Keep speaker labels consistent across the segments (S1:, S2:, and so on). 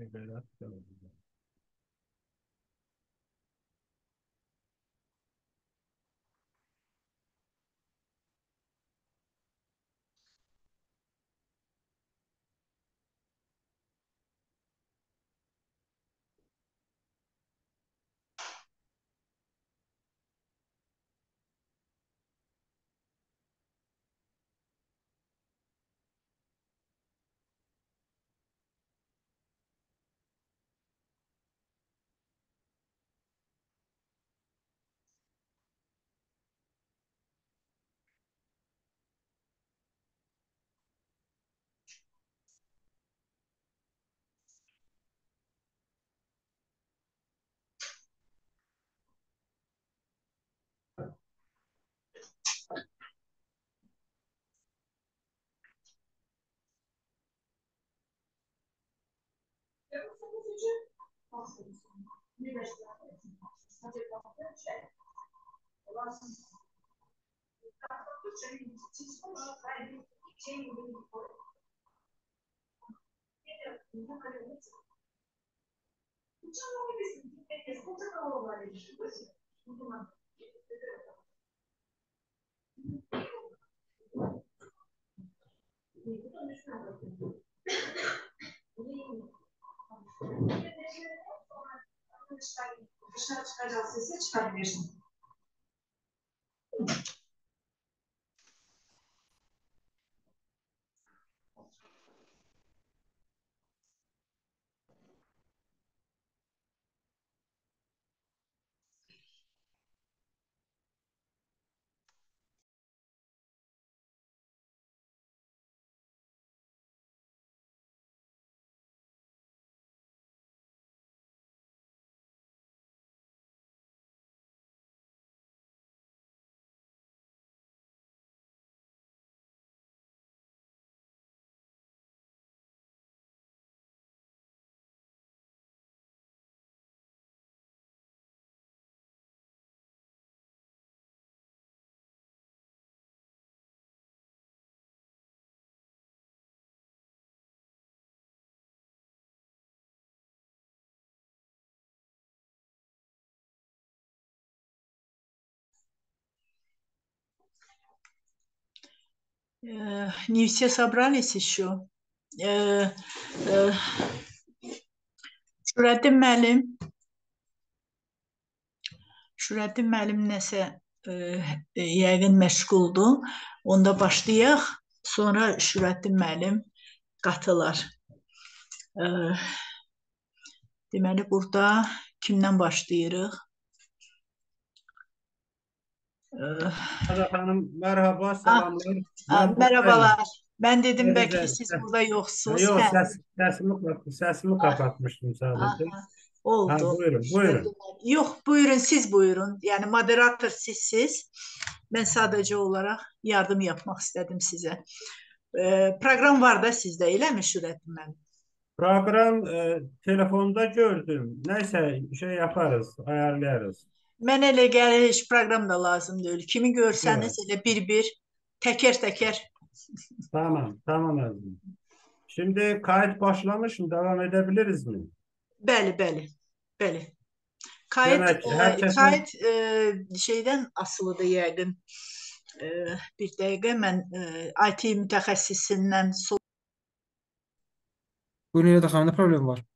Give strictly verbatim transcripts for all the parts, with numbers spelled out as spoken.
S1: Dışarı çıkacağız sesi çıkartmıyorsun. Не все собрались еще. Şürəddin müəllim, Şürəddin müəllim nəsə yəqin məşğuldur. Onda başlayaq. Sonra Şürəddin müəllim qatılar. Deməli, burada kimdən başlayırıq?
S2: Ada xanım, merhaba, selamlar.
S1: Ben merhabalar. Ben dedim ne belki siz burada yoksunuz.
S2: Yok, ses, sesimi, sesimi kapatmıştım sadece.
S1: Aha, oldu.
S2: Ha, buyurun, buyurun.
S1: Yok, buyurun, siz buyurun. Yani moderator sizsiz. Ben sadece olarak yardım yapmak istedim size. Ee, program var da sizde, öyle mi Şürəddin müəllim?
S2: Program e, telefonda gördüm. Neyse şey yaparız, ayarlarız.
S1: Mən elə gəlir, heç program da lazım deyil. Kimi görsəniz elə bir-bir, təkər-təkər.
S2: Tamam, tamam efendim. Şimdi kayıt başlamış mı? Devam edebiliriz mi?
S1: Bəli, bəli, bəli. Kayıt, Demek, herkesin... kayıt e, şeydən asılıdır yəqin. E, bir dəqiqə, mən e, I T mütəxəssisindən sor.
S3: Buyurun, ya da xanımda problem var.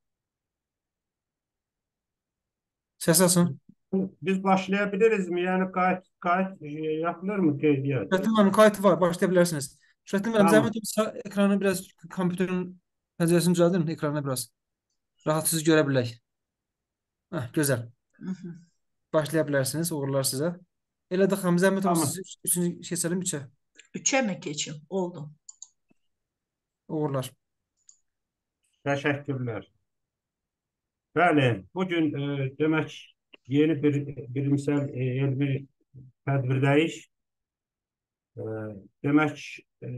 S3: Ses alsın.
S2: Biz başlayabiliriz mi? Yani kayıt, kayıt yapılır mı qeydiyyat?
S3: Şürəddin müəllim, kayıt var, başlayabilirsiniz. Şürəddin müəllim, zəhmət olsa ekranı biraz, kompüterin pəncərəsini düzəldin, ekranı biraz. Rahat sizi görə bilək. Heh, gözəl. Başlayabilirsiniz, uğurlar sizə. Elə də xanım, zəhmət olsa sizi üçüncü keçelim, üçə.
S1: Üçə mi keçim? Oldu.
S3: Uğurlar.
S2: Teşekkürler. Bəli, bugün e, demek yeni bir bilimsel e, ilmi tədbirdeyiz. E, demek e,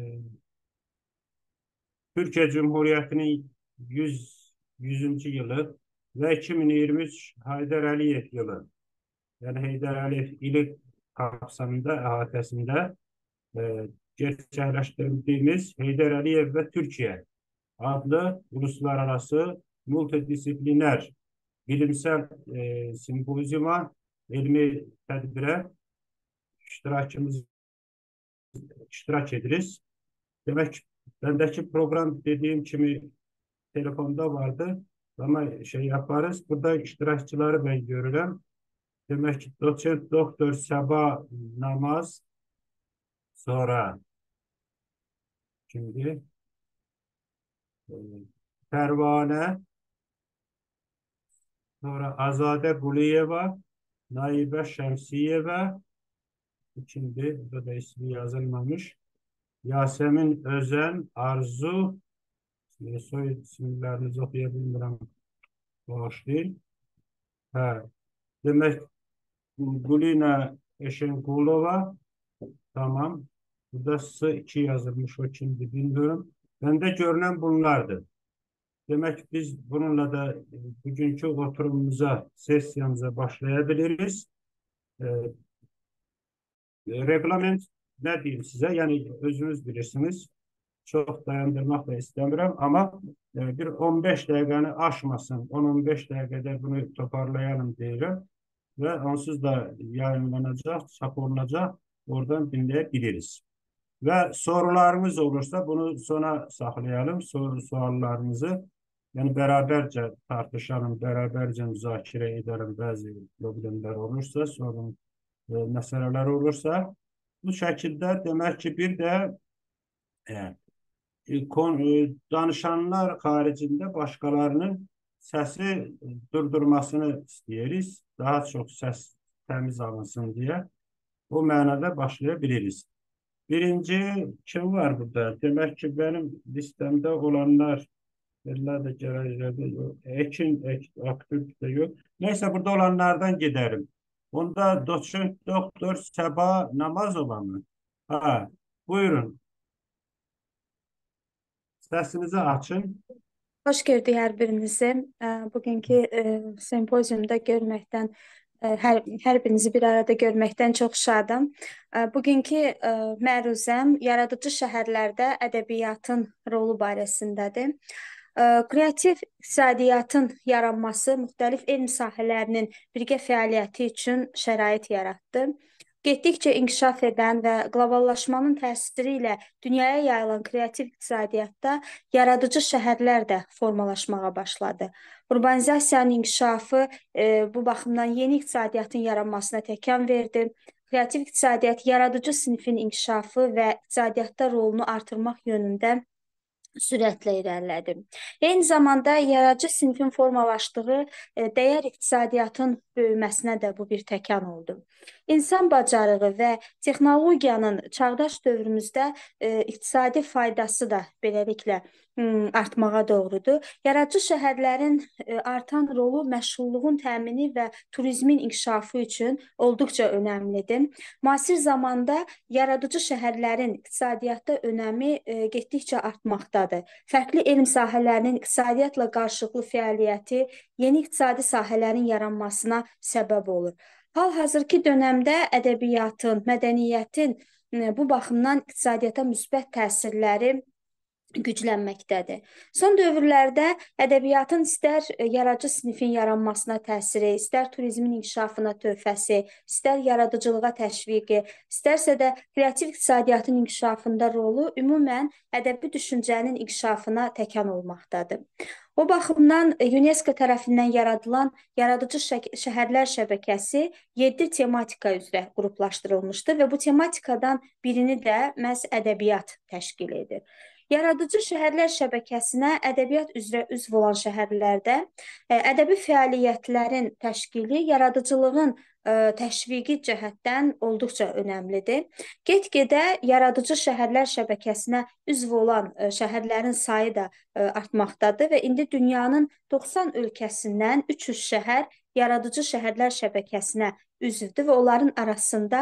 S2: Türkiye Cumhuriyeti'nin yüzüncü yılı ve iki bin yirmi üç Heydər Əliyev yılı. Yani Heydər Əliyev ili kapsamında, əhatəsində e, gerçekleştirdiğimiz Heydər Əliyev ve Türkiye adlı uluslararası multidisipliner bilimsel e, simpozyuma, elmi tədbirə iştirakımız iştirak ederiz. Demek bendeki program dediğim kimi telefonda vardı ama şey yaparız. Burada iştirakçıları ben görürüm. Demek ki doçent doktor Sabah Namaz, sonra şimdi e, Pervane, sonra Azade Guliyeva, Naibe Şemsiyeva, şimdi burada da ismi yazılmamış. Yasemin Özen, Arzu, e, soy isimlerinizi okuyabilmirəm, bağışlayın. Ha, demek Gulina Eşenkulova, tamam. Burada S iki yazılmış, o kimdi bilmiyorum. Bende görünen bunlardı. Demek biz bununla da e, bugünkü oturumumuza, sesiyamıza başlayabiliriz. Ee, Reglament ne diyeyim size? Yani özünüz bilirsiniz. Çok dayandırmak da istemiyorum ama e, bir on beş dakikanı aşmasın. on on beş dakikada bunu toparlayalım diyelim. Ve onsuz da yayınlanacak, çap olunacak. Oradan dinleyebiliriz. Ve sorularımız olursa bunu sona saklayalım. Soru suallarımızı yani beraberce tartışalım, beraberce müzakere edelim. Bazı problemler olursa, sorun e, meseleler olursa bu şekilde demek ki bir de e, e, kon, e, danışanlar haricinde başkalarının sesi durdurmasını istəyiriz. Daha çok ses temiz alınsın diye. Bu manada başlayabiliriz. Birinci kim var burada? Demek ki benim listemde olanlar de geleceğde yok. Ekin ek, aktif de yok. Neyse burada olanlardan giderim. Onda doçent doktor Seba Namazova mı? Ha, buyurun. Sesinizi açın.
S4: Xoş gördük hər birinizi. Ə, Bugünkü ə, sempoziumda görməkdən, ə, hər, hər birinizi bir arada görməkdən çox şadam. Ə, Bugünkü ə, məruzəm yaradıcı şəhərlərdə ədəbiyyatın rolu barəsindədir. Ə, Kreativ iqtisadiyyatın yaranması müxtəlif elm sahələrinin birgə fəaliyyəti üçün şərait yaratdı. Getdikcə inkişaf edən və qloballaşmanın təsiri ilə dünyaya yayılan kreativ iqtisadiyyatda yaradıcı şəhərlər də formalaşmağa başladı. Urbanizasiyanın inkişafı e, bu baxımdan yeni iqtisadiyyatın yaranmasına təkan verdi. Kreativ iqtisadiyyat yaradıcı sinifin inkişafı və iqtisadiyyatda rolunu artırmaq yönündə sürətlə irəlilədi. Eyni zamanda yaradıcı sinifin formalaşdığı e, dəyər iqtisadiyyatın böyüməsinə də bu bir təkan oldu. İnsan bacarığı və texnologiyanın çağdaş dövrümüzdə e, iqtisadi faydası da beləliklə m, artmağa doğrudur. Yaradıcı şəhərlərin e, artan rolu məşğulluğun təmini və turizmin inkişafı üçün olduqca önəmlidir. Müasir zamanda yaradıcı şəhərlərin iqtisadiyyatda önəmi e, getdikcə artmaqdadır. Fərqli elm sahələrinin iqtisadiyyatla qarşılıqlı fəaliyyəti yeni iqtisadi sahələrin yaranmasına səbəb olur. Hal-hazırki dönəmdə ədəbiyyatın, mədəniyyətin e, bu baxımdan iqtisadiyyata müsbət təsirləri güclənməkdədir. Son dövrlərdə ədəbiyyatın istər yaradıcı sinifin yaranmasına təsiri, istər turizmin inkişafına töhfəsi, istər yaradıcılığa təşviqi, istərsə də kreativ iqtisadiyyatın inkişafında rolu ümumən ədəbi düşüncənin inkişafına təkan olmaqdadır. O baxımdan UNESCO tərəfindən yaradılan Yaradıcı Şəhərlər şəbəkəsi yeddi tematika üzrə qruplaşdırılmışdır və bu tematikadan birini də məhz ədəbiyyat təşkil edir. Yaradıcı şəhərlər şəbəkəsinə ədəbiyyat üzrə üzv olan şəhərlərdə ədəbi fəaliyyətlərin təşkili yaradıcılığın ə, təşviqi cəhətdən olduqca önəmlidir. Get-gedə yaradıcı şəhərlər şəbəkəsinə üzv olan ə, şəhərlərin sayı da ə, artmaqdadır və indi dünyanın doxsan ölkəsindən üç yüz şəhər yaradıcı şəhərlər şəbəkəsinə üzvdür və onların arasında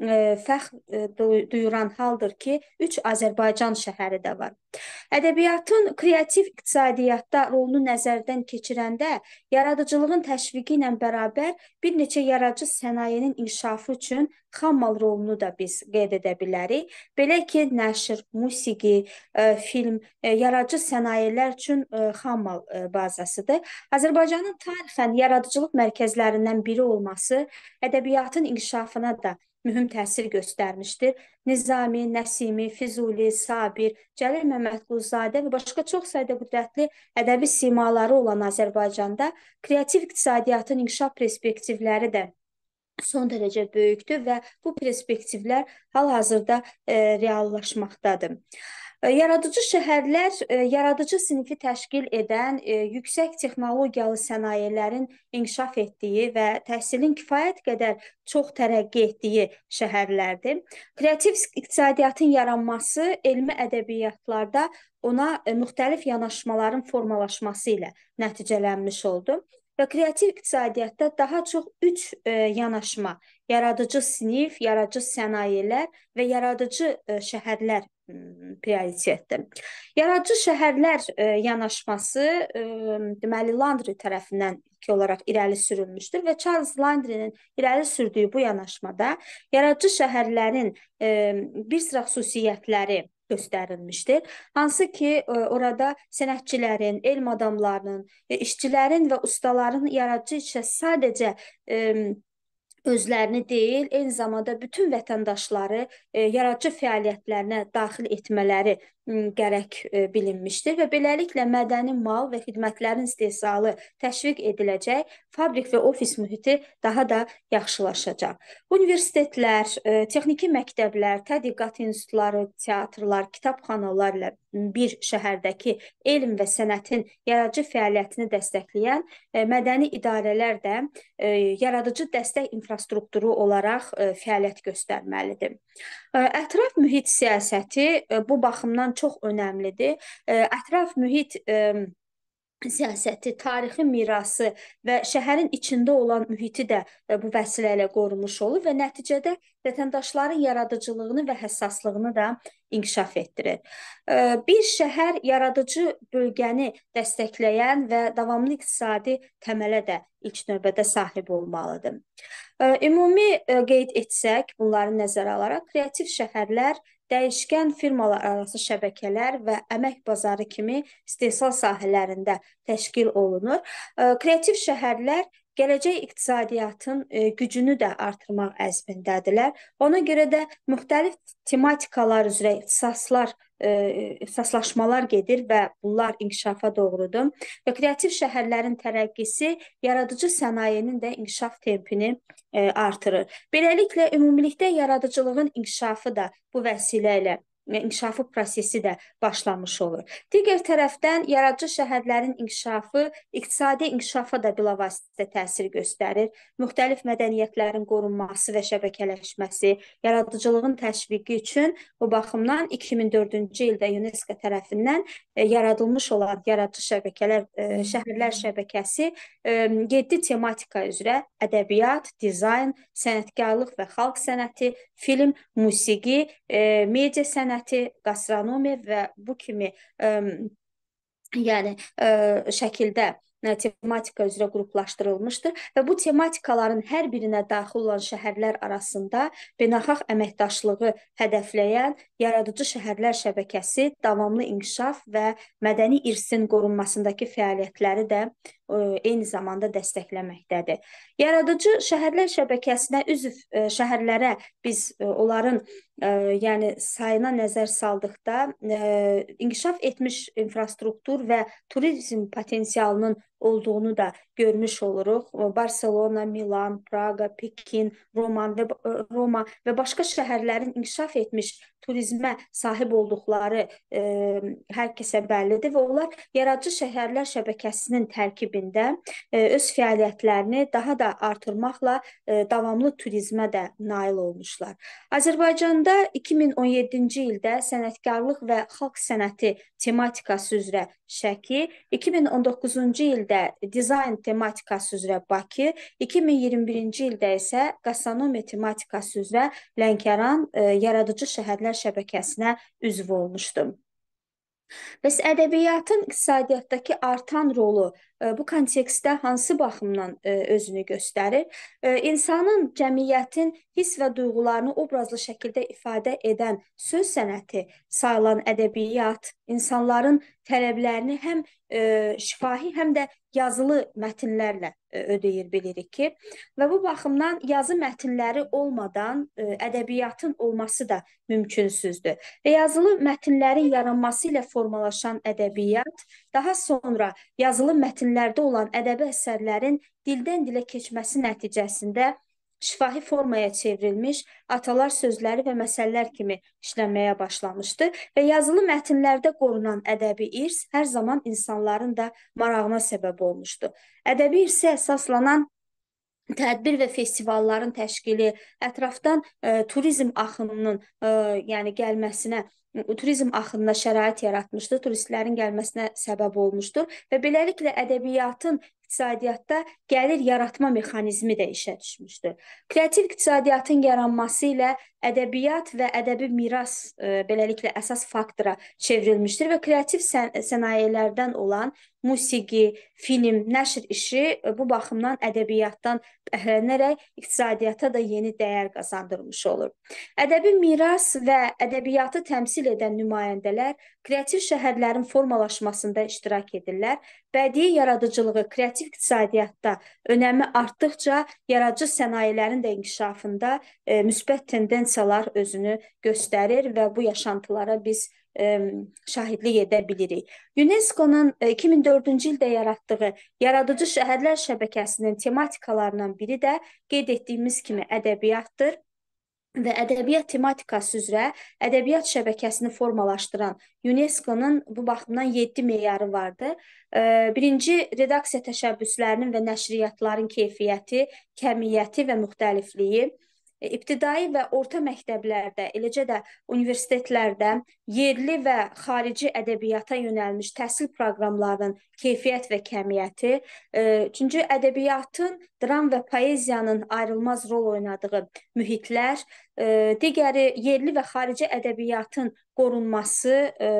S4: e, fəxr e, duy- duyuran haldır ki, üç Azərbaycan şəhəri də var. Ədəbiyyatın kreativ iqtisadiyyatda rolunu nəzərdən keçirəndə yaradıcılığın təşviqi ilə bərabər bir neçə yaradıcı sənayenin inkişafı üçün xammal rolunu da biz qeyd edə bilərik. Belə ki, nəşr, musiqi, e, film, e, yaradıcı sənayelər üçün e, xammal e, bazasıdır. Azərbaycanın tarixən yaradıcılıq mərkəzlərindən biri olması ədəbiyyatın inkişafına da mühüm təsir göstərmişdir. Nizami, Nəsimi, Füzuli, Sabir, Cəlil Məmmədquluzadə və başqa çox sayda qüdrətli ədəbi simaları olan Azərbaycanda kreativ iqtisadiyyatın inkişaf perspektivləri də son dərəcə böyükdür və bu perspektivlər hal-hazırda e, reallaşmaqdadır. E, Yaradıcı şəhərlər e, yaradıcı sinifi təşkil edən e, yüksək texnologiyalı sənayelerin inkişaf etdiyi və təhsilin kifayət qədər çox tərəqqi etdiyi şəhərlərdir. Kreativ iqtisadiyyatın yaranması elmi ədəbiyyatlarda ona e, müxtəlif yanaşmaların formalaşması ilə nəticələnmiş oldu. Və kreativ iqtisadiyyatda daha çox üç e, yanaşma, yaradıcı sinif, yaradıcı sənayelər və yaradıcı e, şəhərlər prioritetdir. Yaradıcı şəhərlər e, yanaşması e, deməli Landry tərəfindən ilk olaraq irəli sürülmüşdür və Charles Landry'nin irəli sürdüyü bu yanaşmada yaradıcı şəhərlərin e, bir sıra xüsusiyyətləri göstərilmişdir. Hansı ki, orada sənətçilərin, elm adamlarının, işçilərin və ustaların yaradıcı işə sadəcə özlərini deyil, eyni zamanda bütün vətəndaşları e, yaradıcı fəaliyyətlərinə daxil etmələri m, gərək e, bilinmişdir və beləliklə mədəni mal və xidmətlərin istehsalı təşviq ediləcək, fabrik və ofis mühiti daha da yaxşılaşacaq. Universitetlər, e, texniki məktəblər, tədqiqat institutları, teatrlar, kitabxanalar ilə bir şəhərdəki elm və sənətin yaradıcı fəaliyyətini dəstəkləyən e, mədəni idarələr də e, yaradıcı dəstək infrastrukturu olaraq e, fəaliyyət göstərməlidir. E, ətraf mühit siyasəti e, bu baxımdan çox önəmlidir. E, ətraf mühit e, siyasəti, tarixi mirası və şəhərin içində olan mühiti də e, bu vəsilə ilə qorumuş olur və nəticədə vətəndaşların yaradıcılığını və həssaslığını da inkişaf etdirir. E, bir şəhər yaradıcı bölgəni dəstəkləyən və davamlı iqtisadi təmələ də ilk növbədə sahib olmalıdır. E, ümumi e, qeyd etsək, bunları nəzərə alaraq, kreativ şəhərlər dəyişkən firmalar arası şəbəkələr və əmək bazarı kimi istehsal sahələrində təşkil olunur. Kreativ şəhərlər gələcək iqtisadiyyatın gücünü də artırmaq əzmindədirlər. Ona görə də müxtəlif tematikalar üzrə ixtisaslar ixtisaslaşmalar gedir və bunlar inkişafa doğrudur. Və kreativ şəhərlərin tərəqqisi yaradıcı sənayenin də inkişaf tempini artırır. Beləliklə, ümumilikdə yaradıcılığın inkişafı da bu vəsilə ilə inkişafı prosesi də başlamış olur. Digər tərəfdən, yaradıcı şəhərlərin inkişafı iqtisadi inkişafa da bilavasitə təsir göstərir. Müxtəlif mədəniyyətlərin qorunması və şəbəkələşməsi, yaradıcılığın təşviqi üçün bu baxımdan iki min dördüncü ildə UNESCO tərəfindən yaradılmış olan yaradıcı şəbəkələr, şəhərlər şəbəkəsi yeddi tematika üzrə ədəbiyyat, dizayn, sənətkarlıq və xalq sənəti, film, musiqi, media sənəti, gastronomiya və bu kimi ə, yəni ə, şəkildə tematika üzrə qruplaşdırılmışdır və bu tematikaların hər birinə daxil olan şəhərlər arasında beynəlxalq əməkdaşlığı hədəfləyən yaradıcı şəhərlər şəbəkəsi davamlı inkişaf və mədəni irsin qorunmasındakı fəaliyyətləri də eyni zamanda dəstəkləməkdədir. Yaradıcı şəhərlər şəbəkəsinə üzv şəhərlərə biz onların yəni sayına nəzər saldıqda inkişaf etmiş infrastruktur və turizm potensialının olduğunu da görmüş oluruq. Barselona, Milan, Praga, Pekin, Roma və Roma və başqa şəhərlərin inkişaf etmiş turizmə sahib olduqları e, hər kəsə bəllidir və onlar yaradıcı şəhərlər şəbəkəsinin tərkibində e, öz fəaliyyətlərini daha da artırmaqla e, davamlı turizmə də nail olmuşlar. Azərbaycanda iki min on yeddinci ildə sənətkarlıq və xalq sənəti tematikası üzrə Şəki, iki min on doqquzuncu ildə ildə dizayn tematikası üzrə Bakı, iki min iyirmi birinci ildə isə qastonomiya tematikası üzrə Lənkəran e, yaradıcı şəhərlər şəbəkəsinə üzv olmuşdum. Bəs ədəbiyyatın iqtisadiyyatdakı artan rolu e, bu kontekstdə hansı baxımdan e, özünü göstərir? E, İnsanın, cəmiyyətin hiss və duyğularını obrazlı şəkildə ifadə edən söz sənəti sayılan ədəbiyyat, insanların tələblərini həm e, şifahi, həm də yazılı mətnlərlə e, ödəyir bilirik ki. Və bu baxımdan yazı mətnləri olmadan e, ədəbiyyatın olması da mümkünsüzdür. Və yazılı mətnlərin yaranması ilə formalaşan ədəbiyyat, daha sonra yazılı mətnlərdə olan ədəbi əsərlərin dildən dilə keçməsi nəticəsində şifahi formaya çevrilmiş atalar sözləri və məsəllər kimi işlənməyə başlamışdı və yazılı mətnlərdə qorunan ədəbi irs hər zaman insanların da marağına səbəb olmuşdu. Ədəbi irsə əsaslanan tədbir və festivalların təşkili, ətrafdan e, turizm axınının e, yəni gəlməsinə, turizm axınına şərait yaratmışdır, turistlərin gəlməsinə səbəb olmuşdur və beləliklə ədəbiyyatın iqtisadiyyatda gəlir yaratma mexanizmi də işə düşmüşdür. Kreativ iqtisadiyyatın yaranması ilə ədəbiyyat və ədəbi miras e, beləliklə əsas faktora çevrilmişdir və kreativ sən sənayelərdən olan musiqi, film, nəşr işi e, bu baxımdan ədəbiyyatdan bəhrələnərək iqtisadiyyata da yeni dəyər qazandırmış olur. Ədəbi miras və ədəbiyyatı təmsil edən nümayəndələr kreativ şəhərlərin formalaşmasında iştirak edirlər. Bədii yaradıcılığı kreativ iqtisadiyyatda önəmi artdıqca yaradıcı sənayələrin də inkişafında e, müsbət tendensiyalar özünü göstərir və bu yaşantılara biz e, şahidlik edə bilirik. UNESCO-nun e, iki min dördüncü ildə yaratdığı yaradıcı şəhərlər şəbəkəsinin tematikalarından biri də qeyd etdiyimiz kimi ədəbiyyatdır. Və ədəbiyyat tematikası üzrə ədəbiyyat şəbəkəsini formalaşdıran UNESCO-nun bu baxımdan yeddi meyarı vardı. Birinci, redaksiya təşəbbüslərinin və nəşriyyatların keyfiyyəti, kəmiyyəti və müxtəlifliyi. İbtidai və orta məktəblərdə, eləcə də universitetlərdə yerli və xarici ədəbiyyata yönəlmiş təhsil proqramlarının keyfiyyət və kəmiyyəti. Üçüncü, ədəbiyyatın, dram və poeziyanın ayrılmaz rol oynadığı mühitlər. Digəri, yerli və xarici ədəbiyyatın qorunması,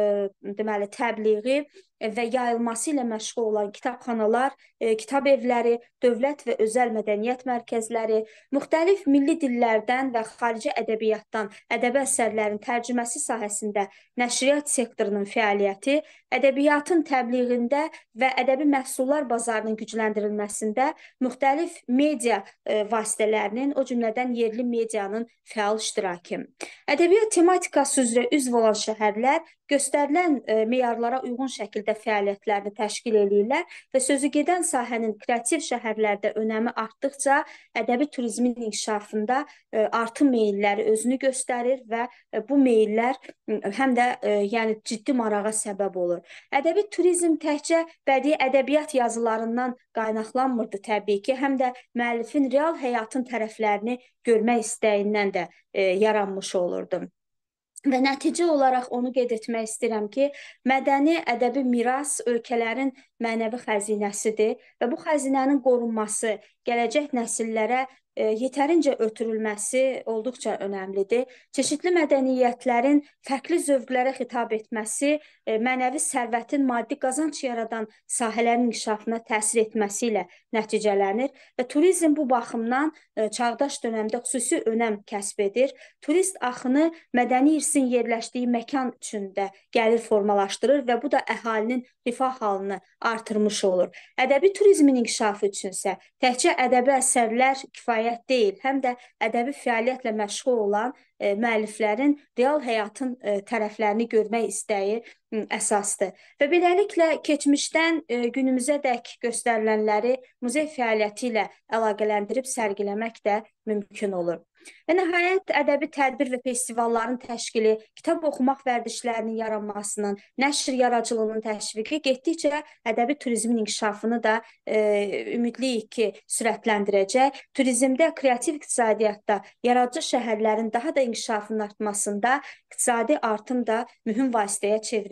S4: deməli, təbliği və yayılması ilə məşğul olan kitabxanalar, e, kitab evləri, dövlət və özəl mədəniyyət mərkəzləri, müxtəlif milli dillərdən və xarici ədəbiyyatdan ədəbi əsərlərin tərcüməsi sahəsində nəşriyyat sektorunun fəaliyyəti, ədəbiyyatın təbliğində və ədəbi məhsullar bazarının gücləndirilməsində müxtəlif media e, vasitələrinin, o cümlədən yerli medianın fəal iştirakı. Ədəbiyyat tematikası üzrə üzv olan şəhərlər göstərilən e, meyarlara uyğun şəkildə fəaliyyətlərini təşkil edirlər və sözü gedən sahənin kreativ şəhərlərdə önəmi artdıqca ədəbi turizmin inkişafında e, artım meyilləri özünü göstərir və e, bu meyillər həm də e, yəni ciddi marağa səbəb olur. Ədəbi turizm təkcə bədii ədəbiyyat yazılarından qaynaqlanmırdı təbii ki, həm də müəllifin real həyatın tərəflərini görmək istəyindən də e, yaranmış olurdu. Və nəticə olaraq onu qeyd etmək istəyirəm ki, mədəni ədəbi miras ölkələrin mənəvi xəzinəsidir və bu xəzinənin qorunması, gələcək nəsillərə e, yetərincə ötürülməsi olduqca önəmlidir. Çeşidli mədəniyyətlərin fərqli zövqlərə xitab etməsi, e, mənəvi sərvətin maddi qazanc yaradan sahələrin inkişafına təsir etməsi ilə nəticələnir və turizm bu baxımdan e, çağdaş dönəmdə xüsusi önəm kəsb edir. Turist axını mədəni irsin yerləşdiyi məkan üçün də gəlir formalaşdırır və bu da əhalinin rifah halını artırmış olur. Ədəbi turizmin inkişafı üçünsə təkcə ədəbi əsərlər kifayət deyil, həm də ədəbi fəaliyyətlə məşğul olan e, müəlliflərin real həyatın e, tərəflərini görmək istəyi e, əsasdır. Və beləliklə keçmişdən e, günümüzədək göstərilənləri muzey fəaliyyəti ilə əlaqələndirib sərgiləmək də mümkün olur. Və nəhayət, ədəbi tədbir və festivalların təşkili, kitab oxumaq vərdişlərinin yaranmasının, nəşr yaradıcılığının təşviqi getdikcə ədəbi turizmin inkişafını da e, ümidliyik ki, sürətləndirəcək. Turizmdə, kreativ iqtisadiyyatda, yaradıcı şəhərlərin daha da inkişafının artmasında iqtisadi artım da mühüm vasitəyə çevrilməkdir.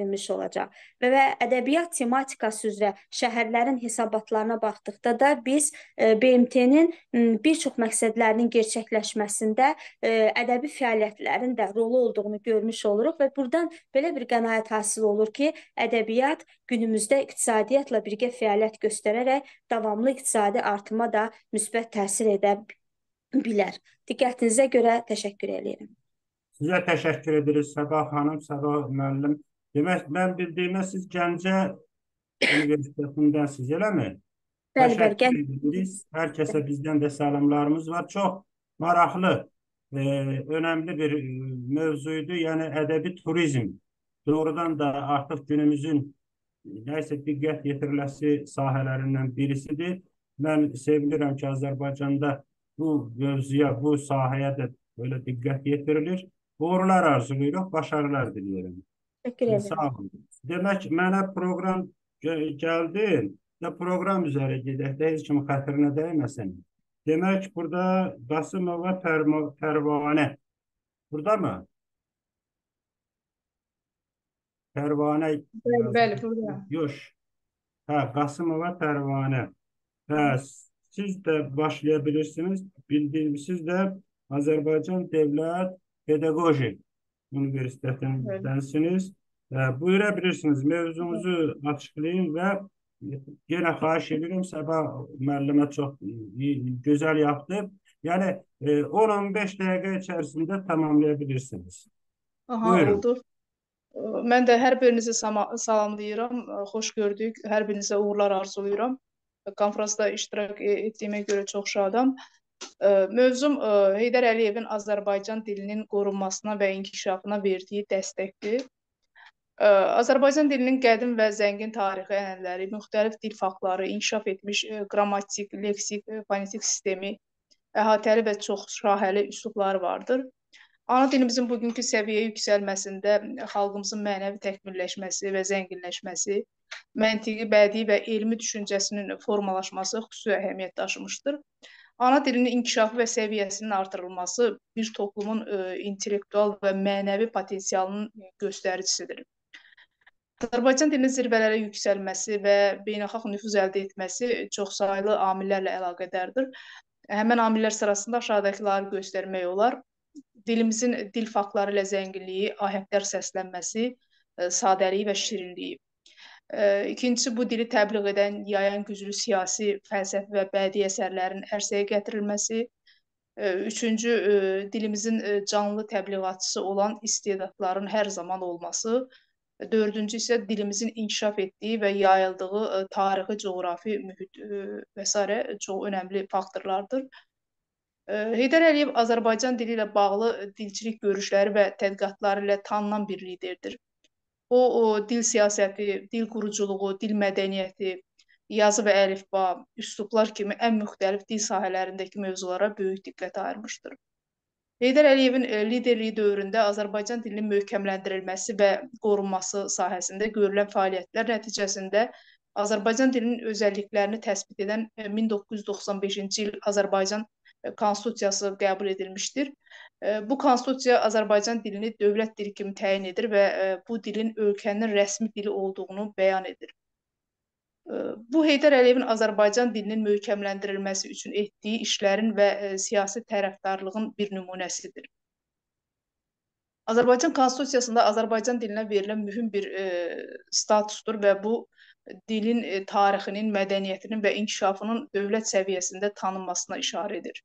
S4: verilmiş olacaq. Və, və ədəbiyyat tematikası üzrə şəhərlərin hesabatlarına baxdıqda da biz e, B M T-nin bir çox məqsədlərinin gerçəkləşməsində e, ədəbi fəaliyyətlərin də rolu olduğunu görmüş oluruq və buradan belə bir qənaət hasil olur ki, ədəbiyyat günümüzdə iqtisadiyyatla birgə fəaliyyət göstərərək davamlı iqtisadi artıma da müsbət təsir edə bilər. Diqqətinizə görə təşəkkür edirəm.
S2: Sizə təşəkkür ederiz Səbah xanım, Səbah müəllim. Demək, mən bildiyimə siz Gəncə Universitetindəsiniz, eləmi?
S4: Bəli, bəli,
S2: Təşəkkür
S4: Gəncə.
S2: ederiz. Hər kəsə bizdən də salamlarımız var. Çox maraqlı, e, önemli bir mövzuydu. Yəni ədəbi turizm doğrudan da artıq günümüzün nəysə diqqət yetiriləsi sahələrindən birisidir. Mən sevinirəm ki, Azərbaycanda bu mövzuya, bu sahəyə də böyle diqqət yetirilir. Uğurlar arzulayırıq, başarılar diləyirəm.
S4: Təşəkkür edirəm.
S2: Sağ olun. Demək, mənə proqram gəldi. Ya proqram üzərə gedək də heç kimin xətrinə dəyməsin. Demək, burada Qasımova Pərvanə. Burada mı? Pərvanə.
S5: Bəli, bəli, burada.
S2: Yox. Hə, Qasımova Pərvanə. Hə, siz də başlayabilirsiniz. Bildiğiniz siz də Azərbaycan Dövlət Pedaqoji Universitetindensiniz. Buyura bilirsiniz. Mevzumuzu açıklayın və yenə xahiş edirəm. Səbah müəllimə çox gözəl yaptı. Yəni on on beş dəqiqə içərisində tamamlayabilirsiniz.
S5: Aha,
S2: Buyurun.
S5: oldu. Mən də hər birinizi salamlayıram. Xoş gördük. Hər birinizə uğurlar arzulayıram. Konferansda iştirak etdiyimə görə çox şadam. Mövzum Heydər Əliyevin Azərbaycan dilinin qorunmasına və inkişafına verdiyi dəstəkdir. Azərbaycan dilinin qədim və zəngin tarixi ənənələri, müxtəlif dil faktları, inkişaf etmiş qrammatik, leksik, fonetik sistemi, əhatəli və çox şahəli üslubları vardır. Ana dilimizin bugünkü səviyyəyə yüksəlməsində xalqımızın mənəvi təkmilləşməsi və zənginləşməsi, məntiqi, bədii və elmi düşüncəsinin formalaşması xüsusi əhəmiyyət daşımışdır. Ana dilinin inkişafı və səviyyəsinin artırılması bir toplumun intellektual və mənəvi potensialının göstəricisidir. Azərbaycan dilinin zirvələrə yüksəlməsi və beynəlxalq nüfuz əldə etməsi çoxsaylı amillərlə əlaqədardır. Həmən amillər sırasında aşağıdakıları göstərmək olar. Dilimizin dil faktları ilə zənginliyi, ahəngdar səslənməsi, sadəliyi və şirinliyi. İkincisi, bu dili təbliğ edən, yayan güclü siyasi, fəlsəfi və bədii əsərlərin ərsəyə gətirilməsi. Üçüncü, dilimizin canlı təbliğatçısı olan istedadların hər zaman olması. Dördüncü isə dilimizin inkişaf etdiyi və yayıldığı tarixi, coğrafi mühit və s. çox önəmli faktorlardır. Heydər Əliyev Azərbaycan dili ilə bağlı dilçilik görüşləri və tədqiqatları ilə tanınan bir liderdir. O, o dil siyasəti, dil quruculuğu, dil mədəniyyəti, yazı və əlifba, üslublar kimi ən müxtəlif dil sahələrindəki mövzulara böyük diqqət ayırmışdır. Heydər Əliyevin liderliyi dövründə Azərbaycan dilinin möhkəmləndirilməsi və qorunması sahəsində görülən fəaliyyətlər nəticəsində Azərbaycan dilinin özəlliklərini təsbit edən min doqquz yüz doxsan beşinci il Azərbaycan Konstitusiyası qəbul edilmişdir. Bu konstitusiya Azərbaycan dilini dövlət dili kimi təyin edir və bu dilin ölkənin rəsmi dili olduğunu bəyan edir. Bu, Heydər Əliyevin Azərbaycan dilinin möhkəmləndirilməsi üçün etdiyi işlərin və siyasi tərəfdarlığın bir nümunəsidir. Azərbaycan Konstitusiyasında Azərbaycan dilinə verilən mühüm bir statusdur və bu, dilin tarixinin, mədəniyyətinin və inkişafının dövlət səviyyəsində tanınmasına işarə edir.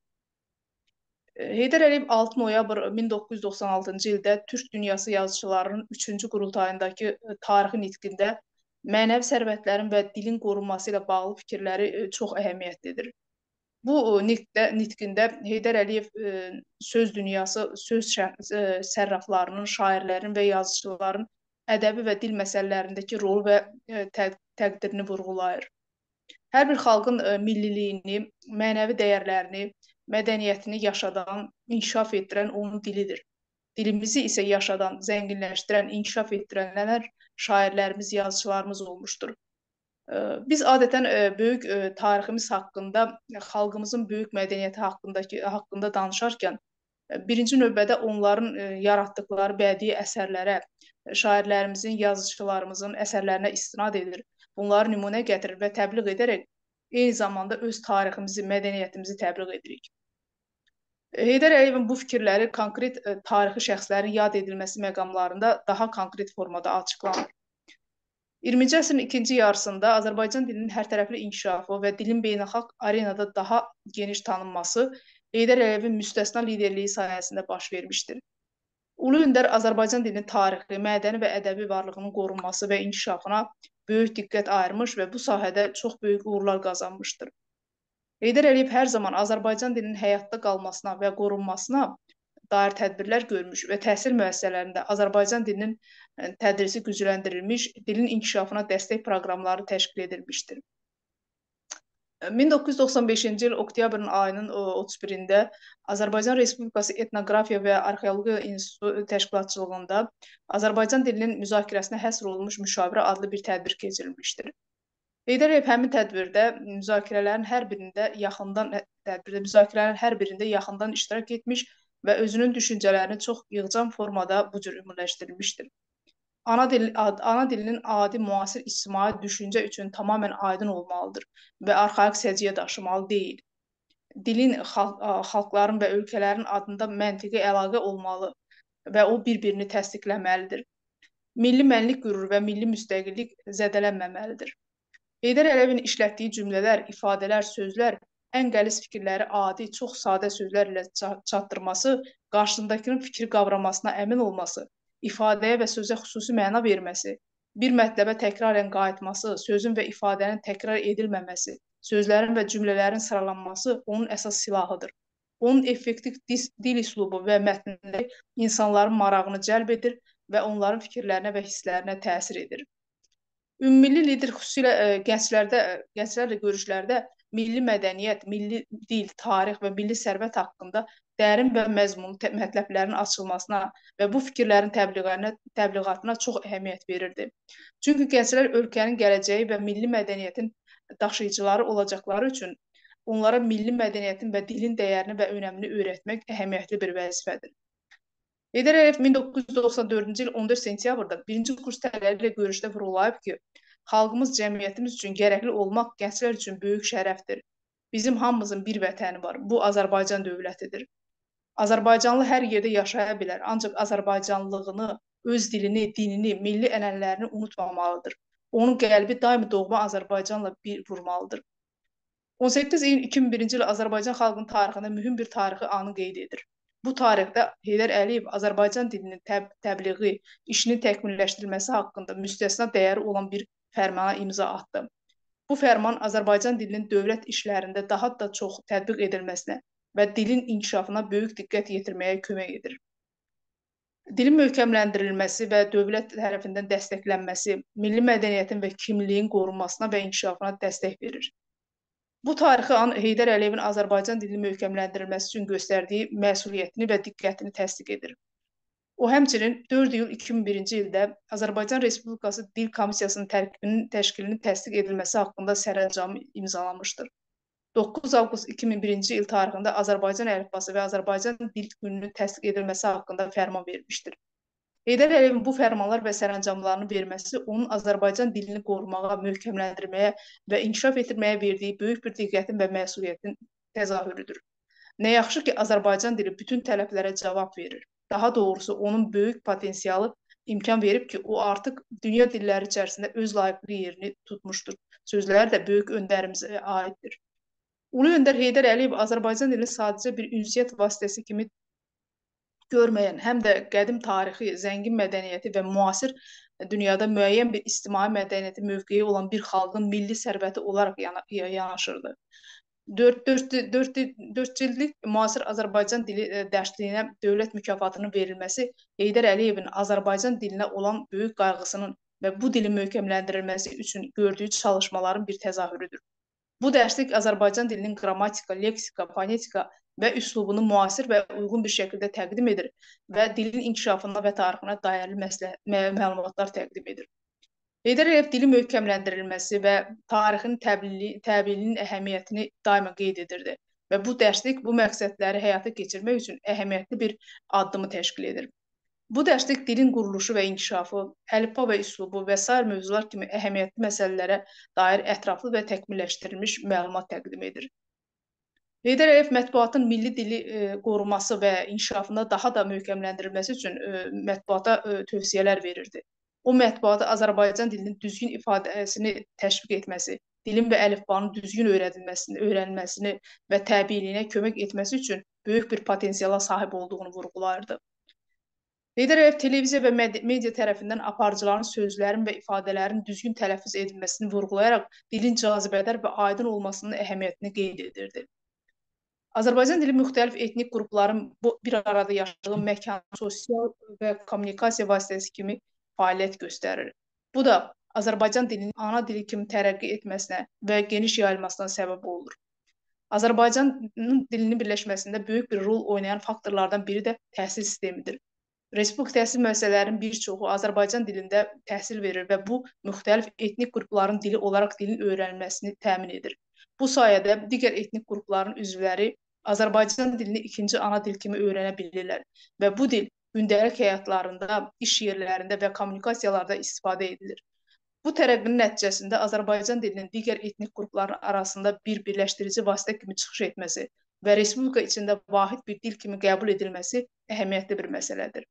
S5: Heydər Əliyev altı noyabr min doqquz yüz doxsan altıncı ildə Türk Dünyası Yazıçılarının üçüncü qurultayındakı tarixi nitqində mənəvi sərvətlərin və dilin qorunması ilə bağlı fikirləri çox əhəmiyyətlidir. Bu nitqində Heydər Əliyev söz dünyası, söz sərraflarının, şairlərin və yazıçıların ədəbi və dil məsələlərindəki rol və təqdirini vurğulayır. Hər bir xalqın milliliyini, mənəvi dəyərlərini, mədəniyyətini yaşadan, inkişaf etdirən onun dilidir. Dilimizi isə yaşadan, zənginləşdirən, inkişaf etdirənlər şairlərimiz, yazıçılarımız olmuşdur. Biz adətən böyük tariximiz haqqında, xalqımızın böyük mədəniyyəti haqqında danışarkən, birinci növbədə onların yaratdıqları bədii əsərlərə, şairlərimizin, yazıçılarımızın əsərlərinə istinad edir. Bunları nümunə gətirir və təbliğ edərək eyni zamanda öz tariximizi, mədəniyyətimizi təbliğ edirik. Heydər Əliyevin bu fikirləri konkret tarixi şəxslərin yad edilməsi məqamlarında daha konkret formada açıqlanır. iyirminci əsrin ikinci yarısında Azərbaycan dilinin hərtərəfli inkişafı və dilin beynəlxalq arenada daha geniş tanınması Heydər Əliyevin müstəsna liderliyi sayəsində baş vermişdir. Ulu Öndər Azərbaycan dilinin tarixi, mədəni və ədəbi varlığının qorunması və inkişafına böyük diqqət ayırmış və bu sahədə çox böyük uğurlar qazanmışdır. Heydər Əliyev hər zaman Azərbaycan dilinin həyatda qalmasına və qorunmasına dair tədbirlər görmüş və təhsil müəssisələrində Azərbaycan dilinin tədrisi gücləndirilmiş, dilin inkişafına dəstək proqramları təşkil edilmişdir. min doqquz yüz doxsan beşinci il oktyabrın ayının otuz birində Azərbaycan Respublikası Etnografiya və Arxeologiya İnstitutu təşkilatçılığında Azərbaycan dilinin müzakirəsinə həsr olunmuş müşavirə adlı bir tədbir keçirilmişdir. Heydər Əliyev həmin tədbirdə müzakirələrin hər birində yaxından tədbirdə müzakirələrin hər birində yaxından iştirak etmiş və özünün düşüncələrini çox yığcam formada bu cür ümumiləşdirilmişdir. Ana, dil, ad, ana dilinin adi müasir ictimai düşüncə üçün tamamən aydın olmalıdır və arxaik səciyyə daşımalı deyil. Dilin xalq, xalqların və ölkələrin adında məntiqi əlaqə olmalı və o bir-birini təsdiqləməlidir. Milli mənlik qüruru və milli müstəqillik zədələnməməlidir. Heydər Əliyevin işlətdiyi cümlələr, ifadələr, sözlər, ən qəliz fikirləri adi, çox sadə sözlər ilə çatdırması, qarşısındakının fikri qavramasına əmin olması, ifadəyə və sözə xüsusi məna verməsi, bir mətləbə təkrarən qayıtması, sözün və ifadənin təkrar edilməməsi, sözlərin və cümlələrin sıralanması onun əsas silahıdır. Onun effektiv dil üslubu və mətnləri insanların marağını cəlb edir və onların fikirlərinə və hisslərinə təsir edir. Ümummilli lider xüsusilə gənclərdə, gənclərlə görüşlərdə milli mədəniyyət, milli dil, tarix və milli sərvət haqqında dərin və məzmunlu mətləblərin açılmasına və bu fikirlərin təbliğatına çox əhəmiyyət verirdi. Çünki gənclər ölkənin gələcəyi və milli mədəniyyətin daşıyıcıları olacaqları üçün onlara milli mədəniyyətin və dilin dəyərini və önəmini öyrətmək əhəmiyyətli bir vəzifədir. Heydər Əliyev min doqquz yüz doxsan dördüncü il on dörd sentyabrda birinci kurs tələbələri ilə görüşdə vurğulayıb ki, xalqımız, cəmiyyətimiz üçün gərəkli olmaq gənclər üçün böyük şərəfdir. Bizim hamımızın bir vətəni var, bu Azərbaycan dövlətidir. Azərbaycanlı hər yerdə yaşaya bilər, ancaq Azərbaycanlılığını, öz dilini, dinini, milli ənənələrini unutmamalıdır. Onun qəlbi daimi doğma Azərbaycanla bir vurmalıdır. on səkkiz iyun iki min birinci il Azərbaycan xalqının tarixində mühüm bir tarixi anı qeyd edir. Bu tarixdə Heydər Əliyev Azərbaycan dilinin təb təbliği, işinin təkmilləşdirilməsi haqqında müstəsna dəyəri olan bir fərmana imza atdı. Bu fərman Azərbaycan dilinin dövlət işlərində daha da çox tətbiq edilməsinə və dilin inkişafına böyük diqqət yetirməyə kömək edir. Dilin möhkəmləndirilməsi və dövlət tərəfindən dəstəklənməsi milli mədəniyyətin və kimliyin qorunmasına və inkişafına dəstək verir. Bu tarixi an Heydər Əliyevin Azərbaycan dilini möhkəmləndirilməsi üçün göstərdiyi məsuliyyətini və diqqətini təsdiq edir. O, həmçinin dörd iyul iki min birinci ildə Azərbaycan Respublikası Dil Komissiyasının tərkibinin təşkilinin təsdiq edilməsi haqqında sərəncamı imzalamışdır. doqquz avqust iki min birinci il tarixində Azərbaycan əlifbası və Azərbaycan dil gününün təsdiq edilməsi haqqında fərman vermişdir. Heydər Əliyevin bu fərmanlar və sərəncamlarını verməsi onun Azərbaycan dilini qorumağa, möhkəmləndirməyə və inkişaf etdirməyə verdiyi böyük bir diqqətin və məsuliyyətin təzahürüdür. Nə yaxşı ki, Azərbaycan dili bütün tələblərə cavab verir. Daha doğrusu, onun böyük potensialı imkan verib ki, o artıq dünya dilləri içərisində öz layiqli yerini tutmuşdur. Sözləri də böyük öndərimizə aiddir. Ulu Öndər Heydər Əliyev Azərbaycan dilini sadəcə bir ünsiyyət vasitəsi kimi görməyən, həm də qədim tarixi, zəngin mədəniyyəti və müasir dünyada müəyyən bir ictimai mədəniyyəti mövqeyi olan bir xalqın milli sərvəti olaraq yanaşırdı. dörd cildlik müasir Azərbaycan dili dərsliyinə dövlət mükafatının verilməsi Heydər Əliyevin Azərbaycan dilinə olan böyük qayğısının və bu dilin möhkəmləndirilməsi üçün gördüyü çalışmaların bir təzahürüdür. Bu dərslik Azərbaycan dilinin qrammatika, leksika, fonetika və üslubunu müasir və uyğun bir şəkildə təqdim edir və dilin inkişafına və tarixinə dair məlumatlar təqdim edir. Heydər Əliyev dilin möhkəmləndirilməsi və tarixin təbliğinin əhəmiyyətini daima qeyd edirdi və bu dərslik bu məqsədləri həyata keçirmək üçün əhəmiyyətli bir addımı təşkil edir. Bu dərslik dilin quruluşu və inkişafı, əlifba və üslubu və sair mövzular kimi əhəmiyyətli məsələlərə dair ətraflı və təkmilləşdirilmiş məlumat təqdim edir. Heydər Əliyev mətbuatın milli dili e, qoruması və inkişafında daha da möhkəmləndirilməsi üçün e, mətbuata e, tövsiyələr verirdi. O mətbuata Azərbaycan dilinin düzgün ifadəsini təşviq etməsi, dilin və əlifbanın düzgün öyrədilməsini, öyrənilməsini və təbiiliyinə kömək etməsi üçün böyük bir potensiala sahib olduğunu vurğulayırdı. Heydər Əliyev televiziya və media tərəfindən aparıcıların sözlərin və ifadələrin düzgün tələffüz edilməsini vurğulayaraq dilin cazibədar və aydın olmasının əhəmiyyətini qeyd edirdi. Azərbaycan dili müxtəlif etnik qrupların bir arada yaşadığı məkan, sosial və kommunikasiya vasitəsi kimi fəaliyyət göstərir. Bu da Azərbaycan dilinin ana dili kimi tərəqqi etməsinə və geniş yayılmasına səbəb olur. Azərbaycanın dilinin birləşməsində böyük bir rol oynayan faktorlardan biri də təhsil sistemidir. Respublika təhsil müəssisələrinin bir çoxu Azərbaycan dilində təhsil verir və bu, müxtəlif etnik qrupların dili olaraq dilin öyrənilməsini təmin edir. Bu sayədə digər etnik qrupların üzvləri Azərbaycan dilini ikinci ana dil kimi öyrənə bilirlər və bu dil gündəlik həyatlarında, iş yerlərində və kommunikasiyalarda istifadə edilir. Bu tərəqqinin nəticəsində Azərbaycan dilinin digər etnik qrupların arasında bir birləşdirici vasitə kimi çıxış etməsi və Respublika içində vahid bir dil kimi qəbul edilməsi əhəmiyyətli bir məsələdir.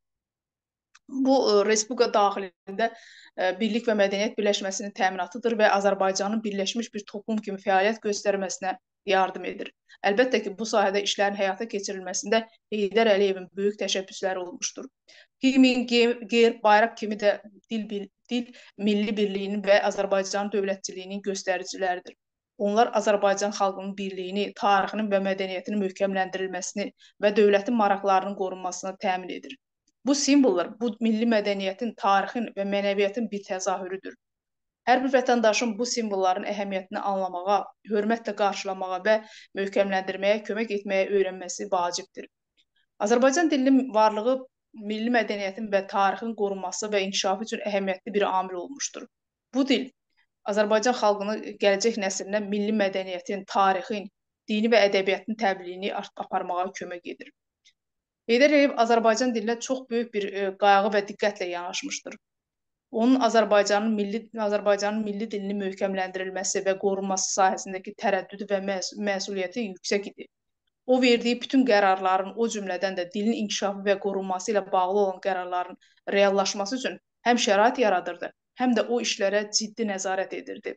S5: Bu, Respublika daxilində birlik və mədəniyyət birləşməsinin təminatıdır və Azərbaycanın birləşmiş bir toplum kimi fəaliyyət göstərməsinə yardım edir. Əlbəttə ki, bu sahədə işlərin həyata keçirilməsində Heydər Əliyevin böyük təşəbbüsləri olmuşdur. Himn, qeyd, bayraq kimi də dil, dil milli birliyinin və Azərbaycan dövlətçiliyinin göstəriciləridir. Onlar Azərbaycan xalqının birliyini, tarixinin və mədəniyyətinin möhkəmləndirilməsini və dövlətin maraqlarının qorunmasını təmin edir. Bu simvollar, bu milli mədəniyyətin, tarixin və mənəviyyatın bir təzahürüdür. Hər bir vətəndaşın bu simvolların əhəmiyyətini anlamağa, hörmətlə qarşılamağa və möhkəmləndirməyə, kömək etməyə öyrənməsi vacibdir. Azərbaycan dilinin varlığı milli mədəniyyətin və tarixin qorunması və inkişafı üçün əhəmiyyətli bir amil olmuşdur. Bu dil Azərbaycan xalqını gələcək nəslinə milli mədəniyyətin, tarixin, dini və ədəbiyyatın təbliğini aparmağa kömək edir. Heydər Əliyev Azərbaycan dilinə çox böyük bir qayğı və diqqətlə yanaşmışdır. Onun Azərbaycanın milli, Azərbaycanın milli dilinin möhkəmləndirilməsi və qorunması sahəsindəki tərəddüdü və məsuliyyəti yüksək idi. O verdiyi bütün qərarların, o cümlədən də dilin inkişafı və qorunması ilə bağlı olan qərarların reallaşması üçün həm şərait yaradırdı, həm də o işlərə ciddi nəzarət edirdi.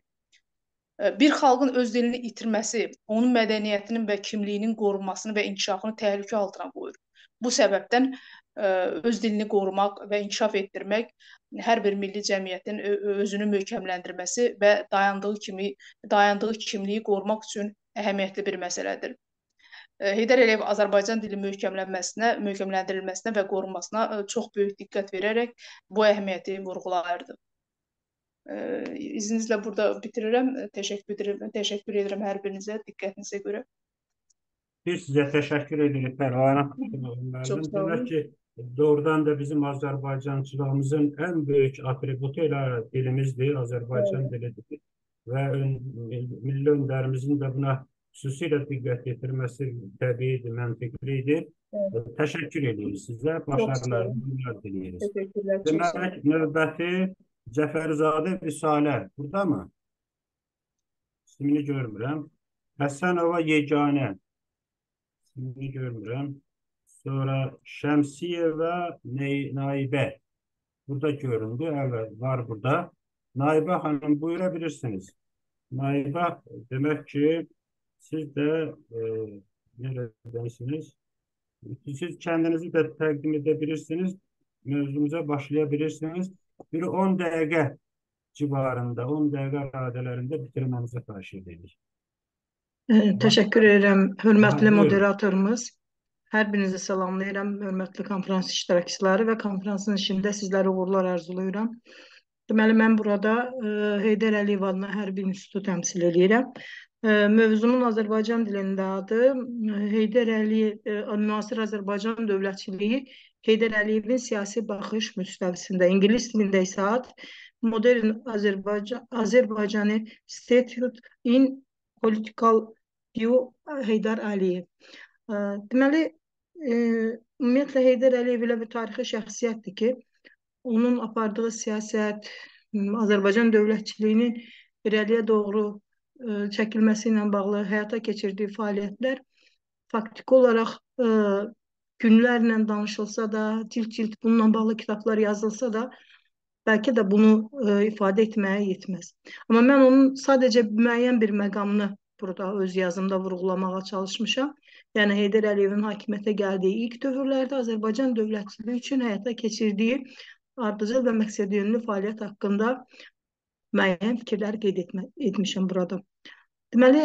S5: Bir xalqın öz dilini itirməsi, onun mədəniyyətinin və kimliyinin qorunmasını və inkişafını təhlükə altına qoyur. Bu səbəbdən öz dilini qorumaq və inkişaf etdirmək hər bir milli cəmiyyətin özünü möhkəmləndirməsi və dayandığı kimi, dayandığı kimliyi qorumaq üçün əhəmiyyətli bir məsələdir. Heydər Əliyev Azərbaycan dili möhkəmlənməsinə, möhkəmləndirilməsinə və qorunmasına çox böyük diqqət verərək bu əhəmiyyəti vurğulayırdı. İzninizlə burada bitirirəm. Təşəkkür edirəm, təşəkkür edirəm hər birinizə diqqətinizə görə.
S2: Biz sizə təşəkkür edirik Pərvanə. Demək ki, doğrudan da bizim Azərbaycançılığımızın ən böyük atributu elə dilimizdir, Azərbaycan dilidir. Və milli öndərimizin də buna xüsusilə diqqət yetirməsi təbiidir, məntiqlidir. Təşəkkür edirik sizə, başarılarınızı diliyirik. Demək, növbəti Cəfərzadə Vüsalə, burada mı? İsmini görmürəm. Həsənova Yeganə. İsmini görmürəm. Sonra Şəmsiyə və Naibə. Burada göründü, evet, var burada. Naibə xanım, buyura bilirsiniz. Naibə, demək ki, siz də e, nerədənsiniz? Siz kendinizi de təqdim edə bilirsiniz. Mövzumuza başlayabilirsiniz. Bir on dəqiqə civarında, on dəqiqə radelərində bitirmemizi xahiş edirik.
S6: Teşekkür ederim, hörmətli moderatorumuz. Hər birinizi salamlayıram, hörmətli konferans iştirakçıları və konferansın içində sizlərə uğurlar arzulayıram. Deməli, mən burada e, Heydər Əliyev adına hər bir institutu təmsil edirəm. E, mövzumun Azərbaycan dilində adı Heydər Əliyev, e, müasir Azərbaycan dövlətçiliyi Heydər Əliyevin siyasi baxış müstəvisində. İngilis dilində isə ad Modern Azərbaycan, Azərbaycanı Statehood in Political View Heydər Əliyev. Deməli, e, ümumiyyətlə Heydər Əliyev elə bir tarixi şəxsiyyətdir ki, onun apardığı siyasət, Azərbaycan dövlətçiliyinin irəliyə doğru e, çəkilməsi ilə bağlı həyata keçirdiyi fəaliyyətlər faktiki olaraq e, günlərlə danışılsa da, cilt-cilt bununla bağlı kitablar yazılsa da, bəlkə də bunu e, ifadə etməyə yetməz. Amma mən onun sadəcə müəyyən bir məqamını burada öz yazımda vurğulamağa çalışmışam. Yəni Heydər Əliyevin hakimiyyətə gəldiyi ilk dövrlərdə Azərbaycan dövlətçiliyi üçün həyata keçirdiyi ardıcıl və məqsədyönlü fəaliyyət haqqında müəyyən fikirlər qeyd etmə, etmişəm burada. Deməli,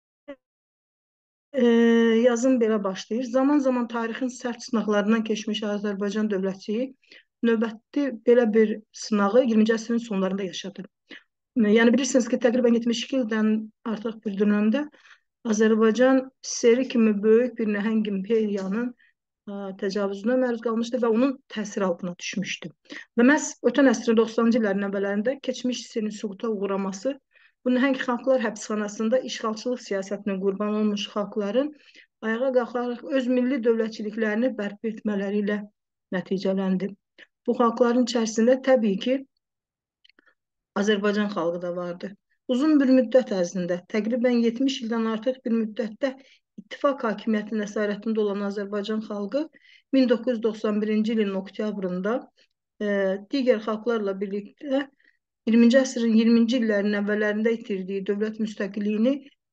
S6: e, yazım belə başlayır. Zaman zaman tarixin sərt sınaqlarından keçmiş Azərbaycan dövlətçiliyi növbəti belə bir sınağı iyirminci əsrin sonlarında yaşadı. Yəni bilirsiniz ki, təqribən yetmiş iki ildən artıq bir dönəmdə Azərbaycan seri kimi böyük bir nəhəng imperiyanın təcavüzünə məruz qalmışdı və onun təsir altına düşmüşdü. Və məhz ötən əsrin doxsanıncı illərin əvvəllərində keçmiş hissinin süquta uğraması, bu nəhəng xalqlar həbsxanasında işğalçılıq siyasətinin qurban olmuş xalqların ayağa qalxaraq öz milli dövlətçiliklərini bərpa etmələri ilə nəticələndi. Bu xalqların içərisində təbii ki, Azərbaycan xalqı da vardı. Uzun bir müddət ərzində, təqribən yetmiş ildən artıq bir müddətdə İttifaq hakimiyyətinin əsarətində olan Azərbaycan xalqı min doqquz yüz doxsan birinci ilin oktyabrında e, digər xalqlarla birlikdə iyirminci əsrin iyirminci illərinin əvvəllərində itirdiyi dövlət müstəqilliyini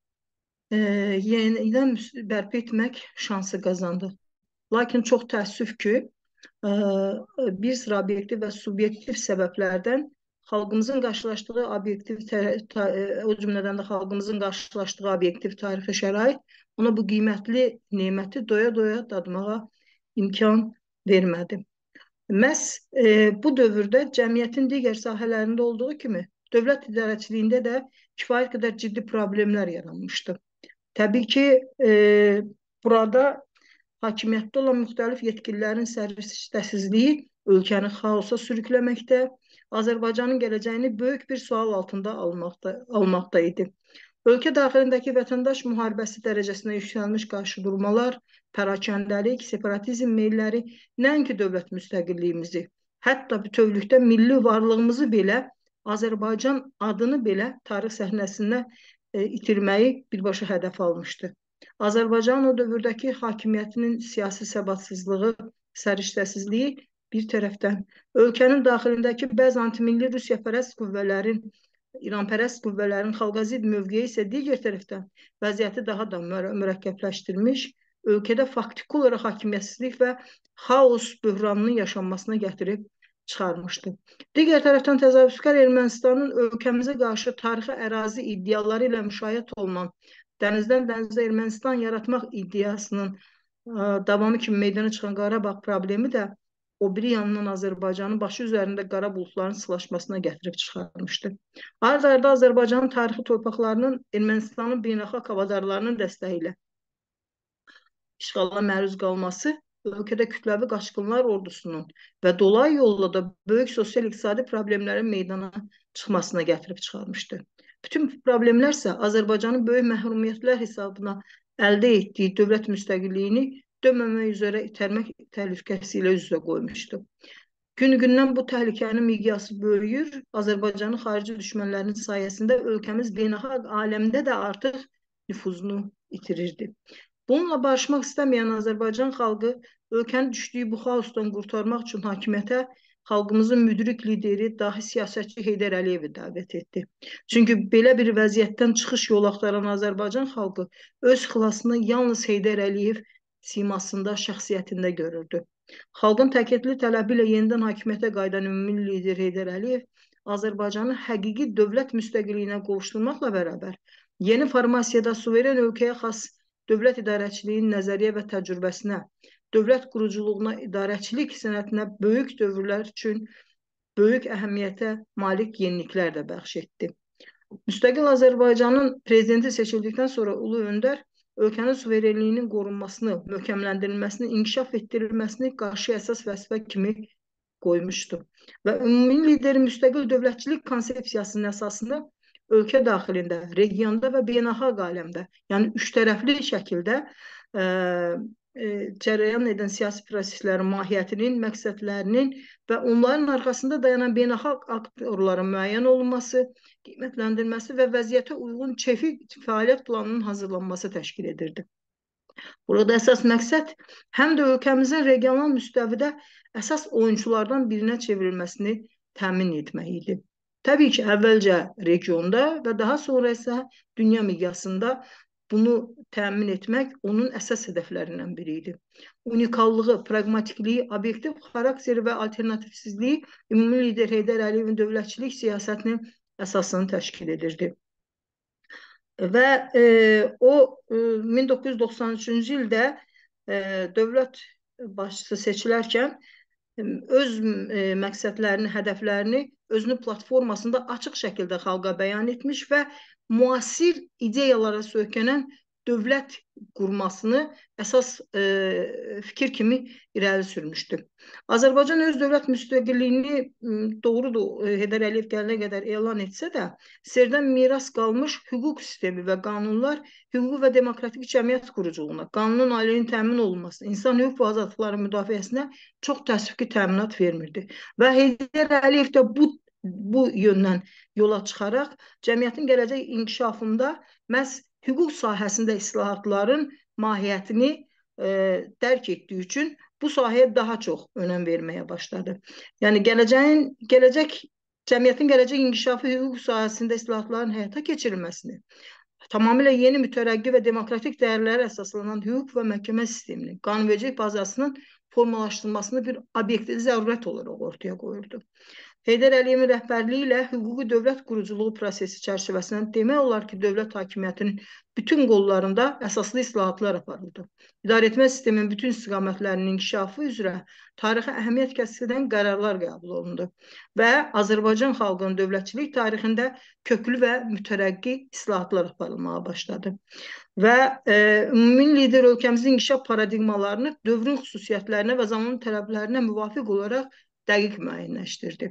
S6: e, yenidən bərpa etmək şansı qazandı. Lakin çox təəssüf ki, e, bir sıra obyektiv və subyektiv səbəblərdən xalqımızın qarşılaşdığı obyektiv, o cümlədən də xalqımızın qarşılaşdığı obyektiv tarixi şərait ona bu qiymətli neməti doya-doya dadmağa imkan vermədi. Məhz e, bu dövrdə cəmiyyətin digər sahələrində olduğu kimi dövlət idarəçiliyində də kifayət qədər ciddi problemlər yaranmışdı. Təbii ki, e, burada hakimiyyətdə olan müxtəlif yetkililərin səriştəsizliyi ölkəni xaosa sürükləməkdə, Azərbaycanın gələcəyini böyük bir sual altında almaqda, almaqda idi. Ölkə daxilindəki vətəndaş müharibəsi dərəcəsinə yüksəlmiş qarşıdurmalar, pərakəndəlik, separatizm meylləri nəinki dövlət müstəqilliyimizi, hətta bütövlükdə milli varlığımızı belə, Azərbaycan adını belə tarix səhnəsində e, itirməyi birbaşa hədəf almışdı. Azərbaycan o dövrdəki hakimiyyətinin siyasi səbatsızlığı, səriştəsizliyi bir tərəfdən, ölkənin daxilindəki bəzi antimilli Rusiyapərəst qüvvələrin, İranpərəst qüvvələrin xalqa zid mövqeyi isə digər tərəfdən vəziyyəti daha da mürəkkəbləşdirmiş, ölkədə faktiki olaraq hakimiyyətsizlik və xaos böhranının yaşanmasına gətirib çıxarmışdı. Digər tərəfdən təzahürkar Ermənistanın ölkəmizə qarşı tarixi ərazi iddiaları ilə müşayiət olunan dənizdən dənizə Ermənistan yaratmaq iddiasının davamı kimi meydana çıxan Qarabağ problemi də o biri yanından Azərbaycanın başı üzərində qara buludların sılaşmasına gətirib çıxarmışdı. Arda-arda Azərbaycanın tarixi torpaqlarının Ermənistanın beynəlxalq havadarlarının dəstəyi ilə işğala məruz qalması ölkədə kütləvi qaçqınlar ordusunun və dolayı yolla da böyük sosial-iqtisadi problemlərin meydana çıxmasına gətirib çıxarmışdı. Bütün problemlər isə Azərbaycanın böyük məhrumiyyətlər hesabına əldə etdiyi dövlət müstəqilliyini dönməmək üzrə itərmək təhlükəsi ilə üz-üzə qoymuşdu. Gün-gündən bu təhlükənin miqyası böyüyür, Azərbaycanın xarici düşmənlərinin sayəsində ölkəmiz beynəlxalq aləmdə də artıq nüfuzunu itirirdi. Bununla barışmaq istəməyən Azərbaycan xalqı ölkəni düşdüyü bu xaosdan qurtarmaq üçün hakimiyyətə xalqımızın müdrik lideri, dahi siyasətçi Heydər Əliyevi dəvət etdi. Çünki belə bir vəziyyətdən çıxış yolu axtaran Azərbaycan xalqı öz xilasını yalnız Heydər Əliyev simasında, şəxsiyyətində görürdü. Xalqın təkidli tələbi ilə yenidən hakimiyyətə qayıdan ümumi lider Heydər Əliyev Azərbaycanı həqiqi dövlət müstəqilliyinə qovuşturmaqla bərabər yeni formasiyada suveren ölkəyə xas dövlət idarəçiliyinin nəzəriyyə və təcrübəsinə, dövlət quruculuğuna, idarəçilik sənətinə böyük dövrlər üçün böyük əhəmiyyətə malik yeniliklər də bəxş etdi. Müstəqil Azərbaycanın prezidenti seçildikdən sonra Ulu Öndər ölkənin suverenliyinin qorunmasını, möhkəmləndirilməsini, inkişaf etdirilməsini qarşı əsas vəzifə kimi qoymuşdu. Və ümumi lider müstəqil dövlətçilik konsepsiyasının əsasında ölkə daxilində, regionda və beynəlxalq aləmdə, yəni üç tərəfli şəkildə ə, e, cərəyan edən siyasi proseslərin mahiyyətinin, məqsədlərinin və onların arxasında dayanan beynəlxalq aktorların müəyyən olunması, qiymətləndirilməsi və vəziyyətə uyğun çefi fəaliyyət planının hazırlanması təşkil edirdi. Burada əsas məqsəd həm də ölkəmizin regional müstəvidə əsas oyunculardan birinə çevrilməsini təmin etmək idi. Təbii ki, əvvəlcə regionda və daha sonra isə dünya miqyasında bunu təmin etmək onun əsas hədəflərindən biri idi. Unikallığı, pragmatikliyi, obyektiv xarakteri və alternativsizliyi ümumi lider Heydər Əliyevin dövlətçilik siyasətinin əsasını təşkil edirdi. Və e, o e, min doqquz yüz doxsan üçüncü ildə e, dövlət başçısı seçilərkən öz e, məqsədlərini, hədəflərini özünün platformasında açıq şəkildə xalqa bəyan etmiş və müasir ideyalara söykənən dövlət qurmasını əsas e, fikir kimi irəli sürmüşdü. Azərbaycan öz dövlət müstəqilliyini doğrudur Heydər Əliyev gələnə qədər elan etsə də, serdən miras qalmış hüquq sistemi və qanunlar hüquq və demokratik cəmiyyət quruculuğuna, qanunun aleyhinin təmin olunmasına, insan hüquq və azadlıqların müdafiəsinə çox təsdiqli təminat vermirdi. Və Heydər Əliyev də bu bu yöndən yola çıxaraq cəmiyyətin gələcək inkişafında məhz hüquq sahəsində islahatların mahiyyətini e, dərk etdiyi üçün bu sahəyə daha çox önəm verməyə başladı. Yəni gələcəyin, gələcək, cəmiyyətin gələcək inkişafı hüquq sahəsində islahatların həyata keçirilməsini, tamamilə yeni mütərəqqi və demokratik dəyərlərə əsaslanan hüquq və məhkəmə sisteminin, qanunvericilik bazasının formalaşdırılmasını bir obyektiv zərurət olaraq ortaya qoyurdu. Heydər Əliyevin rəhbərliyi ilə hüquqi dövlət quruculuğu prosesi çərçivəsində demək olar ki, dövlət hakimiyyətinin bütün qollarında əsaslı islahatlar aparıldı. İdarəetmə sistemin bütün istiqamətlərinin inkişafı üzrə tarixi əhəmiyyət kəsb edən qərarlar qəbul olundu və Azərbaycan xalqının dövlətçilik tarixində köklü və mütərəqqi islahatlar aparılmağa başladı. Və e, ümumi lider ölkəmizin inkişaf paradigmalarını dövrün xüsusiyyətlərinə və zamanın tələblərinə müvafiq olaraq dəqiq müəyyənləşdirdi.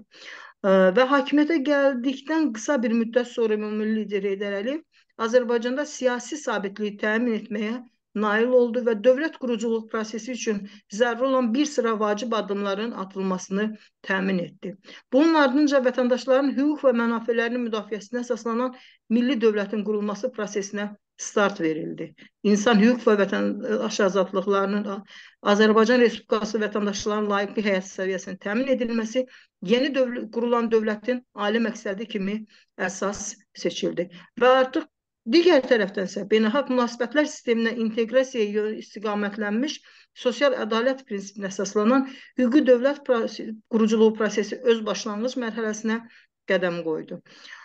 S6: Və hakimiyyətə gəldikdən qısa bir müddət sonra ümumi lider Heydər Əliyev Azərbaycanda siyasi sabitliyi təmin etməyə nail oldu və dövlət quruculuq prosesi üçün zəruri olan bir sıra vacib addımların atılmasını təmin etdi. Bunun ardınca vətəndaşların hüquq və mənafelərinin müdafiəsinə əsaslanan milli dövlətin qurulması prosesinə start verildi. İnsan hüquq və vətəndaş azadlıqlarının Azərbaycan Respublikası vətəndaşlarının layiqli həyat səviyyəsinin təmin edilməsi yeni dövlət, qurulan dövlətin ali məqsədi kimi əsas seçildi. Və artıq digər tərəfdənsə beynəlxalq münasibətlər sisteminə inteqrasiyaya istiqamətlənmiş sosial ədalət prinsipinə əsaslanan hüquqi dövlət proses, quruculuğu prosesi öz başlanğıc mərhələsinə qədəm qoydu.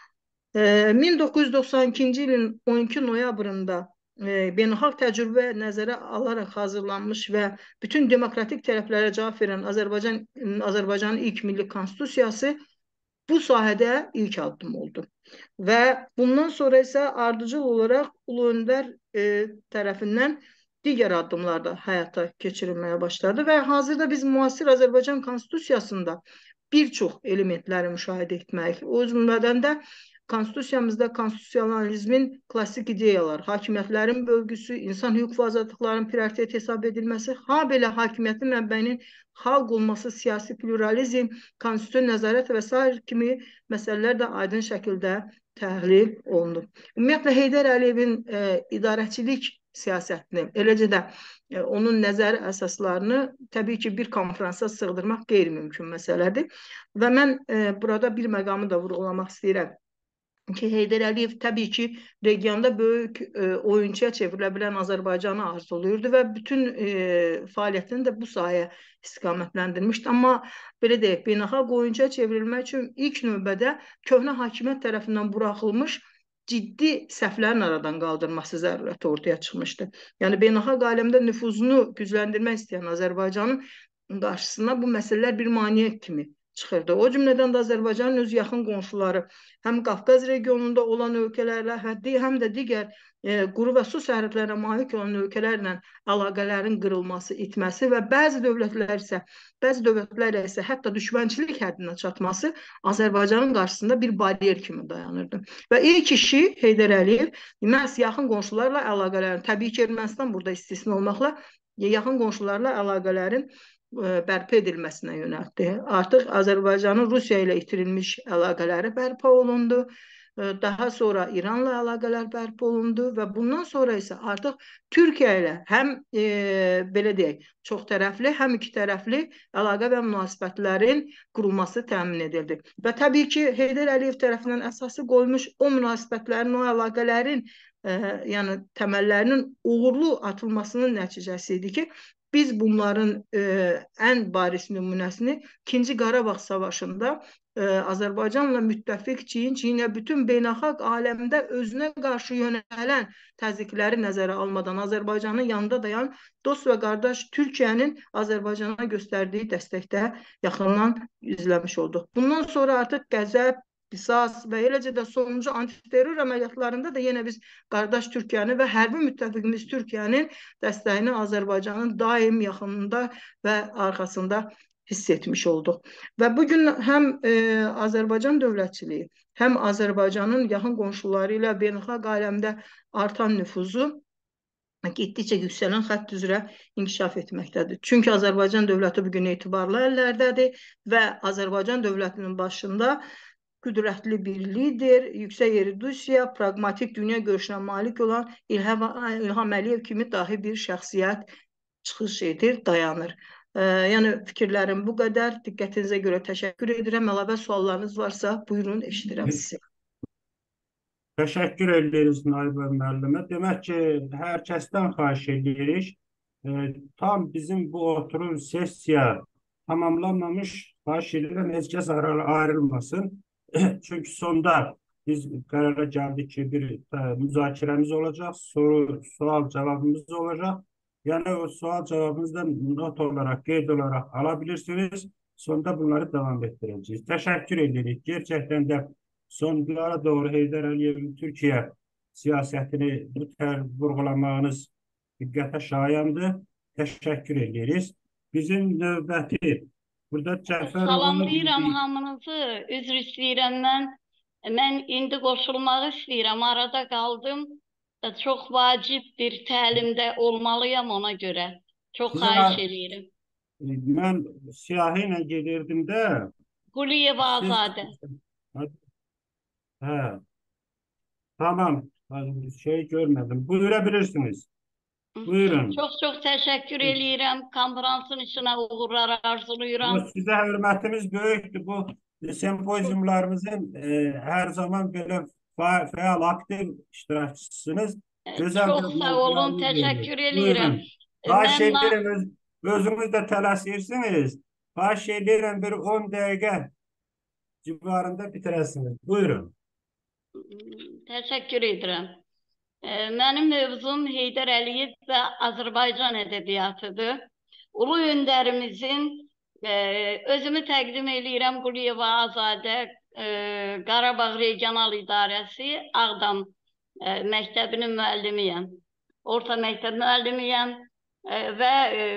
S6: min doqquz yüz doxsan ikinci ilin on iki noyabrında e, beynəlxalq təcrübə nəzərə alaraq hazırlanmış və bütün demokratik tərəflərə cavab verən Azərbaycan Azərbaycanın ilk milli konstitusiyası bu sahədə ilk addım oldu. Və bundan sonra isə ardıcıl olaraq Ulu Öndər e, tərəfindən digər addımlar da həyata keçirilməyə başladı və hazırda biz müasir Azərbaycan konstitusiyasında bir çox elementləri müşahidə etməyik. O cümlədən də Konstitusiyamızda konstitusionalizmin klassik ideyalar, hakimiyyətlərin bölgüsü, insan hüquq və azadlıqların prioritet hesab edilməsi, ha belə hakimiyyətin mənbəyinin xalq olması, siyasi pluralizm, konstitusiyon nəzarət və s. kimi məsələlər də aydın şəkildə təhlil olundu. Ümumiyyətlə, Heydər Əliyevin e, idarəçilik siyasətini, eləcə də e, onun nəzəri əsaslarını təbii ki, bir konferansa sığdırmaq qeyri-mümkün məsələdir. Və mən e, burada bir məqamı da vurğulamaq istəyirəm ki, Heydər Əliyev təbii ki, regionda böyük e, oyuncuya çevrilə bilən Azərbaycanı arzulayırdı və bütün e, fəaliyyətini də bu sahəyə istiqamətləndirmişdi. Amma belə deyək, beynəlxalq oyuncuya çevrilmək üçün ilk növbədə köhnə hakimiyyət tərəfindən buraxılmış ciddi səhvlərin aradan qaldırması zərurəti ortaya çıxmışdı. Yəni, beynəlxalq aləmdə nüfuzunu gücləndirmək istəyən Azərbaycanın qarşısına bu məsələlər bir maneə kimi çıxırdı. O cümlədən də Azərbaycanın öz yaxın qonşuları, həm Qafqaz regionunda olan ölkələrlə, həm də digər e, quru və su sərhədlərə malik olan ölkələrlə əlaqələrin qırılması, itməsi və bəzi dövlətlər isə, bəzi dövlətlər isə hətta düşmənçilik həddinə çatması Azərbaycanın qarşısında bir bariyer kimi dayanırdı. Və ilk işi Heydər Əliyev məhz yaxın qonşularla əlaqələrin, təbii ki, Ermənistan burada istisna olmaqla, yaxın qonşularla əlaqələrin ə, bərpa edilməsinə yönəltdi. Artıq Azərbaycanın Rusiya ilə itirilmiş əlaqələri bərpa olundu. Daha sonra İranla əlaqələr bərpa olundu və bundan sonra isə artıq Türkiyə ilə həm e, belə deyək, çox tərəfli, həm iki tərəfli əlaqə və münasibətlərin qurulması təmin edildi. Və təbii ki, Heydər Əliyev tərəfindən əsası qoymuş o münasibətlərin, o əlaqələrin e, yəni təməllərinin uğurlu atılmasının nəticəsi idi ki, biz bunların e, ən bariz nümunəsini İkinci Qarabağ Savaşında e, Azərbaycanla müttəfiq Çin, Çinlə bütün beynəlxalq aləmdə özünə qarşı yönələn təzyiqləri nəzərə almadan Azərbaycanın yanında dayan dost və qardaş Türkiyənin Azərbaycana göstərdiyi dəstəkdə yaxından izləmiş olduq. Bundan sonra artıq Qəzəb, qisas və eləcə də sonuncu antiterror əməliyyatlarında da yenə biz qardaş Türkiyəni və hərbi müttəfiqimiz Türkiyənin dəstəyini Azərbaycanın daim yaxınında və arxasında hiss etmiş olduq. Və bugün həm e, Azərbaycan dövlətçiliyi, həm Azərbaycanın yaxın qonşuları ilə beynəlxalq aləmdə artan nüfuzu getdikcə yüksələn xətt üzrə inkişaf etməkdədir. Çünki Azərbaycan dövləti bugün etibarlı əllərdədir və Azərbaycan dövlətinin başında qüdrətli bir lider, yüksək erudissiya, praqmatik dünya görüşünə malik olan İlham, İlham Əliyev kimi dahi bir şəxsiyyət çıxış edir, dayanır. Ee, yəni fikirlərim bu qədər. Diqqətinizə görə təşəkkür edirəm. Əlavə suallarınız varsa buyurun, eşidirəm sizi.
S2: Təşəkkür ederiz Naibə müəllimə. Demək ki, hər kəsdən xahiş edirik. E, tam bizim bu oturum sessiya tamamlanmamış, xahiş edirəm, heç kəs ayrılmasın. Çünki sonda biz qərara gəldik ki, bir ə, müzakirəmiz olacaq, soru, sual cavabımız olacaq. Yəni o sual cavabınızdan not olaraq, qeyd olaraq alabilirsiniz. Sonda bunları devam etdirəcəyiz. Təşəkkür edirik. Gerçəkdən də sonlara doğru Heydər Əliyevin Türkiyə siyasətini bu tər vurğulamağınız diqqətə şayandır. Təşəkkür ederiz. Bizim növbəti burada Cəfər
S7: Salamlayıram hamınızı, üzr istəyirəm mən. Mən indi qoşulmaq istəyirəm, arada qaldım. Çox vacib bir təlimdə olmalıyam ona görə. Çox xahiş edirəm.
S2: Mən siyahı ilə gedirdim də.
S7: Quliyev Azadə.
S2: Hə. Tamam, şey görmədim. Buyurabilirsiniz. Buyurun.
S7: Çox çox təşəkkür edirəm. Konferansın içinə uğurlar arzulayıram.
S2: Bu, sizə hörmətimiz böyükdür. Bu sempoziumlarımızın e, hər zaman belə fəal, aktiv iştirakçısınız. Gözəl
S7: Çox sağ olun, təşəkkür edirəm.
S2: Xahiş edirəm, öz, özünüz də tələsirsiniz. Xahiş edirəm, bir on dəqiqə civarında bitirəsiniz. Buyurun.
S7: Təşəkkür edirəm. Mənim mövzum Heydər Əliyev və Azərbaycan ədəbiyyatıdır. Ulu öndərimizin, özümü təqdim edirəm, Quliyev Azadə, Qarabağ Regional İdarəsi, Ağdam məktəbinin müəllimiyəm. Orta məktəb müəllimiyəm və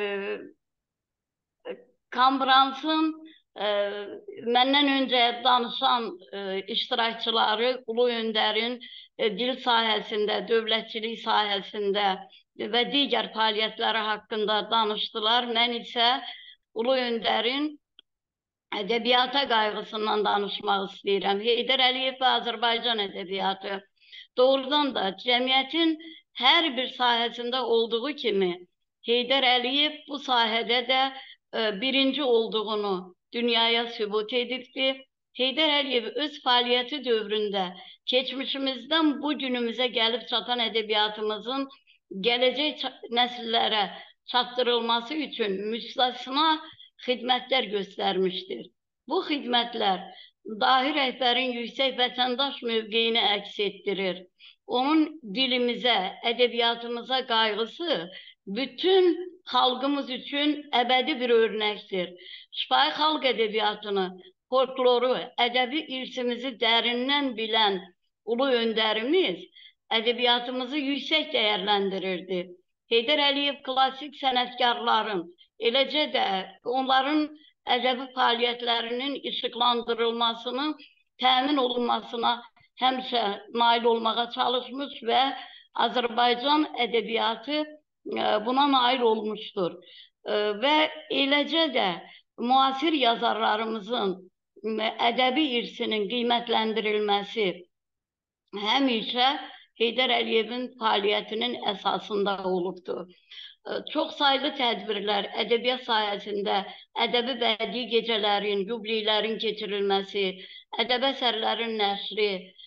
S7: konferansın məndən öncə danışan iştirakçıları Ulu Öndərin dil sahəsində, dövlətçilik sahəsində və digər fəaliyyətləri haqqında danışdılar. Mən isə Ulu Öndərin ədəbiyyata qayğısından danışmaq istəyirəm. Heydər Əliyev və Azərbaycan ədəbiyyatı doğrudan da cəmiyyətin hər bir sahəsində olduğu kimi Heydər Əliyev bu sahədə də birinci olduğunu dünyaya sübut edibdir. Heydər Əliyev öz fəaliyyəti dövründə keçmişimizdən bu günümüzə gəlib çatan ədəbiyyatımızın gələcək nəsillərə çatdırılması üçün müstəsna xidmətlər göstərmişdir. Bu xidmətlər dahi rəhbərin yüksək vətəndaş mövqeyini əks etdirir. Onun dilimizə, ədəbiyyatımıza qayğısı bütün xalqımız üçün əbədi bir örnəkdir. Şifahi xalq ədəbiyyatını, folkloru, ədəbi irsimizi dərindən bilən ulu öndərimiz ədəbiyyatımızı yüksək dəyərləndirirdi. Heydər Əliyev klassik sənətkarların, eləcə də onların ədəbi fəaliyyətlərinin işıqlandırılmasının təmin olunmasına həmişə nail olmağa çalışmış və Azərbaycan ədəbiyyatı buna nail olmuştur. Və eləcə də müasir yazarlarımızın ədəbi irsinin qiymətləndirilməsi həmişə Heydər Əliyevin fəaliyyətinin əsasında olubdur. Çox saylı tədbirlər, ədəbiyyat sahəsində ədəbi bədii gecələrin, yubileylərin keçirilməsi, ədəbi əsərlərin nəşri,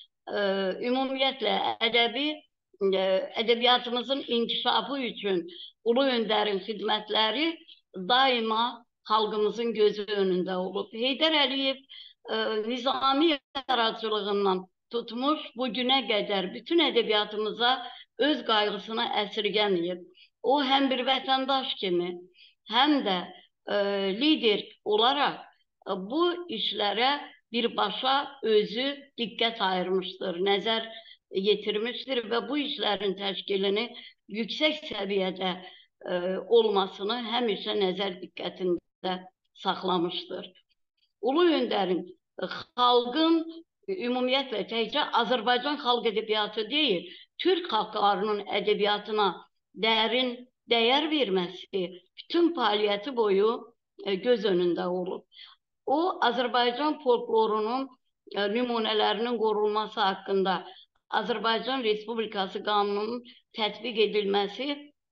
S7: ümumiyyətlə ədəbi ədəbiyyatımızın inkişafı üçün Ulu Öndərin xidmətləri daima xalqımızın gözü önündə olub. Heydər Əliyev nizami yaradıcılığından tutmuş bugünə qədər bütün ədəbiyyatımıza öz qayğısını əsirgəməyib. O həm bir vətəndaş kimi, həm də e, lider olaraq bu işlərə birbaşa özü diqqət ayırmışdır, nəzər yetirmişdir və bu işlərin təşkilini yüksək səviyyədə e, olmasını həmişə nəzər diqqətində saxlamışdır. Ulu Öndərin xalqın ümumiyyətlə təkcə Azərbaycan xalq ədəbiyyatı deyil, Türk xalqlarının ədəbiyyatına dərin dəyər verməsi bütün fəaliyyəti boyu göz önündə olub. O, Azərbaycan folklorunun nümunələrinin qorunması haqqında Azərbaycan Respublikası qanununun tətbiq edilməsi,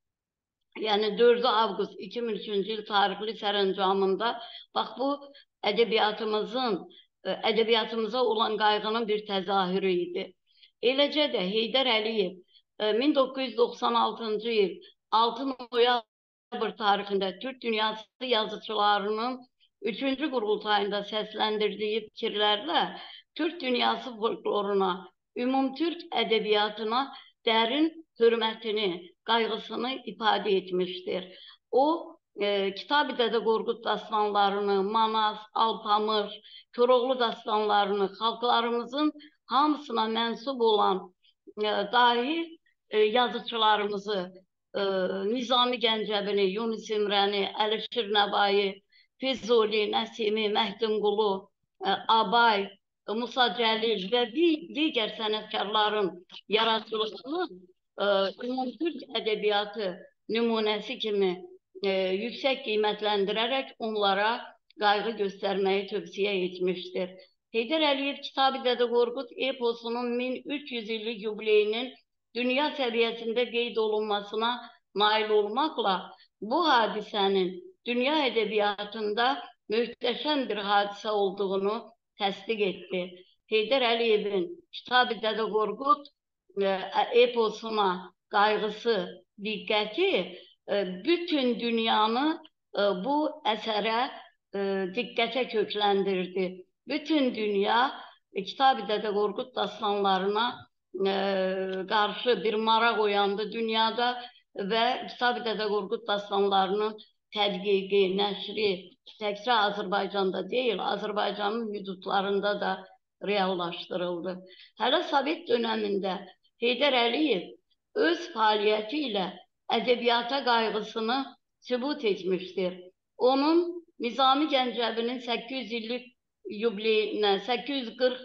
S7: yəni dördü avqust iki min üçüncü il tarixli sərəncamında bax bu ədəbiyyatımızın, ədəbiyyatımıza olan qayğının bir təzahürü idi. Eləcə də Heydər Əliyev min doqquz yüz doxsan altıncı il altı noyabr tarixində Türk Dünyası yazıçılarının üçüncü qurultayında səsləndirdiyi fikirlərlə Türk Dünyası folkloruna, ümumtürk ədəbiyyatına dərin hörmətini, qayğısını ifadə etmişdir. O, e, Kitab-ı Dədə Qorqud dastanlarını, Manas, Alpamış, Koroğlu dastanlarını, xalqlarımızın hamısına mənsub olan e, dahi e, yazıçılarımızı, e, Nizami Gəncəvini, Yunus İmrəni, Əlişir Nəbai, Füzuli, Nəsimi, Məhdumqulu, e, Abay, Musa Cəlil və digər sənətkarların yaradıcılığını e, ümumtürk ədəbiyyatı nümunəsi kimi e, yüksək qiymətləndirərək onlara qayğı göstərməyi tövsiyə etmişdir. Heydər Əliyev Kitab-ı Dədə Qorqud eposunun min üç yüz illik yubileyinin dünya səviyyəsində qeyd olunmasına nail olmaqla bu hadisənin dünya ədəbiyyatında möhtəşəm bir hadisə olduğunu təsdiq etdi. Heydər Əliyevin Kitab-ı Dədə Qorqud eposuna qayğısı, diqqəti bütün dünyanı bu əsərə diqqətə kökləndirdi. Bütün dünya Kitab-ı Dədə Qorqud dastanlarına e, qarşı bir maraq oyandı dünyada və Kitab-ı Dədə Qorqud dastanlarının tədqiqi, nəşri təkcə Azərbaycanda deyil, Azərbaycanın hüdudlarında da reallaşdırıldı. Hələ Sovet dönəmində Heydər Əliyev öz fəaliyyəti ilə ədəbiyyata qayğısını sübut etmişdir. Onun Nizami Gəncəvinin səkkiz yüz illik yubileyinə, səkkiz yüz qırx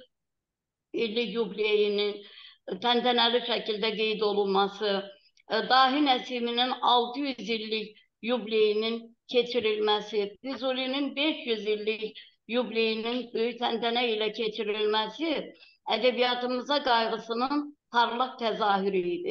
S7: illik yubileyinin təntənəli şəkildə qeyd olunması, Dahi Nəsiminin altı yüz illik yubileyinin keçirilməsi, Füzulinin beş yüz illik yubileyinin böyük təntənə ilə keçirilməsi ədəbiyyatımıza qayğısının parlaq təzahürü idi.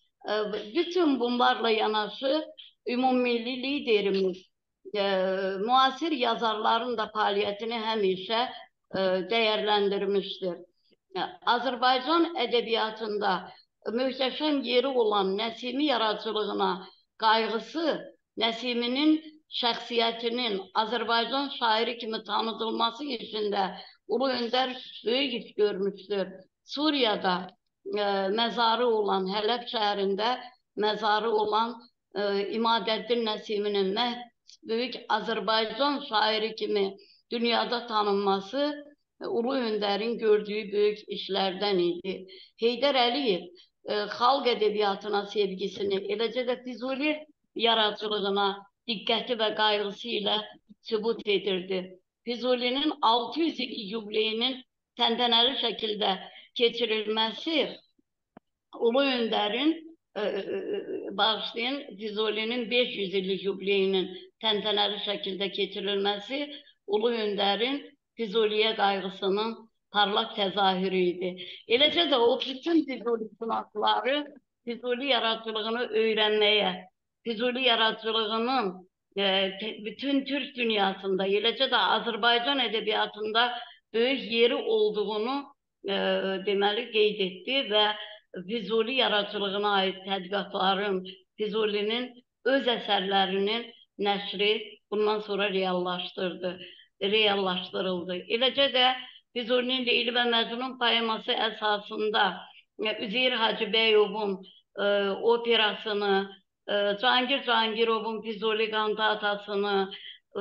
S7: Bütün bunlarla yanaşı ümummilli liderimiz E, müasir yazarların da fəaliyyətini həmişə e, dəyərləndirmişdir. E, Azərbaycan ədəbiyyatında möhtəşəm yeri olan Nəsimi yaradıcılığına qayğısı, Nəsiminin şəxsiyyətinin Azərbaycan şairi kimi tanıdılması işində Ulu Öndər böyük iş görmüşdür. Suriyada e, məzarı olan, Hələb şəhərində məzarı olan e, İmadəddin Nəsiminin məhv böyük Azərbaycan şairi kimi dünyada tanınması Ulu Öndərin gördüyü böyük işlərdən idi. Heydər Əliyev e, xalq ədəbiyyatına sevgisini, eləcə də Füzuli yaradıcılığına diqqəti və qayğısı ilə sübut edirdi. Füzulinin altı yüz illik yubileyinin təntənəli şəkildə keçirilməsi Ulu Öndərin bağışlayın, Füzuli'nin beş yüz illik yubileyinin təntənəli şəkildə keçirilməsi Ulu Öndərin Füzuliyə qayğısının parlaq təzahürü idi. Eləcə də o bütün Füzuli sınaqları Füzuli yaradıcılığını öyrənməyə, Füzuli yaradıcılığının e, bütün Türk dünyasında, eləcə də Azərbaycan ədəbiyyatında böyük yeri olduğunu e, deməli qeyd etdi və Füzuli yaradıcılığına ait tədqiqatların, Füzulinin öz əsərlərinin nəşri bundan sonra reallaşdırdı, reallaşdırıldı. Eləcə də Füzulinin Leyli və Məcnun poeması əsasında Üzeyir Hacıbəyovun e, operasını, e, Cahangir Cahangirovun Füzuli kantatasını, e,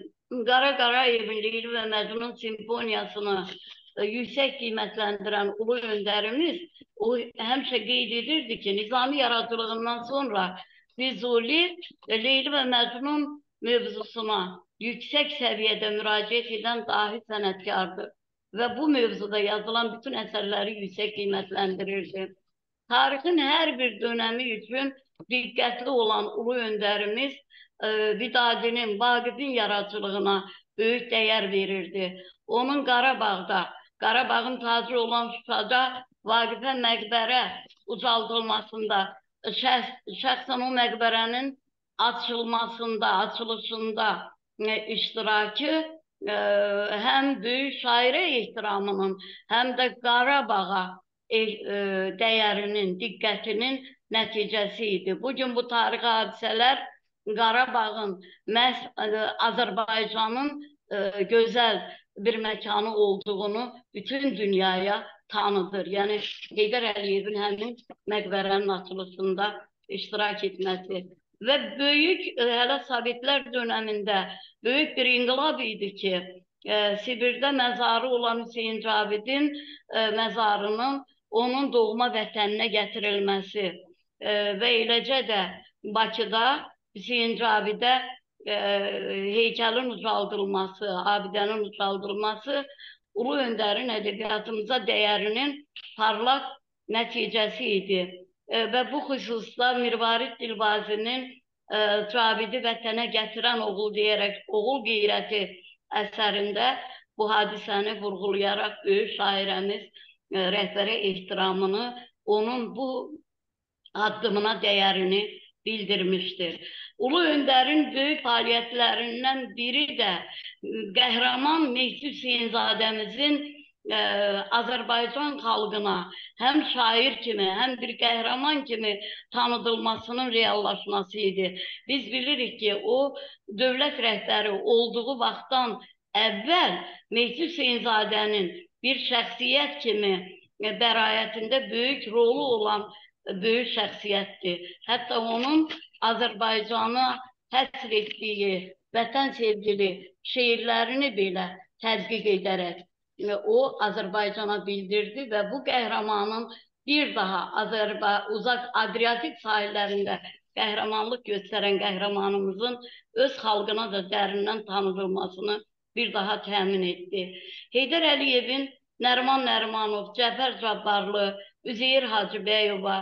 S7: Qara Qarayevin Leyli və Məcnun simfoniyasını e, yüksək qiymətləndirən Ulu Öndərimiz o həmişə qeyd edirdi ki, nizami yaradıcılığından sonra Füzuli Leyli və Məcnun mövzusuna yüksək səviyyədə müraciət edən dahi sənətkardır və bu mövzuda yazılan bütün əsərləri yüksək qiymətləndirirdi. Tarixin hər bir dönəmi üçün diqqətli olan Ulu Öndərimiz Vidadinin, Vaqifin yaradıcılığına böyük dəyər verirdi. Onun Qarabağda, Qarabağın tacı olan Şuşada Vaqifə məqbərə ucaldılmasında, şəxs, şəxsən o məqbərənin açılmasında, açılışında e, iştirakı e, həm böyük şairə ehtiramının, həm də Qarabağa e, e, dəyərinin, diqqətinin nəticəsi idi. Bugün bu tarixi hadisələr Qarabağın, məhz Azərbaycanın e, gözəl bir məkanı olduğunu bütün dünyaya tanıdır. Yəni Heydər Əliyevin həmin məqbərənin açılışında iştirak etməsi və böyük, hələ Sovetlər dönəmində böyük bir inqilab idi ki, e, Sibirdə məzarı olan Hüseyin Cavidin e, məzarının onun doğma vətəninə gətirilməsi e, və eləcə də Bakıda Hüseyin Cavidə e, heykəlin ucaldılması, abidənin ucaldılması Ulu Öndərin ədəbiyyatımıza dəyərinin parlaq nəticəsi idi. E, və bu xüsusda Mirvarid Dilbazinin e, Cavidi vətənə gətirən oğul deyərək oğul qeyrəti əsərində bu hadisəni vurğulayaraq böyük şairəmiz e, rəhbərə ehtiramını, onun bu addımına dəyərini bildirmişdir. Ulu Öndərin böyük fəaliyyətlərindən biri də qəhrəman Mehdi Hüseynzadəmizin e, Azərbaycan xalqına həm şair kimi, həm bir qəhrəman kimi tanıdılmasının reallaşması idi. Biz bilirik ki, o dövlət rəhbəri olduğu vaxtdan əvvəl Mehdi Hüseynzadənin bir şəxsiyyət kimi e, bəraətində böyük rolu olan böyük şəxsiyyətdir. Hətta onun Azərbaycana həsr etdiyi vətən sevgili şeirlərini belə tədqiq edərək o Azərbaycana bildirdi və bu qəhrəmanın bir daha Azərbaycan uzaq Adriatik sahillərində qəhrəmanlıq göstərən qəhrəmanımızın öz xalqına da dərindən tanıdılmasını bir daha təmin etdi. Heydər Əliyevin Nəriman Nərimanov, Cəfər Cabbarlı, Üzeyir Hacıbəyova,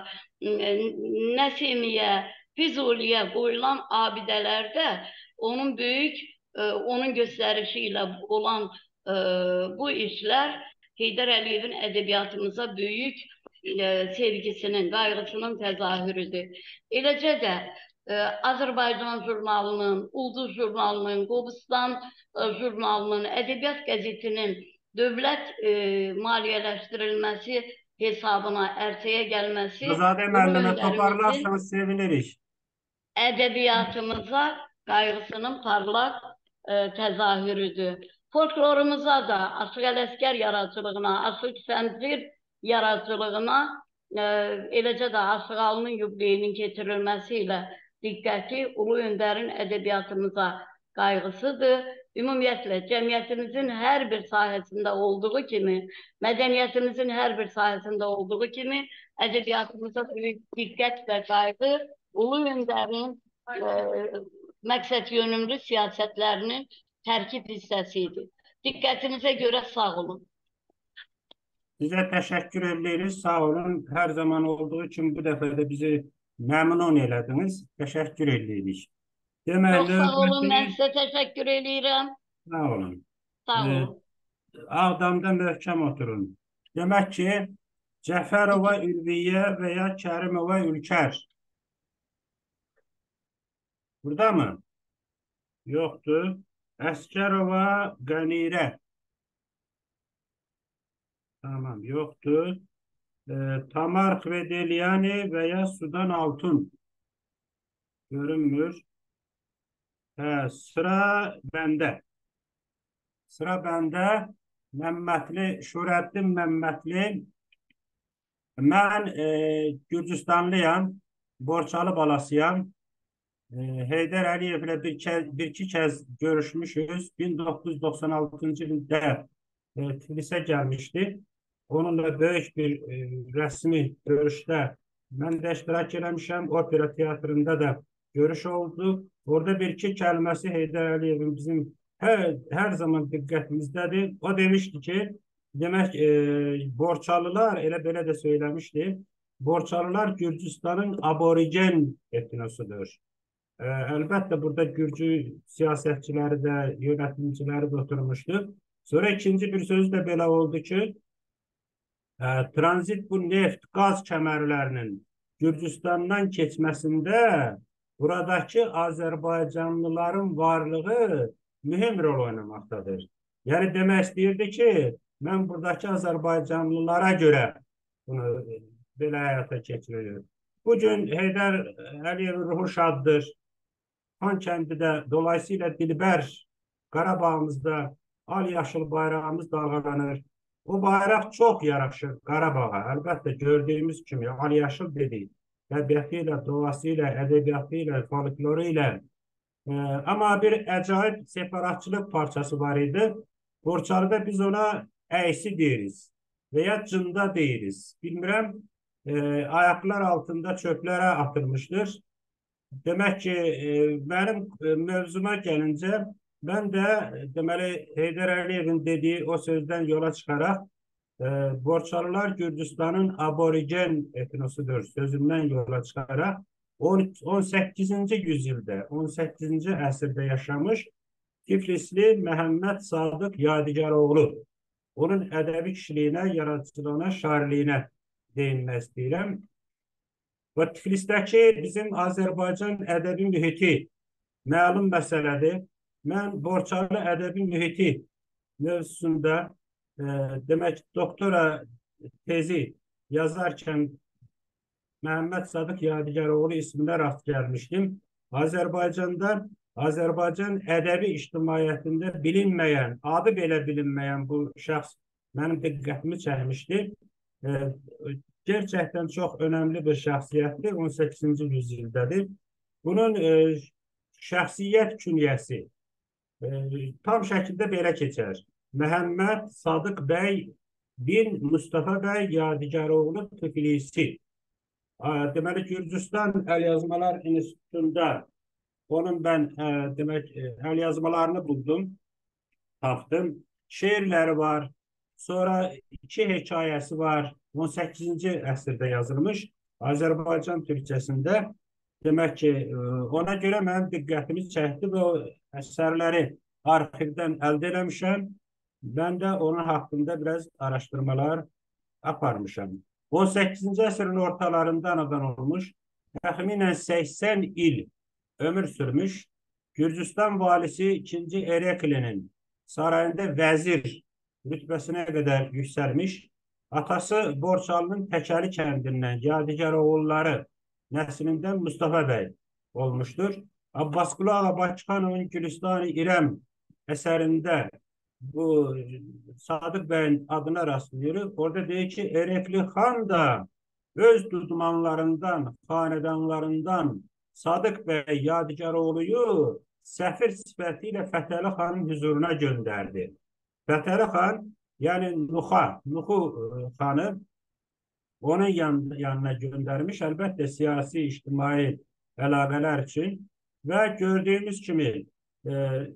S7: Nəsimiyə, Füzuliyə qoyulan abidələrdə onun böyük, onun göstərişi ilə olan bu işlər Heydər Əliyevin ədəbiyyatımıza böyük sevgisinin, qayğısının təzahürüdür. Eləcə də Azərbaycan jurnalının, Ulduz jurnalının, Qobustan jurnalının, Ədəbiyyat qəzetinin dövlət maliyyələşdirilməsi hesabına ərsəyə gəlməsi
S2: Azadə müəllimə toparlarsanız sevinirik.
S7: Ədəbiyyatımıza qayğısının parlaq e, təzahürüdür. Folklorumuza da, Aşıq Ələsgər yaradıcılığına, Aşıq Səmcir yaradıcılığına, e, eləcə də Aşıq Alının yubileyinin keçirilməsi ilə diqqəti Ulu Öndərin ədəbiyyatımıza qayğısıdır. Ümumiyyətlə, cəmiyyətimizin hər bir sahəsində olduğu kimi, mədəniyyətimizin hər bir sahəsində olduğu kimi, ədəbiyyatımıza böyük diqqət və qayğı Ulu Öndərin e, məqsəd yönümlü siyasətlərinin tərkib hissəsidir. Diqqətinizə görə sağ olun.
S2: Sizə təşəkkür edirik, sağ olun. Hər zaman olduğu kimi bu dəfə də bizi Məmnun elədiniz. Təşəkkür edirik.
S7: Çox
S2: Deməli,
S7: sağ olun, mən
S2: növbəti,
S7: sizə təşəkkür edirəm.
S2: sağ olun.
S7: Sağ
S2: Ee,
S7: olun.
S2: Ağdamda möhkəm oturun. Demək ki, Cəfərova Ülviyə və ya Kərimova Ülkər. Burada mı? Yoxdur. Əskərova Qənirə. Tamam, yoxdur. Ee, Tamar Kvedelyani və ya Sudan Altun. Görünmür. Hə, sıra bəndə. Sıra bəndə. Məmmədli, Şurəddin Məmmədli. Mən e, Gürcüstanlıyam. Borçalı balasıyam. E, Heydər Əliyevlə bir, kez, bir iki kez görüşmüşüz. bin dokuz yüz doxsan altıncı ildə e, Tiflisə gəlmişdi. Onunla böyük bir e, rəsmi görüşdə mən də iştirak eləmişəm. Opera teatrında da görüş oldu. Orada bir iki kəlməsi Heydər Əliyevin bizim hər, hər zaman diqqətimizdədir. O demişdi ki, demək e, Borçalılar, elə belə də söyləmişdi. Borçalılar Gürcüstanın aborigen etnosudur. E, əlbəttə burada Gürcü siyasətçiləri də, yönetimciləri də oturmuşdu. Sonra ikinci bir söz də belə oldu ki, e, transit bu neft, qaz kəmərlərinin Gürcüstandan keçməsində buradakı Azərbaycanlıların varlığı mühim rol oynamaktadır. Yani demək istəyirdi ki, mən buradakı Azərbaycanlılara görə bunu belə həyata keçiriyorum. Bugün Heydər Əliyevin ruhu şaddır. Xankəndidə dolayısıyla Dilbər Qarabağımızda al-yaşıl bayrağımız dalgalanır. O bayraq çox yaraşır Qarabağa. Əlbəttə gördüyümüz kimi al-yaşıl dedik. Təbiətiyle, doğasıyla, ədəbiyyatıyla, folkloruyla. Ee, ama bir acayip separatçılık parçası var idi. Borçalı'da biz ona əysi deyiriz veya cında deyiriz. Bilmirəm, e, ayaklar altında çöplere atılmıştır. Demek ki e, benim e, mövzuma gelince ben de deməli Heydər Əliyevin dediği o sözden yola çıkarak e, Borçalılar Gürcüstan'ın aborigen etnosudur sözünden yola çıkarak on səkkizinci yüzyılda, on səkkizinci əsrdə yaşamış Tiflisli Məhəmməd Sadıq Yadigaroğlu. Onun ədəbi kişiliyinə, yaradıcılığına, şairliyinə değinmək istəyirəm. Və Tiflisdəki bizim Azərbaycan ədəbi mühiti məlum məsələdir. Mən Borçalı ədəbi mühiti mövzusunda e, demək doktora tezi yazarkən Məhəmməd Sadıq Yadigaroğlu ismində rast gəlmişdim. Azərbaycanda, Azərbaycan ədəbi ictimaiyyətində bilinməyən, adı belə bilinməyən bu şəxs mənim diqqətimi çəkmişdi. E, gerçəkdən çox önəmli bir şəxsiyyətdir, on səkkizinci yüzyıldadır. Bunun e, şəxsiyyət künyəsi e, tam şəkildə belə keçər. Məhəmməd Sadıq bəy bin Mustafa bəy Yadigaroğlu Tiflisi. Deməli, Gürcüstan Əlyazmalar İnstitutunda onun ben e, demək e, əlyazmalarını buldum, tapdım. Şeirləri var, sonra iki hekayəsi var, on səkkizinci əsrdə yazılmış Azərbaycan türkçəsində. Demək ki, e, ona görə mənim diqqətimi çəkdi və o əsərləri arxivdən əldə eləmişəm. Ben de onun hakkında biraz araştırmalar aparmışam. on səkkizinci əsrin ortalarında anadan olmuş, təxminən səksən il ömür sürmüş, Gürcüstan valisi ikinci Ereklinin sarayında vəzir rütbəsinə qədər yüksəlmiş, atası Borçalının Təkəli kəndindən Yadigaroğulları nəslindən Mustafa bəy olmuşdur. Abbasqulu Ağa Bakıxanovun Gülüstan-ı İrəm əsərində bu Sadık Bey'in adına rastlıyoruz. Orada deyir ki Erekli Han da öz tutmanlarından, hanedanlarından Sadık Bey Yadigaroğlu'yu səfir sifətiyle Fətəli Xan'ın huzuruna gönderdi. Fətəli Xan yani Nuxa, Nuxu Xan'ı onun yan, yanına göndermiş. Elbette siyasi, ictimai əlaqələr için ve gördüğümüz kimi e,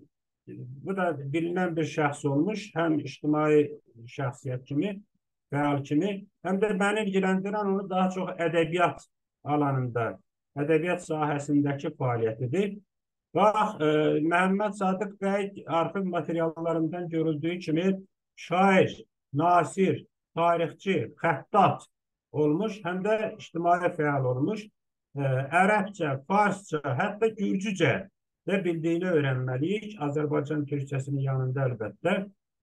S2: bu da bilinen bir şəxs olmuş. Hem ictimai şəxsiyyət kimi, fəal kimi, hem de beni ilgilendiren onu daha çok edebiyat alanında ədəbiyyat sahəsindəki fəaliyyətidir. Bax, e, Məhəmməd Sadıq bəy arxiv materiallarından görüldüyü kimi şair, nasir, tarixçi, xəttat olmuş, həm də ictimai fəal olmuş. E, ərəbcə, farsça, hətta gürcücə də bildiyini öyrənməliyik. Azərbaycan türkçəsinin yanında əlbəttə.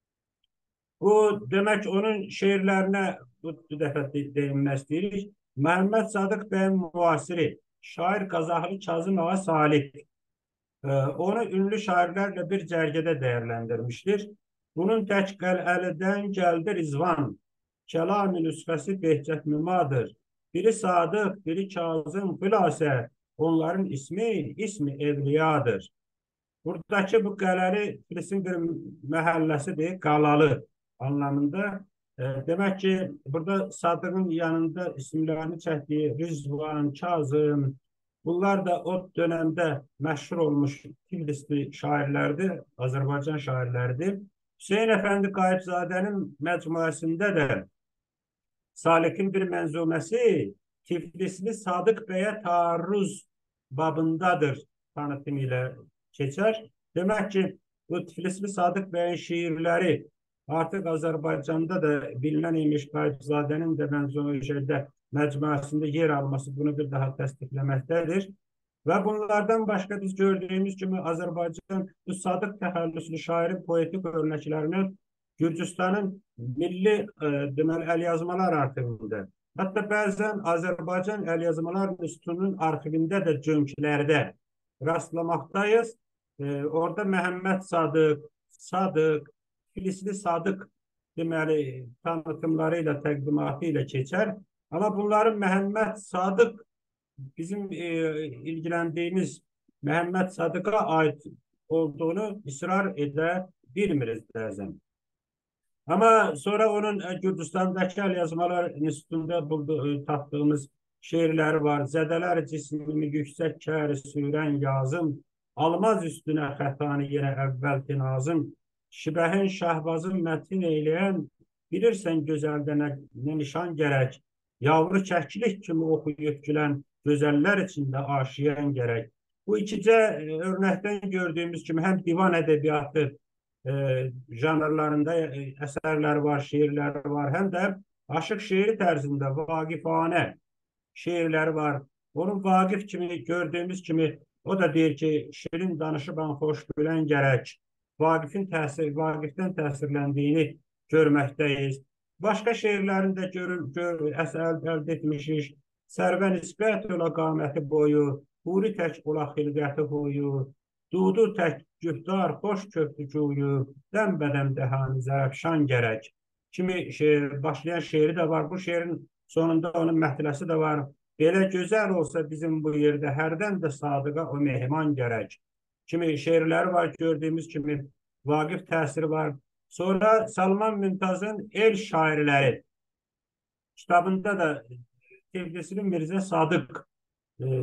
S2: Bu, demək, onun şeirlərinə bu, bu dəfə deyilmək istəyirik. Məhəmməd Sadıq bəyin müasiri, şair Qazaxlı Kazım Ağa Salih. E, onu ünlü şairlərlə bir cərgədə dəyərləndirmişdir. Bunun tək Qəl'əlidən gəldi Rizvan, Kəlami nüsxəsi Behçət Nümadır. Biri Sadıq, biri Kazım, xülasə onların ismi, ismi Evliyadır. Buradakı bu Qələli Filisin bir məhəlləsidir, Qalalı anlamında. E, demək ki, burada Sadıq'ın yanında isimlərini çəkdiyi Rizvan, Kazım, bunlar da o dönemdə məşhur olmuş Tiflisli şairlərdir, Azərbaycan şairləridir. Hüseyin Əfəndi Qayıbzadənin məcmuəsində də Salikin bir mənzuməsi Tiflisli Sadıq bəyə taarruz babındadır tanıtım ilə keçər. Demək ki, bu Tiflisli Sadıq bəyin şiirləri artıq Azərbaycanda da bilinən imiş Qayıbzadənin də mənzumə məcmuəsində yer alması bunu bir daha təsdiqləməkdədir. Və bunlardan başqa biz gördüyümüz kimi Azərbaycan bu Sadıq təxəllüslü şairin poetik örnəklərini Gürcüstanın milli e, deməli əlyazmalar arxivində, hətta bəzən Azərbaycan əlyazmalar institutunun arxivində də cönklərdə rastlamaqdayız. E, orada Məhəmməd Sadıq, Sadıq, Filisli Sadıq deməli tanıtımları ilə, təqdimatı ilə keçər. Amma bunların Məhəmməd Sadıq bizim e, ilgiləndiyimiz Məhəmməd Sadıqa aid olduğunu israr edə bilmiriz bəzən. Amma sonra onun Gürcüstandakı əlyazmalar institutunda bulduğu, tapdığımız şeirləri var. Zədələr cismimi yüksək kər sürən yazım, almaz üstünə xətanı yenə əvvəl tinazım, Şibəhin şəhbazın mətin eyləyən, bilirsən gözəldə nə, nə nişan gərək, yavru kəklik kimi oxuyub gülən, gözəllər içində aşiyan gərək. Bu ikicə e, örnəkdən gördüyümüz kimi həm divan ədəbiyyatı e, janrlarında e, əsərlər var, şeirlər var, həm də aşıq şeiri tərzində vaqifanə şeirləri var. Onun Vaqif kimi gördüyümüz kimi o da deyir ki, şirin danışıban xoş gülən gərək. Vaqifin təsir, Vaqifdən təsirləndiyini görməkdəyiz. Başqa şeirlərində görür, gör, əsər əldə etmişik. Sərvə nisbət ola qaməti boyu, huri tək ola xilqəti huyu, dudu tək güftar, xoş köftü cuyu, dəm-bədəm dəhanı zərəfşan gərək. Kimi şeir, başlayan şeiri də var. Bu şeirin sonunda onun məhtiləsi də var. Belə gözəl olsa bizim bu yerdə hərdən də Sadıqa o mehman gərək. Kimi şeirləri var, gördüyümüz kimi Vaqif təsiri var. Sonra Salman Mümtazın El şairləri kitabında da Tiflisli Mirzə Sadıq e,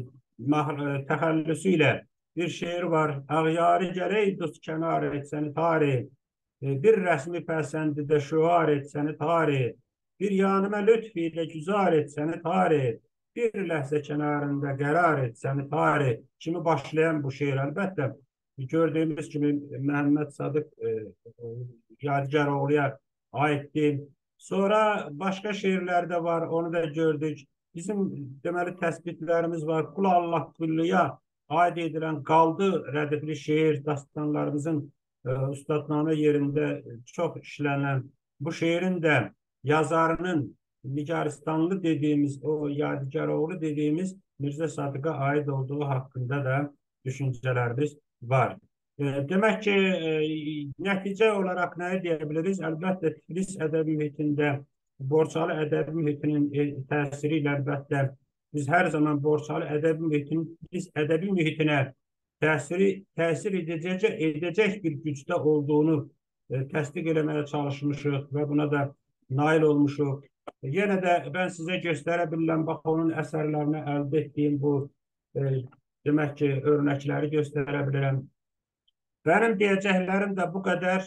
S2: təxəllüsü ilə bir şeir var. Ağyarı gərək dost kənar et səni tari, e, bir rəsmi pəsəndidə şüar et səni tari, bir yanıma lütf ilə güzar et səni tari, bir ləhzə kənarında qərar et səni tari kimi başlayan bu şeir əlbəttə gördüyümüz kimi Məhəmməd Sadıq e, e, Yadigaroğlu'ya aiddir. Sonra başqa şeirlər də var, onu da gördük. Bizim deməli təsbitlərimiz var. Kul Allah Kulluya aid edilən qaldı rədifli şeir dastanlarımızın e, ustadnamə yerində çox işlənən bu şeirin də yazarının Nigaristanlı dediğimiz, o Yadigaroğlu dediğimiz Mirzə Sadıqa aid olduğu haqqında da düşüncələrimiz var. E, demək ki, e, nəticə olaraq nəyi deyə biliriz? Əlbəttə, Tiflis ədəbi mühitində, Borçalı ədəbi mühitinin e, təsiri ilə əlbəttə biz hər zaman Borçalı ədəbi mühitinin Tiflis ədəbi mühitinə təsiri, təsir edəcək, edəcək bir gücdə olduğunu e, təsdiq eləməyə çalışmışıq və buna da nail olmuşuq. Yenə də ben sizə göstərə bilirəm, bax onun əsərlərini əldə etdiyim bu e, demək ki, örnəkləri göstərə bilirəm. Benim deyəcəklərim də bu qədər.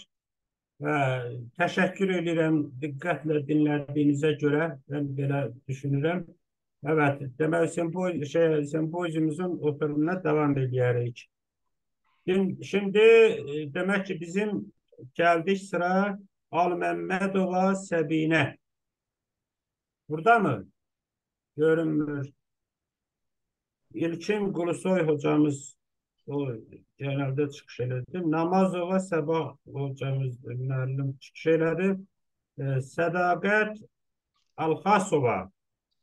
S2: E, təşəkkür edirəm diqqətlə dinlədiyinizə görə, ben belə düşünürəm. Evet, demek sempo şey, sempozyumumuzun oturumuna devam ediyoruz. Şimdi, şimdi e, demek ki bizim geldik sıra Almemmedova Sebine. Burada mı? Görünmüyor. İlkin Gulusoy hocamız o genelde çıkış elədi. Namazova Sabah hocamız müəllim çıkış elədi. E, Sədaqət Alxasova.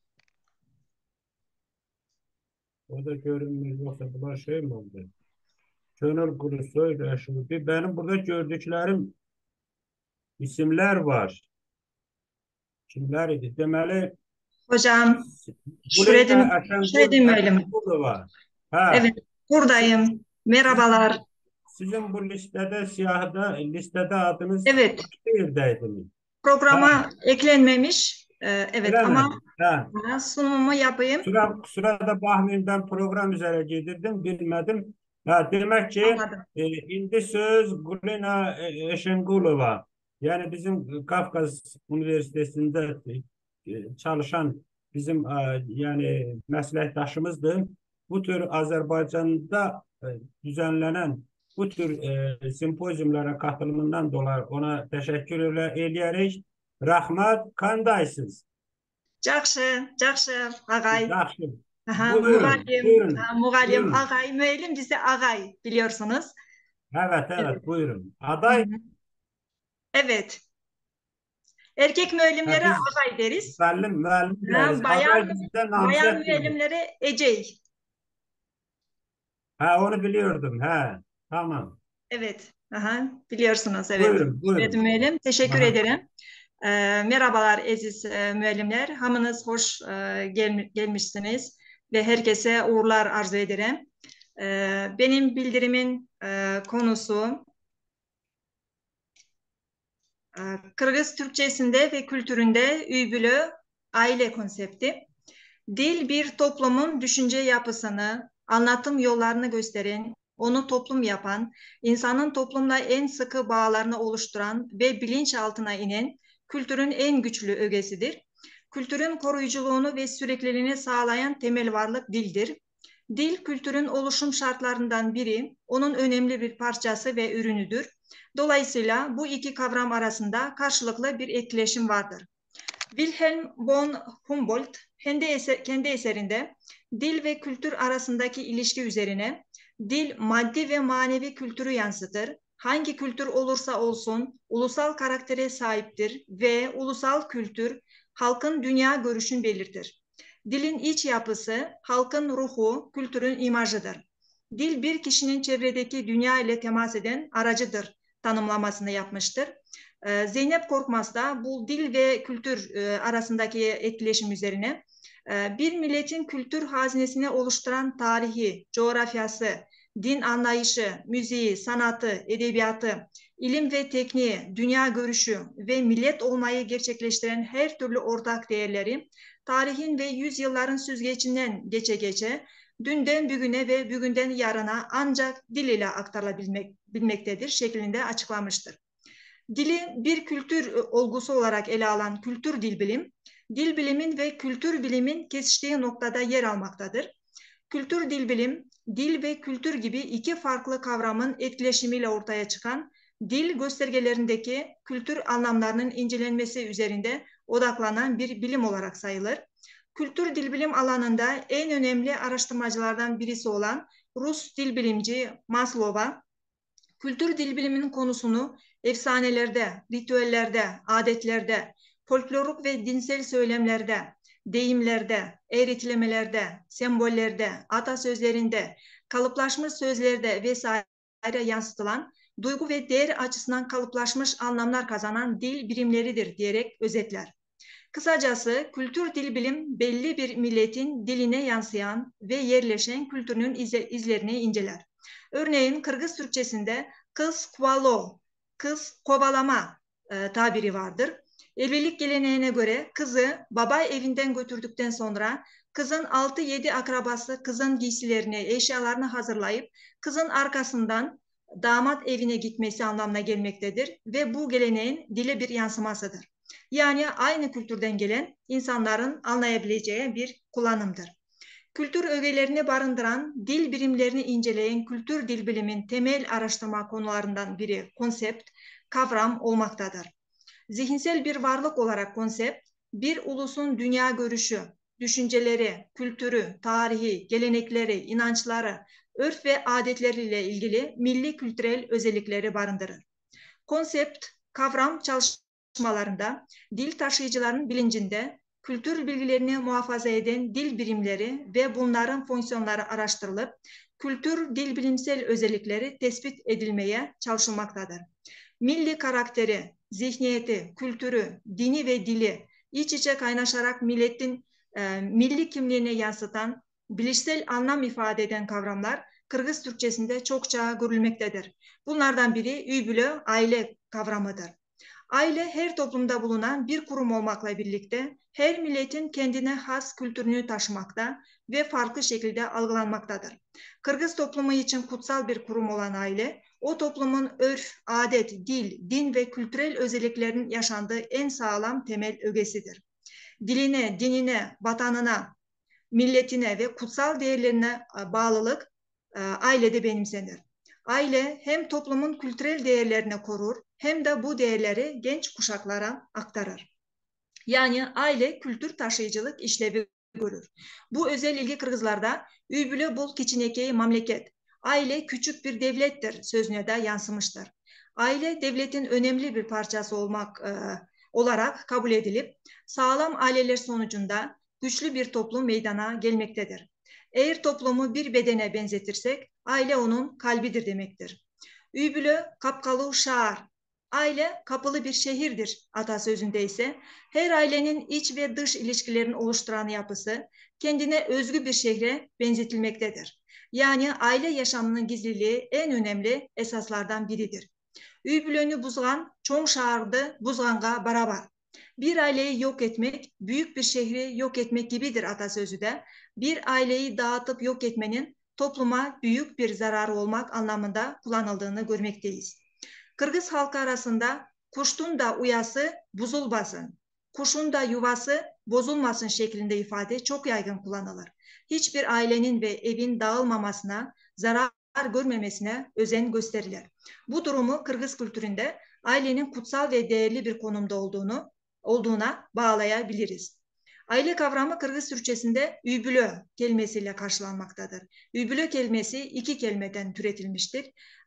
S2: O da görünmüyor. Yoksa bunlar şey mi oldu? Könül Gulusoy, Reşudi. Benim burada gördüklerim isimler var. Kimler idi? Demeli
S6: Hocam,
S2: Gulina
S6: Şüredim,
S2: Əşəngül
S6: Şüredim müəllim.
S2: Əşəngülova. Ha.
S6: Evet, buradayım. Merhabalar.
S2: Sizin bu listede siyahda listede adınız
S6: Evet,
S2: başka yerdeydiniz.
S6: programa
S2: Ha.
S6: eklenmemiş. Ee, evet
S2: Öyle
S6: ama
S2: mi? Ha.
S6: ha, sunumumu yapayım.
S2: Sıra, sırada bakmayın ben program üzere getirdim bilmedim. Ha, demek ki
S6: Anladım.
S2: e, indi söz Gulina Eşengulova. Yani bizim Kafkas Üniversitesi'nde e, çalışan bizim e, yani meslektaşımızdı. Bu tür Azerbaycan'da e, düzenlenen bu tür e, sempozyumlara katılımından dolayı ona teşekkür ederiz. Rahmat kandaysınız.
S6: Жақсы, жақсы, ağay.
S2: Yaxşı.
S6: Aha,
S2: Buyurun,
S6: muğallim,
S2: buyurun,
S6: ha, muğallim,
S2: buyurun.
S6: ağay, müellim bize ağay biliyorsunuz.
S2: Evet, evet,
S6: Evet.
S2: buyurun.
S6: Hı
S2: Aday,
S6: hı. Evet. Erkek
S2: ha,
S6: müellimlere
S2: biz
S6: ağay deriz.
S2: müellim, müellim deriz.
S6: Ha, bayan,
S2: Aday bizde
S6: bayan
S2: namzet deriz.
S6: müellimlere ecey.
S2: Ha, onu biliyordum. Ha, tamam.
S6: Evet. Aha, biliyorsunuz, evet.
S2: Buyurun,
S6: Evet
S2: buyurun.
S6: müellim, teşekkür
S2: Aha.
S6: ederim. Ee, merhabalar aziz e, müellimler. Hamınız hoş e, gel, gelmişsiniz ve herkese uğurlar arzu ederim. Ee, benim bildirimin e, konusu e, Kırgız Türkçesinde ve kültüründe üybülü aile konsepti. Dil bir toplumun düşünce yapısını, anlatım yollarını gösteren, onu toplum yapan, insanın toplumla en sıkı bağlarını oluşturan ve bilinçaltına inen kültürün en güçlü ögesidir. Kültürün koruyuculuğunu ve sürekliliğini sağlayan temel varlık dildir. Dil, kültürün oluşum şartlarından biri, onun önemli bir parçası ve ürünüdür. Dolayısıyla bu iki kavram arasında karşılıklı bir etkileşim vardır. Wilhelm von Humboldt kendi, eser, kendi eserinde dil ve kültür arasındaki ilişki üzerine dil maddi ve manevi kültürü yansıtır. Hangi kültür olursa olsun ulusal karaktere sahiptir ve ulusal kültür halkın dünya görüşünü belirtir. Dilin iç yapısı halkın ruhu, kültürün imajıdır. Dil bir kişinin çevredeki dünya ile temas eden aracıdır tanımlamasını yapmıştır. Zeynep Korkmaz da bu dil ve kültür arasındaki etkileşim üzerine bir milletin kültür hazinesini oluşturan tarihi, coğrafyası, din anlayışı, müziği, sanatı, edebiyatı, ilim ve tekniği, dünya görüşü ve millet olmayı gerçekleştiren her türlü ortak değerleri tarihin ve yüzyılların süzgecinden geçe geçe dünden bugüne ve bugünden yarına ancak dil ile aktarılabilmektedir şeklinde açıklamıştır. Dili bir kültür olgusu olarak ele alan kültür dil bilim, dil bilimin ve kültür bilimin kesiştiği noktada yer almaktadır. Kültür dil bilim, dil ve kültür gibi iki farklı kavramın etkileşimiyle ortaya çıkan dil göstergelerindeki kültür anlamlarının incelenmesi üzerinde odaklanan bir bilim olarak sayılır. Kültür dil bilim alanında en önemli araştırmacılardan birisi olan Rus dil bilimci Maslow'a, kültür dil biliminin konusunu efsanelerde, ritüellerde, adetlerde, folklorik ve dinsel söylemlerde, deyimlerde, eğretilemelerde, sembollerde, atasözlerinde, kalıplaşmış sözlerde vesaire yansıtılan, duygu ve değer açısından kalıplaşmış anlamlar kazanan dil birimleridir diyerek özetler. Kısacası kültür dil bilim belli bir milletin diline yansıyan ve yerleşen kültürünün izlerini inceler. Örneğin Kırgız Türkçesinde kız kvalo, kız kovalama e, tabiri vardır. Evlilik geleneğine göre kızı baba evinden götürdükten sonra kızın altı yedi akrabası kızın giysilerini, eşyalarını hazırlayıp kızın arkasından damat evine gitmesi anlamına gelmektedir ve bu geleneğin dile bir yansımasıdır.
S8: Yani aynı kültürden gelen insanların anlayabileceği bir kullanımdır. Kültür ögelerini barındıran, dil birimlerini inceleyen kültür dil bilimin temel araştırma konularından biri konsept, kavram olmaktadır. Zihinsel bir varlık olarak konsept, bir ulusun dünya görüşü, düşünceleri, kültürü, tarihi, gelenekleri, inançları, örf ve adetleriyle ilgili milli kültürel özellikleri barındırır. Konsept, kavram çalışmalarında dil taşıyıcıların bilincinde kültür bilgilerini muhafaza eden dil birimleri ve bunların fonksiyonları araştırılıp kültür dil bilimsel özellikleri tespit edilmeye çalışılmaktadır. Milli karakteri, zihniyeti, kültürü, dini ve dili iç içe kaynaşarak milletin e, milli kimliğine yansıtan, bilişsel anlam ifade eden kavramlar Kırgız Türkçesinde çokça görülmektedir. Bunlardan biri üybülö, aile kavramıdır. Aile her toplumda bulunan bir kurum olmakla birlikte her milletin kendine has kültürünü taşımakta ve farklı şekilde algılanmaktadır. Kırgız toplumu için kutsal bir kurum olan aile, o toplumun örf, adet, dil, din ve kültürel özelliklerin yaşandığı en sağlam temel ögesidir. Diline, dinine, vatanına, milletine ve kutsal değerlerine bağlılık ailede benimsenir. Aile hem toplumun kültürel değerlerini korur hem de bu değerleri genç kuşaklara aktarır. Yani aile kültür taşıyıcılık işlevi görür. Bu özel ilgi Kırgızlarda üybülö bul kiçinekeyi mamleket, aile küçük bir devlettir sözüne de yansımıştır. Aile devletin önemli bir parçası olmak e, olarak kabul edilip sağlam aileler sonucunda güçlü bir toplum meydana gelmektedir. Eğer toplumu bir bedene benzetirsek aile onun kalbidir demektir. Üybülö kapkalı şahar, aile kapılı bir şehirdir atasözünde ise her ailenin iç ve dış ilişkilerini oluşturan yapısı kendine özgü bir şehre benzetilmektedir. Yani aile yaşamının gizliliği en önemli esaslardan biridir. Üybülönü buzgan, çoğ şahardı buzganға barabar. Bir aileyi yok etmek, büyük bir şehri yok etmek gibidir atasözü de. Bir aileyi dağıtıp yok etmenin topluma büyük bir zararı olmak anlamında kullanıldığını görmekteyiz. Kırgız halkı arasında kuşun da uyası bozulmasın, kuşun da yuvası bozulmasın şeklinde ifade çok yaygın kullanılır. Hiçbir ailenin ve evin dağılmamasına, zarar görmemesine özen gösterilir. Bu durumu Kırgız kültüründe ailenin kutsal ve değerli bir konumda olduğunu olduğuna bağlayabiliriz. Aile kavramı Kırgız Türkçesinde üybülö kelimesiyle karşılanmaktadır. Üybülö kelimesi iki kelimeden türetilmiştir.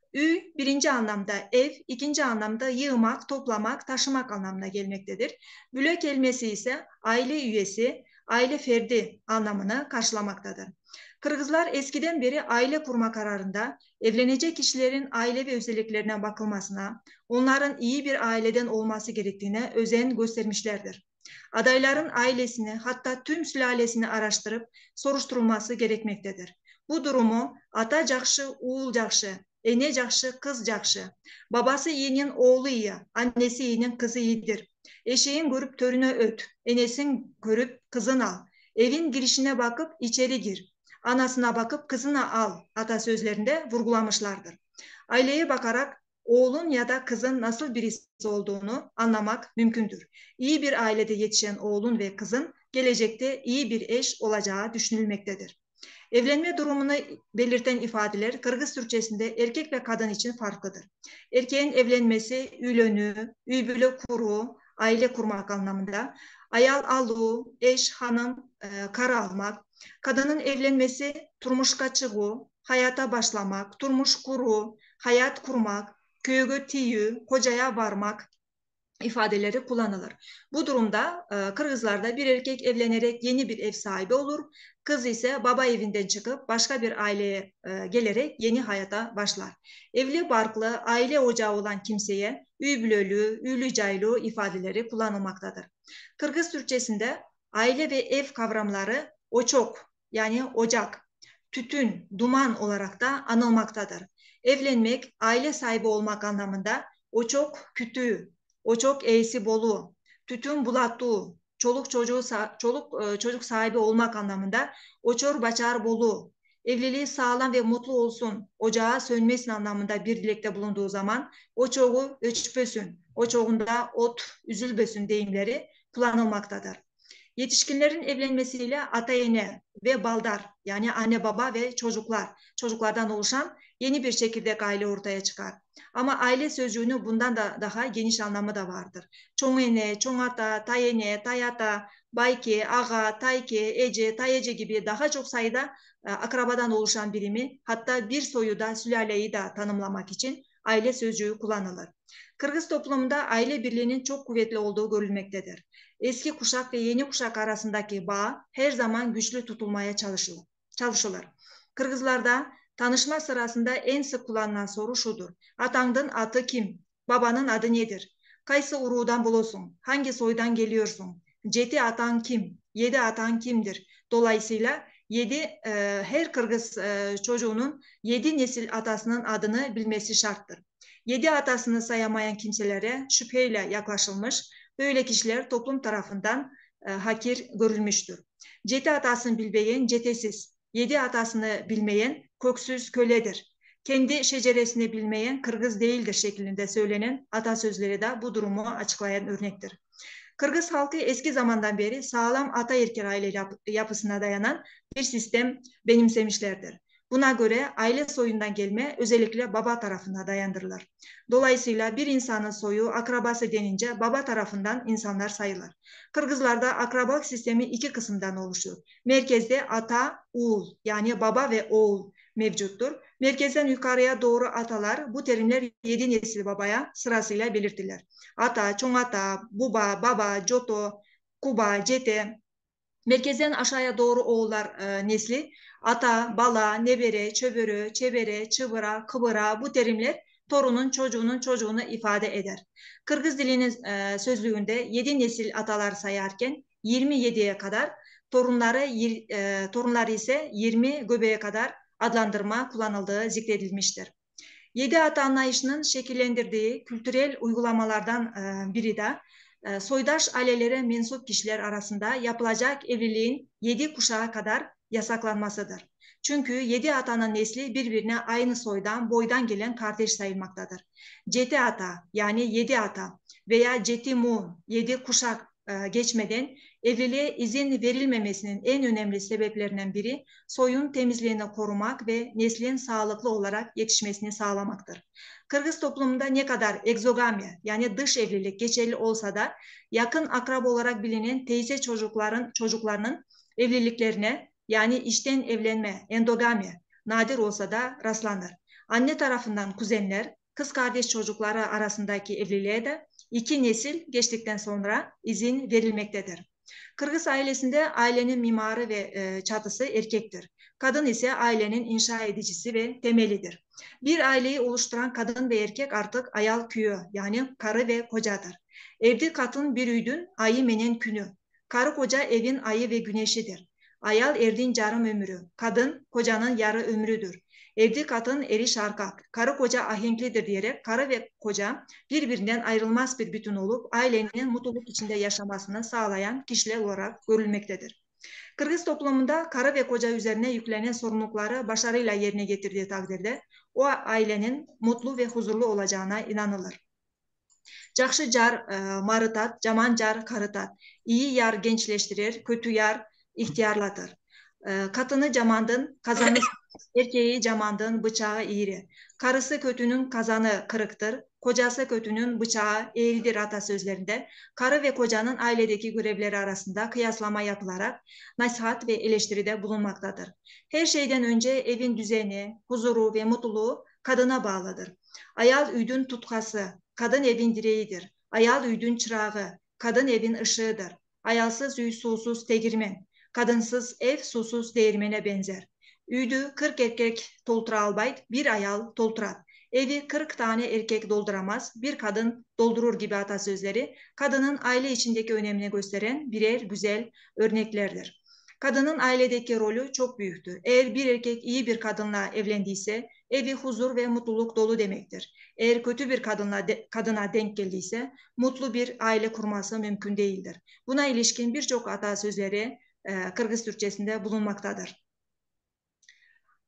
S8: Ü birinci anlamda ev, ikinci anlamda yığmak, toplamak, taşımak anlamına gelmektedir. Bülö kelimesi ise aile üyesi, aile ferdi anlamını karşılamaktadır. Kırgızlar eskiden beri aile kurma kararında evlenecek kişilerin aile ve özelliklerine bakılmasına, onların iyi bir aileden olması gerektiğine özen göstermişlerdir. Adayların ailesini hatta tüm sülalesini araştırıp soruşturulması gerekmektedir. Bu durumu ata jakşı, uğul jakşı, ene jakşı, kız jakşı, babası iyinin oğlu iyi, annesi iyinin kızı iyidir. Eşeğin görüp törüne öt, enesin görüp kızın al. Evin girişine bakıp içeri gir. Anasına bakıp kızına al atasözlerinde vurgulamışlardır. Aileye bakarak oğlun ya da kızın nasıl birisi olduğunu anlamak mümkündür. İyi bir ailede yetişen oğlun ve kızın gelecekte iyi bir eş olacağı düşünülmektedir. Evlenme durumunu belirten ifadeler Kırgız Türkçesinde erkek ve kadın için farklıdır. Erkeğin evlenmesi ülönü, üybülö kuru, aile kurmak anlamında, ayal alu, eş, hanım, e, karı almak, kadının evlenmesi turmuşka çıgu, hayata başlamak, turmuş kuru, hayat kurmak, köyge tiyü, kocaya varmak ifadeleri kullanılır. Bu durumda e, Kırgızlarda bir erkek evlenerek yeni bir ev sahibi olur. Kız ise baba evinden çıkıp başka bir aileye e, gelerek yeni hayata başlar. Evli barklı, aile ocağı olan kimseye üybülölü, ülücaylı ifadeleri kullanılmaktadır. Kırgız Türkçesinde aile ve ev kavramları oçok yani ocak, tütün, duman olarak da anılmaktadır. Evlenmek, aile sahibi olmak anlamında oçok kütüğü, oçok eğsi bolu, tütün bulattuğu, çoluk çocuğu çoluk çocuk sahibi olmak anlamında oçor baçar bolu, evliliği sağlam ve mutlu olsun, ocağı sönmesin anlamında bir dilekte bulunduğu zaman o çoğu öçpösün, o çoğunda ot üzülbösün deyimleri kullanılmaktadır. Yetişkinlerin evlenmesiyle atayene ve baldar yani anne baba ve çocuklar, çocuklardan oluşan yeni bir çekirdek aile ortaya çıkar. Ama aile sözcüğünün bundan da daha geniş anlamı da vardır. Çoğene, çoğata, tayene, tayata, bayke, ağa, tayke, ece, tayece gibi daha çok sayıda e, akrabadan oluşan birimi, hatta bir soyu da sülaleyi de tanımlamak için aile sözcüğü kullanılır. Kırgız toplumunda aile birliğinin çok kuvvetli olduğu görülmektedir. Eski kuşak ve yeni kuşak arasındaki bağ her zaman güçlü tutulmaya çalışılır. çalışılır. Kırgızlarda tanışma sırasında en sık kullanılan soru şudur. Atandın adı kim? Babanın adı nedir? Kaysı uruğdan buluyorsun? Hangi soydan geliyorsun? Ceti atan kim? Yedi atan kimdir? Dolayısıyla yedi e, her Kırgız e, çocuğunun yedi nesil atasının adını bilmesi şarttır. Yedi atasını sayamayan kimselere şüpheyle yaklaşılmış, böyle kişiler toplum tarafından e, hakir görülmüştür. Ceti atasını bilmeyen cetesiz, yedi atasını bilmeyen köksüz köledir. Kendi şeceresini bilmeyen Kırgız değildir şeklinde söylenen atasözleri de bu durumu açıklayan örnektir. Kırgız halkı eski zamandan beri sağlam ataerkil aile yapısına dayanan bir sistem benimsemişlerdir. Buna göre aile soyundan gelme özellikle baba tarafına dayandırılır. Dolayısıyla bir insanın soyu akrabası denince baba tarafından insanlar sayılır. Kırgızlarda akrabalık sistemi iki kısımdan oluşuyor. Merkezde ata, oğul yani baba ve oğul mevcuttur. Merkezden yukarıya doğru atalar, bu terimler yedi nesil babaya sırasıyla belirtilir. Ata, çoğata, buba, baba, joto, kuba, cete. Merkezden aşağıya doğru oğullar e, nesli ata, bala, nebere, çöbürü, çebere, çıbıra, kıbıra bu terimler torunun çocuğunun çocuğunu ifade eder. Kırgız dilinin e, sözlüğünde yedi nesil atalar sayarken yirmi yediye kadar, torunları e, torunları ise yirmi göbeğe kadar adlandırma kullanıldığı zikredilmiştir. Yedi ata anlayışının şekillendirdiği kültürel uygulamalardan e, biri de e, soydaş ailelere mensup kişiler arasında yapılacak evliliğin yedi kuşağa kadar yasaklanmasıdır. Çünkü yedi atanın nesli birbirine aynı soydan, boydan gelen kardeş sayılmaktadır. Ceti ata yani yedi ata veya ceti mu yedi kuşak e, geçmeden evliliğe izin verilmemesinin en önemli sebeplerinden biri soyun temizliğini korumak ve neslin sağlıklı olarak yetişmesini sağlamaktır. Kırgız toplumunda ne kadar egzogami yani dış evlilik geçerli olsa da yakın akraba olarak bilinen teyze çocukların çocuklarının evliliklerine yani içten evlenme, endogami nadir olsa da rastlanır. Anne tarafından kuzenler, kız kardeş çocukları arasındaki evliliğe de iki nesil geçtikten sonra izin verilmektedir. Kırgız ailesinde ailenin mimarı ve e, çatısı erkektir. Kadın ise ailenin inşa edicisi ve temelidir. Bir aileyi oluşturan kadın ve erkek artık ayal küyü yani karı ve kocadır. Evde kadın bir üydün ayı menen günü. Karı koca evin ayı ve güneşidir. Ayal erdin carım ömrü. Kadın kocanın yarı ömrüdür. Evde kadın eri şarkak, karı koca ahenklidir diyerek karı ve koca birbirinden ayrılmaz bir bütün olup ailenin mutluluk içinde yaşamasını sağlayan kişiler olarak görülmektedir. Kırgız toplumunda karı ve koca üzerine yüklenen sorumlulukları başarıyla yerine getirdiği takdirde o ailenin mutlu ve huzurlu olacağına inanılır. Jakşı jar e, marıtat, jaman jar karıtat. İyi yar gençleştirir, kötü yar ihtiyarlatır. E, katını camandın, kazanı erkeği camandın, bıçağı eğri. Karısı kötünün kazanı kırıktır, kocası kötünün bıçağı eğridir atasözlerinde. Karı ve kocanın ailedeki görevleri arasında kıyaslama yapılarak nasihat ve eleştiride bulunmaktadır. Her şeyden önce evin düzeni, huzuru ve mutluluğu kadına bağlıdır. Ayal üydün tutkası, kadın evin direğidir. Ayal üydün çırağı, kadın evin ışığıdır. Ayalsız üy susuz tegirmen, kadınsız ev susuz değirmene benzer. Üydü kırk erkek toltura albayt, bir ayal tolturat. Evi kırk tane erkek dolduramaz, bir kadın doldurur gibi atasözleri, kadının aile içindeki önemini gösteren birer güzel örneklerdir. Kadının ailedeki rolü çok büyüktür. Eğer bir erkek iyi bir kadınla evlendiyse, evi huzur ve mutluluk dolu demektir. Eğer kötü bir kadınla de, kadına denk geldiyse, mutlu bir aile kurması mümkün değildir. Buna ilişkin birçok atasözleri e, Kırgız Türkçesinde bulunmaktadır.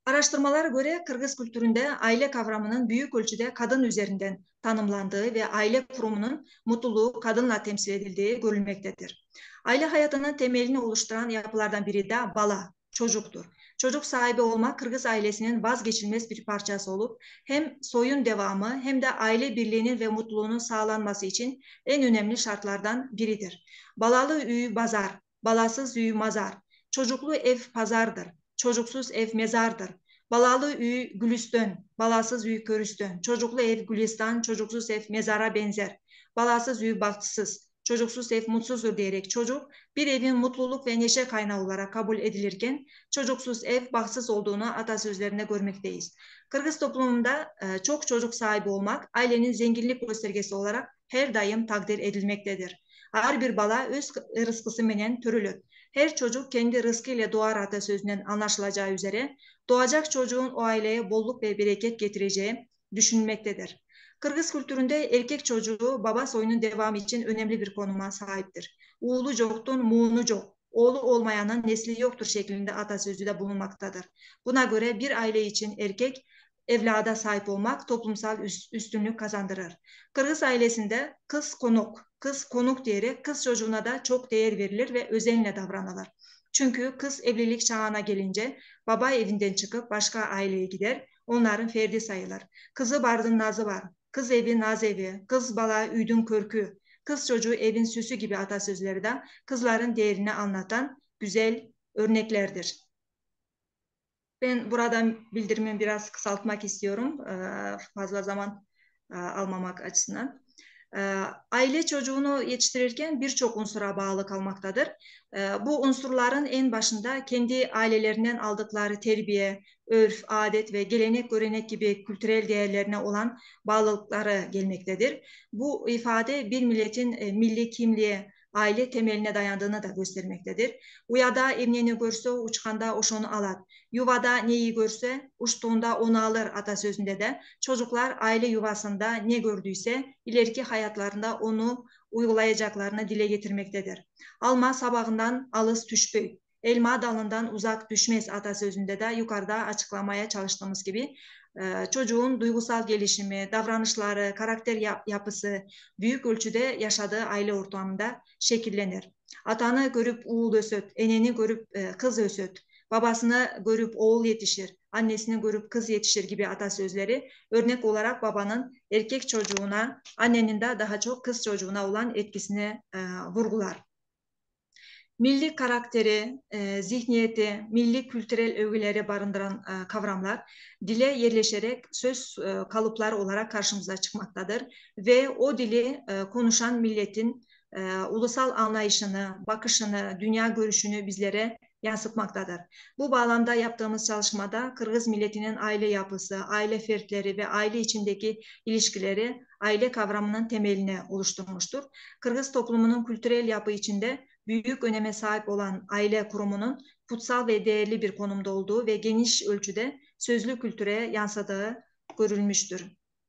S8: Araştırmalara göre Kırgız kültüründe aile kavramının büyük ölçüde kadın üzerinden tanımlandığı ve aile kurumunun mutluluğu kadınla temsil edildiği görülmektedir. Aile hayatının temelini oluşturan yapılardan biri de bala, çocuktur. Çocuk sahibi olmak Kırgız ailesinin vazgeçilmez bir parçası olup hem soyun devamı hem de aile birliğinin ve mutluluğunun sağlanması için en önemli şartlardan biridir. Balalı üyü bazar, balasız üyü mazar, çocuklu ev pazardır, çocuksuz ev mezardır. Balalı üy gülüstön, balasız üy körüstön, çocuklu ev gülistan, çocuksuz ev mezara benzer. Balasız üy bahtsız, çocuksuz ev mutsuzdur diyerek çocuk bir evin mutluluk ve neşe kaynağı olarak kabul edilirken çocuksuz ev bahtsız olduğunu atasözlerinde görmekteyiz. Kırgız toplumunda çok çocuk sahibi olmak ailenin zenginlik göstergesi olarak her daim takdir edilmektedir. Her bir bala öz rızkısı menen törülür. Her çocuk kendi rızkıyla doğar atasözünden anlaşılacağı üzere doğacak çocuğun o aileye bolluk ve bereket getireceği düşünülmektedir. Kırgız kültüründe erkek çocuğu baba soyunun devamı için önemli bir konuma sahiptir. Uğulu çoktun, muğunu çok, oğlu olmayanın nesli yoktur şeklinde atasözü de bulunmaktadır. Buna göre bir aile için erkek evlada sahip olmak toplumsal üstünlük kazandırır. Kırgız ailesinde kız konuk, kız konuk diyerek kız çocuğuna da çok değer verilir ve özenle davranılır. Çünkü kız evlilik çağına gelince baba evinden çıkıp başka aileye gider, onların ferdi sayılır. Kızı bardın nazı var, kız evi naz evi, kız bala üydün körkü, kız çocuğu evin süsü gibi atasözleri de kızların değerini anlatan güzel örneklerdir. Ben buradan bildirimimi biraz kısaltmak istiyorum, fazla zaman almamak açısından. Aile çocuğunu yetiştirirken birçok unsura bağlı kalmaktadır. Bu unsurların en başında kendi ailelerinden aldıkları terbiye, örf, adet ve gelenek, görenek gibi kültürel değerlerine olan bağlılıkları gelmektedir. Bu ifade bir milletin milli kimliğe, aile temeline dayandığını da göstermektedir. Uyada emniyeni görse uçkanda oşonu alar. Yuvada neyi görse uçtuğunda onu alır atasözünde de çocuklar aile yuvasında ne gördüyse ileriki hayatlarında onu uygulayacaklarını dile getirmektedir. Alma sabahından alız düşbey, elma dalından uzak düşmez atasözünde de yukarıda açıklamaya çalıştığımız gibi çocuğun duygusal gelişimi, davranışları, karakter yapısı büyük ölçüde yaşadığı aile ortamında şekillenir. Atanı görüp oğul ösöt, eneni görüp kız ösöt, babasını görüp oğul yetişir, annesini görüp kız yetişir gibi atasözleri örnek olarak babanın erkek çocuğuna, annenin de daha çok kız çocuğuna olan etkisini e, vurgular. Milli karakteri, e, zihniyeti, milli kültürel öğeleri barındıran e, kavramlar dile yerleşerek söz e, kalıpları olarak karşımıza çıkmaktadır ve o dili e, konuşan milletin e, ulusal anlayışını, bakışını, dünya görüşünü bizlere yansıtmaktadır. Bu bağlamda yaptığımız çalışmada Kırgız milletinin aile yapısı, aile fertleri ve aile içindeki ilişkileri aile kavramının temelini oluşturmuştur. Kırgız toplumunun kültürel yapı içinde büyük öneme sahip olan aile kurumunun kutsal ve değerli bir konumda olduğu ve geniş ölçüde sözlü kültüre yansıdığı görülmüştür.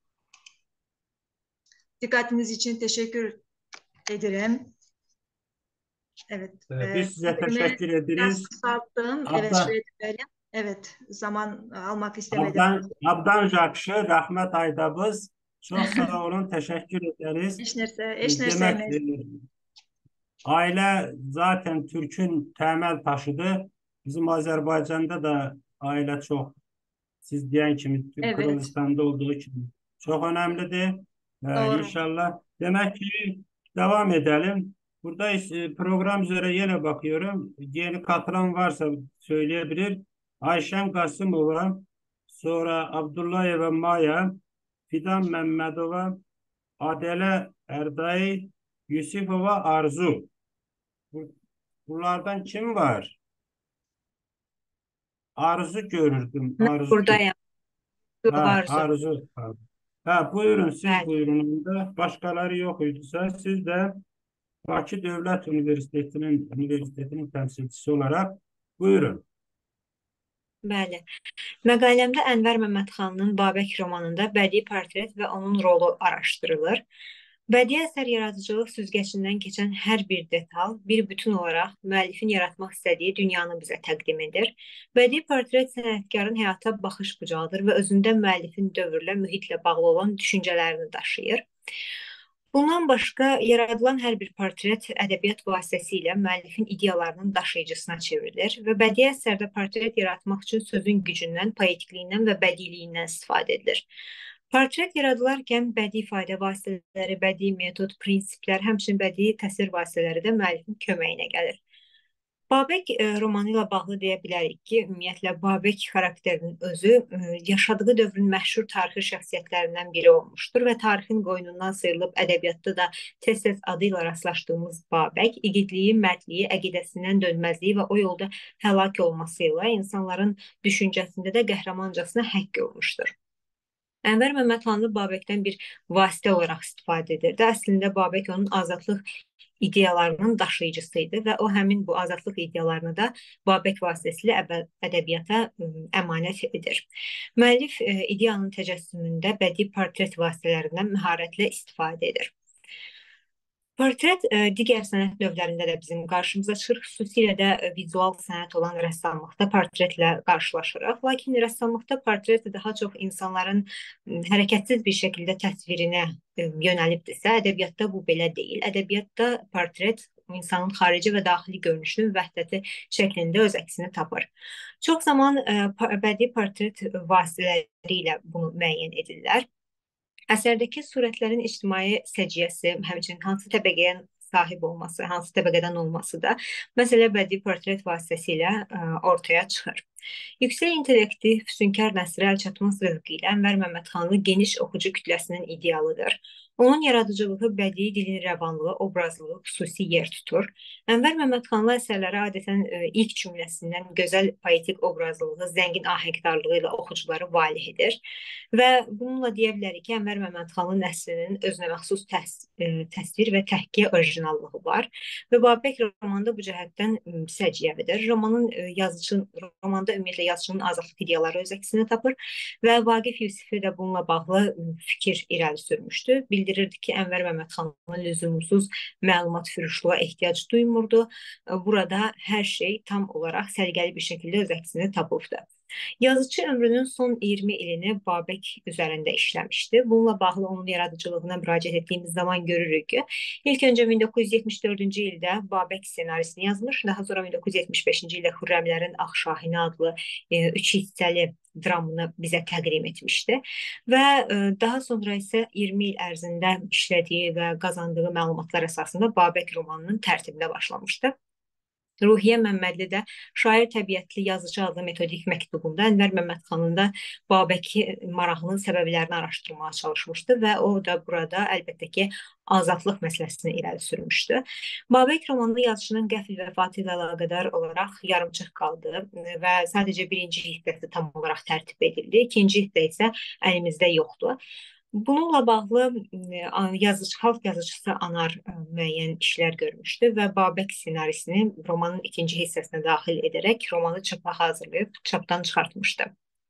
S8: Dikkatiniz için teşekkür ederim. Evet.
S2: Ee, biz size teşekkür ederiz.
S8: Kısalttım.
S2: Abdan,
S8: evet, şöyle böyle. Evet, zaman almak istemedim.
S2: Abdan, Abdan Jakşı, Rahmet Aydabız. Çok sağ olun, teşekkür ederiz.
S8: Eşnerse, eşnerse
S2: Demek, aile zaten Türk'ün temel taşıdır. Bizim Azerbaycan'da da aile çok, siz diyen kimi,
S8: evet.
S2: Kırgızistan'da olduğu gibi çok önemlidir. Ee, inşallah. Demek ki devam edelim. Burada program üzere yine bakıyorum. Yeni katılan varsa söyleyebilir. Ayşen Kasımova, sonra Abdullayeva Maya, Fidan Mehmedova, Adele Erdai, Yusufova Arzu. Bunlardan kim var? Arzu görürdüm. Arzu.
S9: Buradayım.
S2: Ha,
S9: Arzu.
S2: Arzu. Ha, buyurun siz
S9: Evet.
S2: buyurun. Başkaları yok idiyse siz de Bakı Devlet Üniversitesi'nin üniversitesinin temsilcisi olarak buyurun.
S9: Bəli. Məqaləmdə Ənvər Məmmədxanın Babək romanında bədii portret və onun rolu araşdırılır. Bədii əsər yaradıcılıq süzgəcindən keçən hər bir detal bir bütün olaraq müəllifin yaratmaq istədiyi dünyanı bizə təqdim edir. Bədii portret sənətkarın həyata baxış bucağıdır və özündə müəllifin dövrlə, mühitlə bağlı olan düşüncələrini daşıyır. Bundan başqa, yaradılan hər bir portret ədəbiyyat vasitəsilə müəllifin ideyalarının daşıyıcısına çevrilir və bədii əsərdə portret yaratmaq üçün sözün gücündən, poetikliyindən və bədiliyindən istifadə edilir. Portret yaradılarkən bədii ifadə vasitələri, bədii metod, prinsiplər, həmçinin bədii təsvir vasitələri də müəllifin köməyinə gəlir. Babək e, romanı ilə bağlı deyə bilərik ki, ümumiyyətlə Babək xarakterinin özü e, yaşadığı dövrün məşhur tarixi şəxsiyyətlərindən biri olmuşdur və tarixin qoynundan sıyrılıb ədəbiyyatda da tez-tez adı ilə rastlaşdığımız Babək igidliyi, mərdliyi, əqidəsindən dönməzliyi və o yolda həlak olması ilə insanların düşüncəsində də qəhrəmancasına həkk olmuşdur. Ənvər Məmmədxanlı Babəkdən bir vasitə olaraq istifadə edirdi. Əslində Babək onun azadlıq ideyalarının daşıyıcısı idi və o həmin bu azadlıq ideyalarını da Babək vasitəsilə ədəbiyyata əmanət edir. Müəllif ideyanın təcəssümündə bədii portret vasitələrindən məharətlə istifadə edir. Portret digər sənət növlərində də bizim qarşımıza çıxır. Xüsusilə də vizual sənət olan rəssamlıqda portretlə qarşılaşırıq. Lakin rəssamlıqda portret daha çox insanların hərəkətsiz bir şəkildə təsvirinə yönəlibdirsə, ədəbiyyatda bu belə deyil. Ədəbiyyatda portret insanın xarici və daxili görünüşünün vəhdəti şəklində öz əksini tapır. Çox zaman bədii portret vasitələri ilə bunu müəyyən edirlər. Əsərdəki surətlərin ictimai səciyyəsi, həmçinin hansı təbəqəyə sahib olması, hansı təbəqədən olması da məsələ bədii portret vasitəsilə ortaya çıxır. Yüksək intellekti, füsunkar nəsrə əlçatmaz zövqü ilə Ənvər Məmmədxanlı geniş oxucu kütləsinin idealıdır. Onun yaradıcılığı, bədii dilin rəvanlığı, obrazlığı xüsusi yer tutur. Ənvər Məmmədxanlı əsərləri adətən ilk cümləsindən gözəl poetik obrazlılığı, zəngin ahəngdarlığı ilə oxucuları valeh edir. Və bununla deyə bilərik ki, Ənvər Məmmədxanlı nəslinin özünə məxsus təs təsvir və təhkiyə orijinallığı var. Və Babək romanda bu cəhətdən səciyyəvidir. Romanın yazıcı, romanda ümumiyyətlə yazıcının azadlıq ideyaları öz əksini tapır və Vaqif Yusifi də bununla bağlı fikir irəli sürmüşdü. Bildirirdi ki, Ənvər Məmmədxanlı lüzumsuz məlumat füruşluğa ehtiyac duymurdu. Burada hər şey tam olaraq səliqəli bir şəkildə öz əksini tapıbdı. Yazıcı ömrünün son iyirmi ilini Babək üzərində işləmişdi. Bununla bağlı onun yaradıcılığına müraciət etdiyimiz zaman görürük ki, ilk öncə min doqquz yüz yetmiş dördüncü ildə Babək ssenarisini yazmış, daha sonra min doqquz yüz yetmiş beşinci ildə Xürrəmlərin Ağ Şahini adlı e, üç hissəli dramını bizə təqdim etmişdi və e, daha sonra isə iyirmi il ərzində işlədiyi və qazandığı məlumatlar əsasında Babək romanının tərtibinə başlamışdı. Ruhiyyə Məmmədli də Şair təbiətli yazıcı adlı metodik məktubunda Ənvər Məmmədxanlının da Babəki marağının səbəblərini araşdırmağa çalışmışdı və o da burada əlbəttə ki, azadlıq məsələsini irəli sürmüşdü. Babək romanında yazıcının qəfil vəfatı ilə əlaqədar olaraq yarımçıq qaldı və sadəcə birinci hissəsi tam olaraq tərtib edildi, ikinci hissə isə əlimizdə yoxdur. Bununla bağlı yazıcı, xalq yazıcısı Anar müəyyən işlər görmüşdü və Babək ssenarisini romanın ikinci hissəsinə daxil edərək romanı çapa hazırlayıb çapdan çıxartmışdı.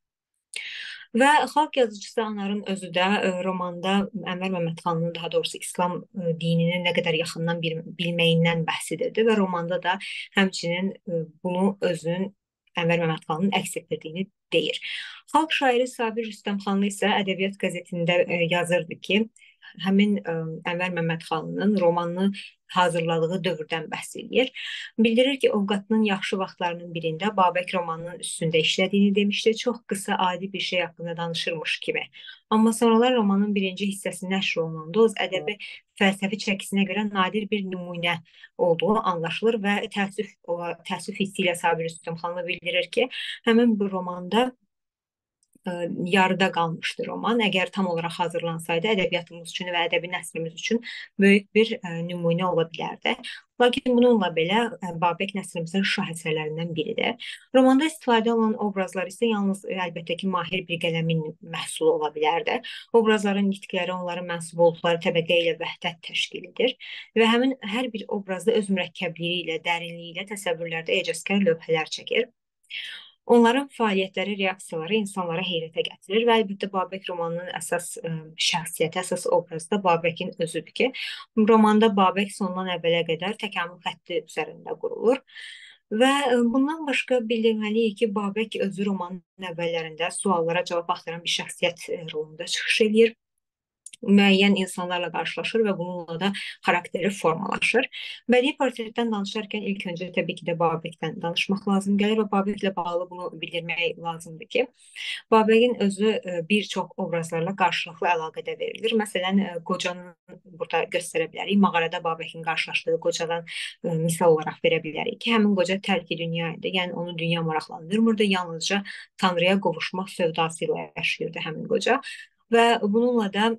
S9: Və xalq yazıcısı Anarın özü də romanda Ənvər Məmmədxanlının, daha doğrusu İslam dinini nə qədər yaxından bilməyindən bəhs edirdi və romanda da həmçinin bunu özünün Ənvər Məmmədxanlının əks etdirdiyini deyir. Xalq şairi Sabir Rüstəmxanlı isə Ədəbiyyat qəzetində yazırdı ki, həmin Ənvər Məmmədxanlının romanını hazırladığı dövrdən bəhs edir. Bildirir ki, ovqatının yaxşı vaxtlarının birində Babək romanının üstündə işlədiyini demişdi, çox qısa, adi bir şey haqqında danışırmış kimi. Amma sonralar romanın birinci hissəsi nəşr olunanda o ədəbi fəlsəfi çəkisinə görə nadir bir nümunə olduğu anlaşılır və təəssüf, təəssüf hissi ilə Sabir Rüstəmxanlı bildirir ki, həmin bu romanda yarıda qalmışdı roman. Əgər tam olaraq hazırlansaydı, ədəbiyyatımız üçün və ədəbi nəslimiz üçün böyük bir nümunə ola bilərdi. Lakin bununla belə Babək nəslimizin şah əsərlərindən biridir. Romanda istifadə olunan obrazlar isə yalnız əlbəttə ki, mahir bir qələmin məhsulu ola bilərdi. Obrazların nitqləri, onların mənsub olduqları təbəqə ilə vəhdət təşkil edir və həmin hər bir obrazda öz mürəkkəbliyi ilə, dərinliyi ilə təsəvvürlərdə ecazkar lövhələr çəkir. Onların fəaliyyətləri, reaksiyaları insanlara heyrətə gətirir və əlbəttə Babək romanının əsas ə, şəxsiyyəti, əsas obrazı da Babəkin özüdür ki, romanda Babək sondan əvvələ qədər təkamül xətti üzərində qurulur. Və ə, bundan başqa bildirməliyik ki, Babək özü romanın əvvəllərində suallara cavab axtaran bir şəxsiyyət ə, rolunda çıxış edir. Müəyyən insanlarla qarşılaşır və bununla da xarakteri formalaşır. Bədii portretdən danışarkən ilk öncə təbii ki də Babəkdən danışmaq lazım gəlir və Babəklə bağlı bunu bildirmək lazımdır ki, Babəkin özü ə, bir çox obrazlarla qarşılıqlı əlaqədə verilir. Məsələn, ə, qocanı burada göstərə bilərik. Mağarada Babəkin qarşılaşdığı qocadan ə, misal olaraq verə bilərik ki, həmin qoca tərki dünya idi. Yəni onu dünya maraqlandırmırdı. Yalnızca Tanrıya qovuşmaq sövdası ilə yaşayırdı həmin qoca. Və bununla da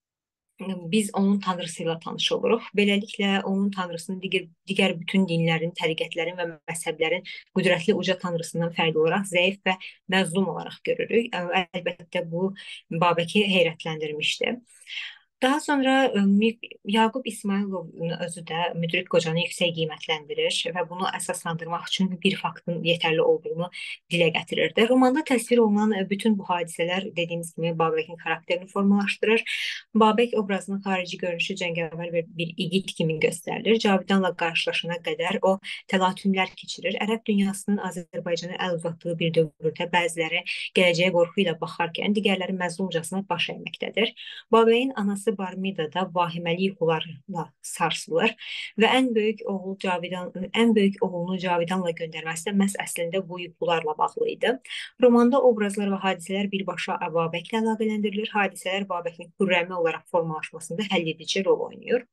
S9: biz onun tanrısı ilə tanış oluruq. Beləliklə, onun tanrısını digər, digər bütün dinlərin, təriqətlərin və məzhəblərin qüdrətli uca tanrısından fərqli olaraq zəif və məzlum olaraq görürük. Əlbəttə, bu Babəki heyrətləndirmişdi. Daha sonra Yaqub İsmayılovun özü də müdrik qocanı yüksək qiymətləndirir və bunu əsaslandırmaq üçün bir faktın yetərli olduğunu dilə gətirirdi. Romanda təsvir olunan bütün bu hadisələr dediyimiz kimi Babəkin xarakterini formalaşdırır. Babək obrazının xarici görünüşü cəngavər və bir igid kimi göstərilir. Cavidanla qarşılaşana qədər o təlatümlər keçirir. Ərəb dünyasının Azərbaycana əl uzatdığı bir dövrdə bəziləri gələcəyə qorxu ilə baxarkən digərləri məzlumcasına baş əyməkdədir. Babəyin anası Barmida da vahiməli yuxularla sarsılır və ən böyük oğlu Cavidan, ən böyük oğlunu Cavidanla göndərməsi də məhz əslində bu yuxularla bağlı idi. Romanda obrazlar və hadisələr birbaşa Babəklə əlaqələndirilir. Hadisələr Babəkin Xürrəmi olaraq formalaşmasında həlledici rol oynayır.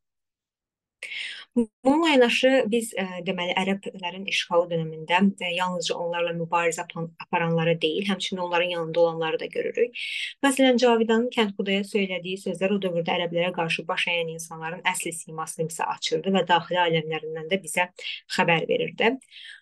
S9: Bununla yanaşı biz ə, deməli ərəblərin işğalı dövründə ə, yalnızca onlarla mübarizə aparanları deyil, həmçinin onların yanında olanları da görürük. Məsələn, Cavidanın Kəndxudaya söylədiyi sözlər o dövrdə ərəblərə qarşı baş əyən insanların əsli simasını bizə açırdı və daxili aləmlərindən də bizə xəbər verirdi.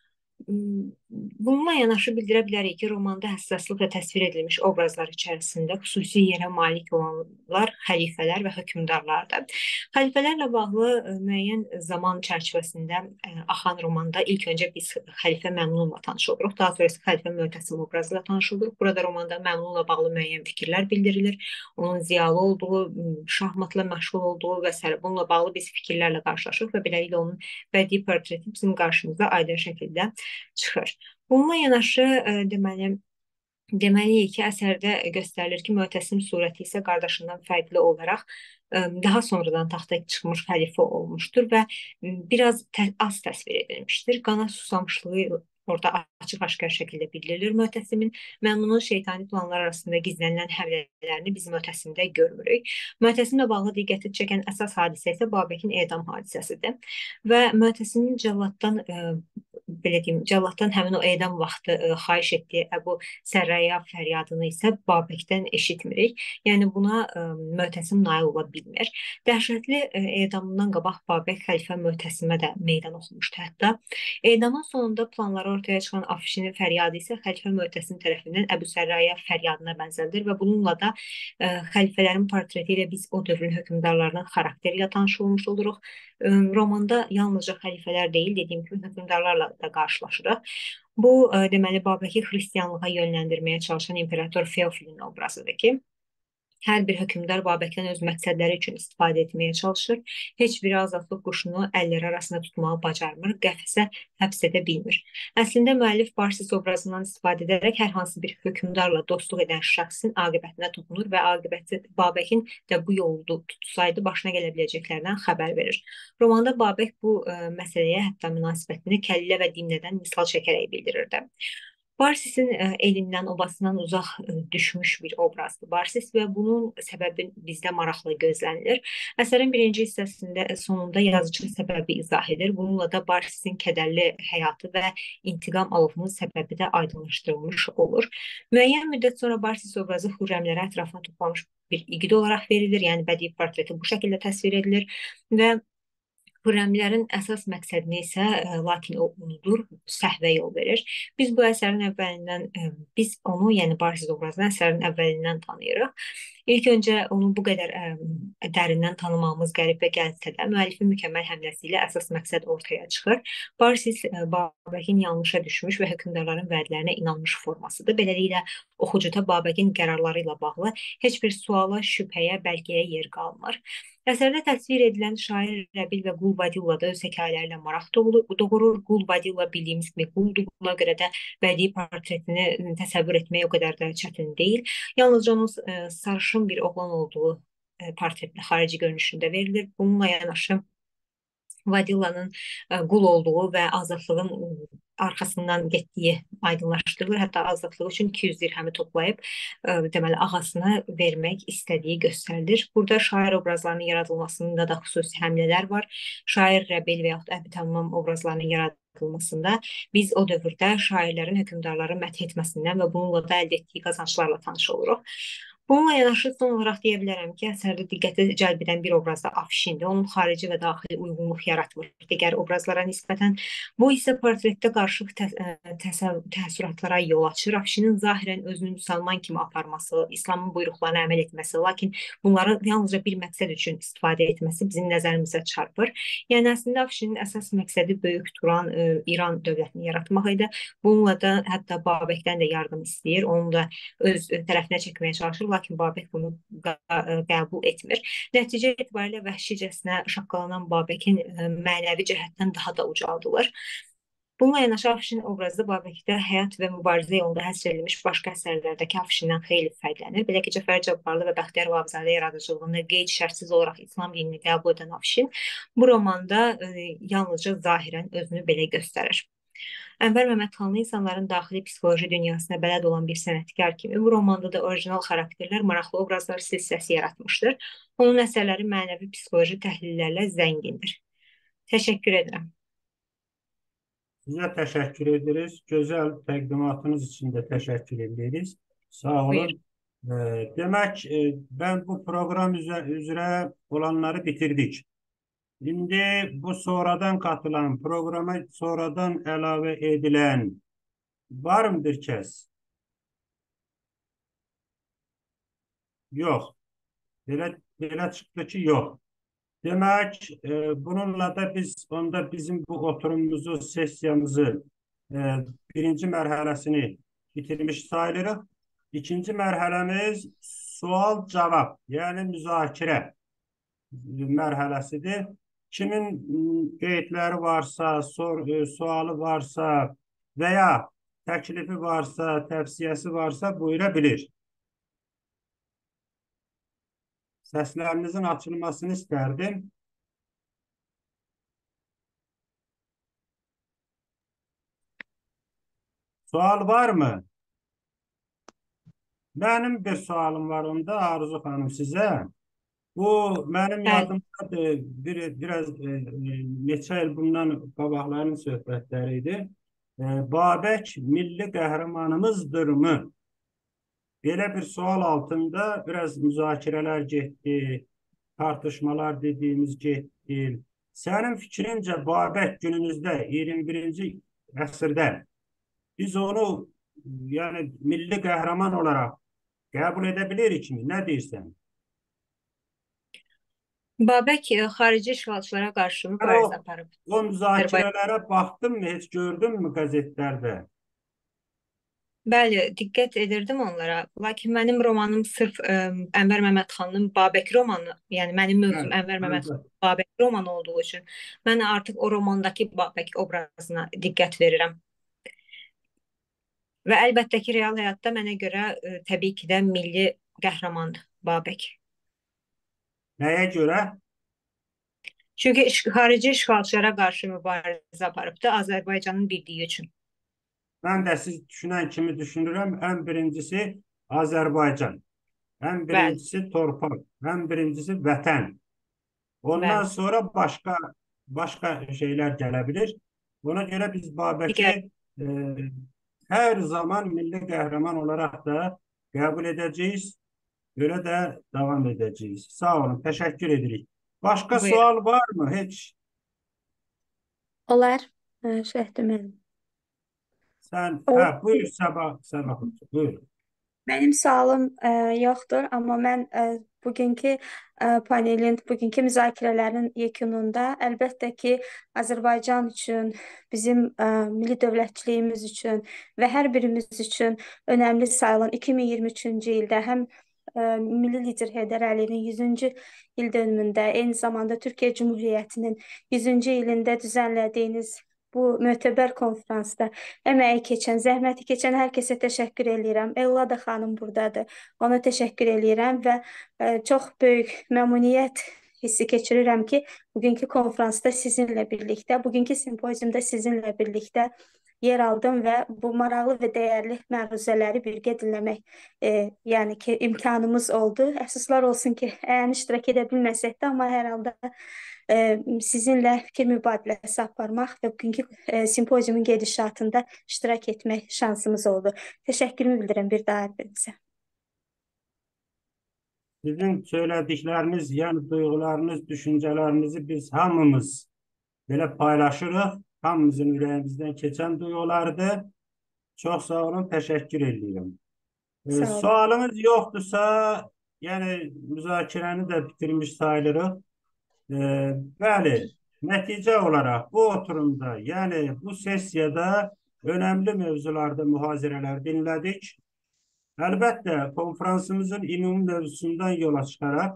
S9: Bununla yanaşı bildirə bilərik ki, romanda həssaslıqla təsvir edilmiş obrazlar içərisində xüsusi yerə malik olanlar xəlifələr və hökmdarlardır. Xəlifələrlə bağlı ə, müəyyən zaman çərçivəsində ə, axan romanda ilk öncə biz xəlifə Məmnunla tanış oluruq. Daha sonrası xəlifə Möhtəsim obrazıyla tanış oluruq. Burada romanda Məmnunla bağlı müəyyən fikirlər bildirilir. Onun ziyalı olduğu, şahmatla məşğul olduğu və s. bununla bağlı biz fikirlərlə qarşılaşırıq və beləliklə onun bədii portreti bizim qarşımıza aydın şəkildə çıxır. Bununla yanaşı ə, deməli deməliyik ki, əsərdə göstərilir ki, Möhtəsim surəti isə qardaşından fərqli olaraq ə, daha sonradan taxta çıxmış xəlifə olmuşdur və biraz tə az təsvir edilmişdir. Qana susamışlığı orada açıq-aşkar şəkildə bildirilir Möhtəsimin. Məmnunun şeytani planlar arasında gizlənilən həmlələrini biz Möhtəsimdə görmürük. Möhtəsimlə bağlı diqqəti çəkən əsas hadisə isə Babəkin edam hadisəsidir. Və Möhtəsimin cəlladdan ə, belə deyim, cəlladdan həmin o edam vaxtı ə, xahiş etdiyi Əbu Sərraya fəryadını isə Babəkdən eşitmirik. Yəni buna ə, Möhtəsim nail ola bilmir. Dəhşətli ə, edamından qabaq Babək xəlifə Möhtəsimə də meydan oxumuşdu hətta. Edamın sonunda planları ortaya çıxan afişinin fəryadı isə xəlifə Möhtəsim tərəfindən Əbu Sərraya fəryadına bənzədir və bununla da ə, xəlifələrin portreti ilə biz o dövrün hökmdarlarının xarakteri ilə tanış olmuş oluruq. Ə, romanda yalnızca xəlifələr deyil, dediyim kimi hökmdarlarla da qarşılaşırıq. Bu, ə, deməli, Babəki xristianlığa yönləndirməyə çalışan imperator Feofilin obrazıdır ki, hər bir hökmdar Babəkdən öz məqsədləri üçün istifadə etməyə çalışır. Heç bir azadlıq quşunu əlləri arasında tutmağı bacarmır, qəfəsə həbs edə bilmir. Əslində müəllif Barsis obrazından istifadə edərək hər hansı bir hökmdarla dostluq edən şəxsin aqibətinə toxunur və aqibəti Babəkin də bu yolu tutsaydı başına gələ biləcəklərdən xəbər verir. Romanda Babək bu ə, məsələyə hətta münasibətini kəllə və dimlədən misal çəkərək bildirirdi. Barsisin elindən, obasından uzaq düşmüş bir obrazdır Barsis və bunun səbəbi bizdə maraqla gözlənilir. Əsərin birinci hissəsində sonunda yazıcı səbəbi izah edir. Bununla da Barsisin kədərli həyatı və intiqam alovunun səbəbi də aydınlaşdırılmış olur. Müəyyən müddət sonra Barsis obrazı Xürrəmlərə ətrafına toplamış bir igid olaraq verilir. Yəni bədii portreti bu şəkildə təsvir edilir və Xürrəmlərin əsas məqsədini isə lakin o unudur, səhvə yol verir. Biz bu əsərin əvvəlindən, biz onu, yəni Barsis obrazını əsərin əvvəlindən tanıyırıq. İlk öncə onu bu qədər ə, dərindən tanımamız qəribə gəlsə də, müəllifin mükəmməl həmləsi ilə əsas məqsəd ortaya çıxır. Barsis ə, Babəkin yanlışa düşmüş və hökmdarların vədlərinə inanmış formasıdır. Beləliklə, oxucuda Babəkin qərarları ilə bağlı heç bir suala, şübhəyə, bəlkəyə yer qalmır. Əsərdə təsvir edilən şair Rəbil və Qul Badilla da öz hekayələri ilə maraq doğurur. Qul Badilla bildiyimiz kimi quldur. Buna görə də bədii portretini təsəvvür etmək o qədər də çətin deyil. Yalnızca onun e, sarışın bir oğlan olduğu e, portretdə xarici görünüşündə verilir. Bununla yanaşı Vadillanın e, qul olduğu və azadlığın e, arxasından getdiyi aydınlaşdırılır. Hətta azadlığı üçün iki yüz dirhəmi toplayıb e, deməli ağasına vermək istədiyi göstərilir. Burada şair obrazlarının yaradılmasında da xüsusi həmlələr var. Şair Rəbil və yaxud Əbi Təmmam obrazlarının yaradılmasında biz o dövrdə şairlərin hökmdarları məth etməsindən və bununla da əldə etdiyi qazanclarla tanış oluruq. Bununla yanaşı son olaraq deyə bilərəm ki, əsərdə diqqəti cəlb edən bir obraz da Afşindir. Onun xarici və daxili uyğunluq yaratmır digər obrazlara nisbətən. Bu isə portretdə qarışıq tə təəssüratlara yol açır. Afşinin zahirən özünü müsəlman kimi aparması, İslamın buyruqlarına əməl etməsi, lakin bunları yalnızca bir məqsəd üçün istifadə etməsi bizim nəzərimizə çarpır. Yəni əslində Afşinin əsas məqsədi böyük Turan e, İran dövlətini yaratmaq idi. Bununla da hətta Babəkdən də yardım istəyir. Onu da öz tərəfinə çəkməyə çalışır. Lakin Babək bunu qəbul etmir. Nəticə etibarilə vəhşicəsinə şaqqalanan Babəkin mənəvi cəhətdən daha da ucaldılır. Bununla yanaşı Afşin obrazı Babəkdə həyat və mübarizə yolunda həsr edilmiş başqa əsərlərdəki Afşindən xeyli fərqlənir. Belə ki, Cəfər Cabbarlı və Bəxtiyar Vahabzadə yaradıcılığında qeyd-şərtsiz olaraq İslam dinini qəbul edən Afşin bu romanda e, yalnızca zahirən özünü belə göstərir. Ənvər Məmmədxanlı insanların daxili psixoloji dünyasına bələd olan bir sənətkar kimi bu romanda da orijinal xarakterlər, maraqlı obrazlar silsiləsi yaratmışdır. Onun əsərləri mənəvi psixoloji təhlillərlə zəngindir. Təşəkkür edirəm.
S2: Sizə təşəkkür ederiz. Gözəl təqdimatınız üçün də təşəkkür ederiz. Sağ olun. E, demək, e, ben bu program üzrə, üzrə olanları bitirdik. Şimdi bu sonradan katılan, programa sonradan əlavə edilen var mıdır kəs? Yox. Belə, belə çıxdı ki, yox. Demək, e, bununla da biz onda bizim bu oturumumuzu, sessiyamızı e, birinci mərhələsini bitirmiş sayılırıq. İkinci mərhələmiz sual-cavab, yəni müzakirə mərhələsidir. Kimin qeydləri varsa, sor, e, sualı varsa və ya təklifi varsa, təvsiyəsi varsa buyura bilir. Səslərinizin açılmasını istərdim. Sual var mı? Mənim bir sualım var onda Arzu xanım sizə. Bu mənim yadımdadır, bir, biraz e, neçə il bundan qabaqların söhbətləri idi. E, Babək milli qəhrəmanımızdırmı? Belə bir sual altında biraz müzakirələr getdi, tartışmalar dediyimiz getdi. Sənin fikrincə Babək günümüzdə iyirmi birinci əsrdə biz onu yəni milli qəhrəman olaraq qəbul edə bilirikmi? Nə deyirsən?
S9: Babək xarici işğalçılara qarşı mübarizə aparıb.
S2: O müzakirələrə baxdın mı, heç gördün mü qəzetlərdə?
S9: Bəli, diqqət edirdim onlara. Lakin mənim romanım sırf ə, Ənvər Məmmədxanlının Babək romanı, yəni mənim mövzum Ənvər Məmmədxanlının Babək romanı olduğu üçün mən artıq o romandakı Babək obrazına diqqət verirəm. Və əlbəttə ki, real həyatda mənə görə ə, təbii ki də milli qəhrəmandır Babək.
S2: Nəyə görə?
S9: Çünki iş, xarici işğalçılara qarşı mübarizə aparıbdı Azərbaycanın birliyi üçün.
S2: Mən də siz düşünən kimi düşünürəm. Ən birincisi Azərbaycan. Ən birincisi Bəli. Torpaq. Ən birincisi vətən. Ondan Bəli. sonra başqa başqa şeylər gələ bilir. Ona görə biz Babəki e, hər zaman milli qəhrəman olaraq da qəbul edəcəyik. Belə də davam edəcəyik. Sağ olun, təşəkkür edirik. Başqa Buyur. sual var mı? Heç?
S4: Olar. Şəhdə mənim.
S2: Sən, hə, buyur Səbah, Səbah, buyur.
S4: Mənim sualım ə, yoxdur, amma mən ə, bugünkü ə, panelin, bugünkü müzakirələrin yekununda əlbəttə ki, Azərbaycan üçün, bizim ə, milli dövlətçiliyimiz üçün və hər birimiz üçün önəmli sayılan iki min iyirmi üçüncü ildə həm ə, milli lider Heydər Əliyevin yüzüncü il dönümündə, eyni zamanda Türkiyə Cümhuriyyətinin yüzüncü ilində düzənlədiyiniz bu mötəbər konfransda əməyi keçən, zəhməti keçən hər kəsə təşəkkür eləyirəm. Ellada xanım buradadır. Ona təşəkkür eləyirəm və ə, çox böyük məmnuniyyət hissi keçirirəm ki, bugünkü konfransda sizinlə birlikdə, bugünkü simpoziumda sizinlə birlikdə yer aldım və bu maraqlı və dəyərli məruzələri birgə dinləmək e, yəni ki, imkanımız oldu. Əfsuslar olsun ki, əyən iştirak edə bilməsək də, amma hər halda e, sizinlə fikir mübadiləsi aparmaq və bugünkü e, simpoziumun gedişatında iştirak etmək şansımız oldu. Təşəkkürümü bildirirəm bir daha hər birinizə.
S2: Sizin söylədikləriniz, yəni duyğularınız, düşüncələrinizi biz hamımız belə paylaşırıq. Hamımızın ürəyimizdən keçən duyğulardır. Çox sağ olun, təşəkkür edirəm. E,
S4: Sağ olun.
S2: sualınız yoxdursa, yəni müzakirəni də bitirmiş sayılırıq. E, bəli, nəticə olaraq bu oturumda, yəni bu sessiyada önəmli mövzularda mühazirələr dinlədik. Əlbəttə, konferansımızın ümumi mövzusundan yola çıxaraq,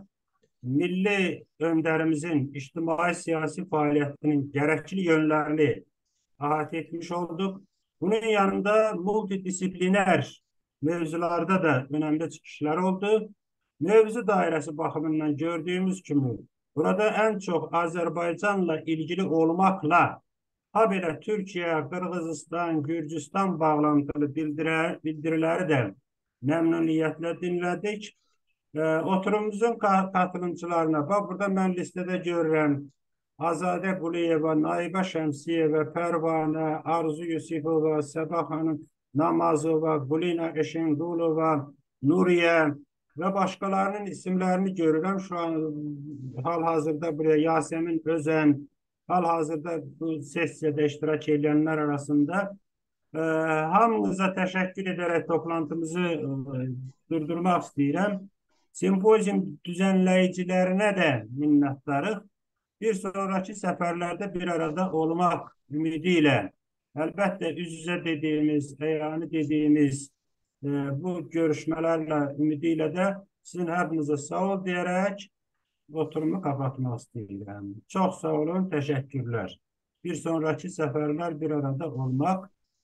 S2: milli öndərimizin ictimai-siyasi fəaliyyətinin gərəkli yönlərini əhatə etmiş olduq. Bunun yanında multidisipliner mövzularda da önəmli çıxışlar oldu. Mövzu dairəsi baxımından gördüyümüz kimi, burada ən çox Azərbaycanla ilgili olmaqla, ha belə Türkiyə, Qırğızistan, Gürcüstan bağlantılı bildirə, bildiriləri də məmnuniyyətlə dinlədik. E, oturumumuzun katılımcılarına, bax burada mən listədə görürəm, Azadə Quliyeva, Naibə Şəmsiyeva, Pərvanə, Arzu Yusifova, Səbah xanım Namazova, Qulina Eşengulova, Nuriyə və başqalarının isimlərini görürəm. Şu an hal-hazırda buraya Yasemin Özən, hal-hazırda bu sessiyada iştirak edənlər arasında e, hamınıza təşəkkür edərək toplantımızı e, durdurmaq istəyirəm. Simpozium düzenləyicilərinə də minnətdarıq. Bir sonraki səfərlərdə bir arada olmaq ümidi ilə, əlbəttə üz-üzə dediyimiz, əyani dediyimiz e, bu görüşmələrlə ümidi ilə də sizin hər birinizə sağ ol deyərək oturumu kapatmaq istəyirəm. Çox sağ olun, təşəkkürlər. Bir sonraki səfərlər bir arada olmaq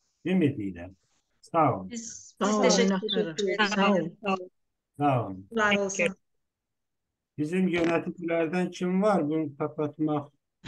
S2: ümidi ilə. Sağ olun.
S8: Biz,
S6: Sağ
S8: biz
S6: olun,
S8: teşekkür ederiz.
S6: Sağ olun.
S2: Sağ olun.
S8: Var olsun.
S2: Bizim yöneticilerden kim var bunu kapatmaq?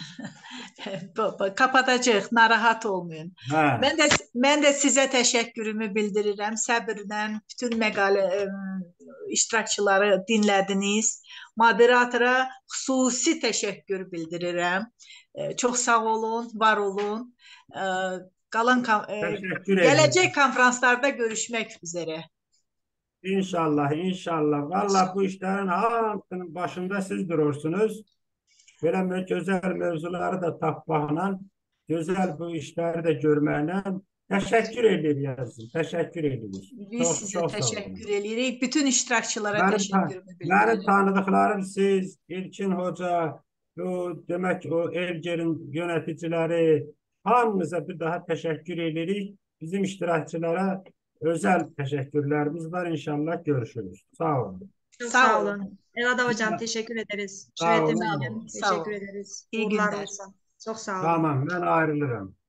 S1: Kapatacağıq, narahat olmayın.
S2: Hə.
S1: Mən də mən də sizə təşəkkürümü bildirirəm. Səbrlə bütün məqalə ə, iştirakçıları dinlədiniz. Moderatora xüsusi təşəkkür bildirirəm. Ə, çox sağ olun, var olun. Ə, qalan ə, gələcək konferanslarda görüşmək üzrə.
S2: İnşallah, inşallah. Vallahi bu işlerin hamısının başında siz durursunuz. Böyle güzel mevzuları da tapmaqla, güzel bu işleri de görməklə təşəkkür edir yazın. Təşəkkür edirik.
S1: Biz çok, sizə çok təşəkkür edirik. Bütün iştirakçılara
S2: benim,
S1: təşəkkürümü bildirirəm.
S2: Benim tanıdıklarım siz, İlkin Hoca, o, demek o Evger'in yöneticileri, hamınıza bir daha təşəkkür edirik. Bizim iştirakçılara özel teşekkürlerimiz var. İnşallah görüşürüz. Sağ olun.
S8: Çok sağ olun. Elada hocam teşekkür ederiz.
S2: Sağ olun.
S8: Teşekkür ederiz.
S1: İyi
S8: Uğurlar
S1: günler.
S8: olsun. Çok sağ olun.
S2: Tamam, ben ayrılırım.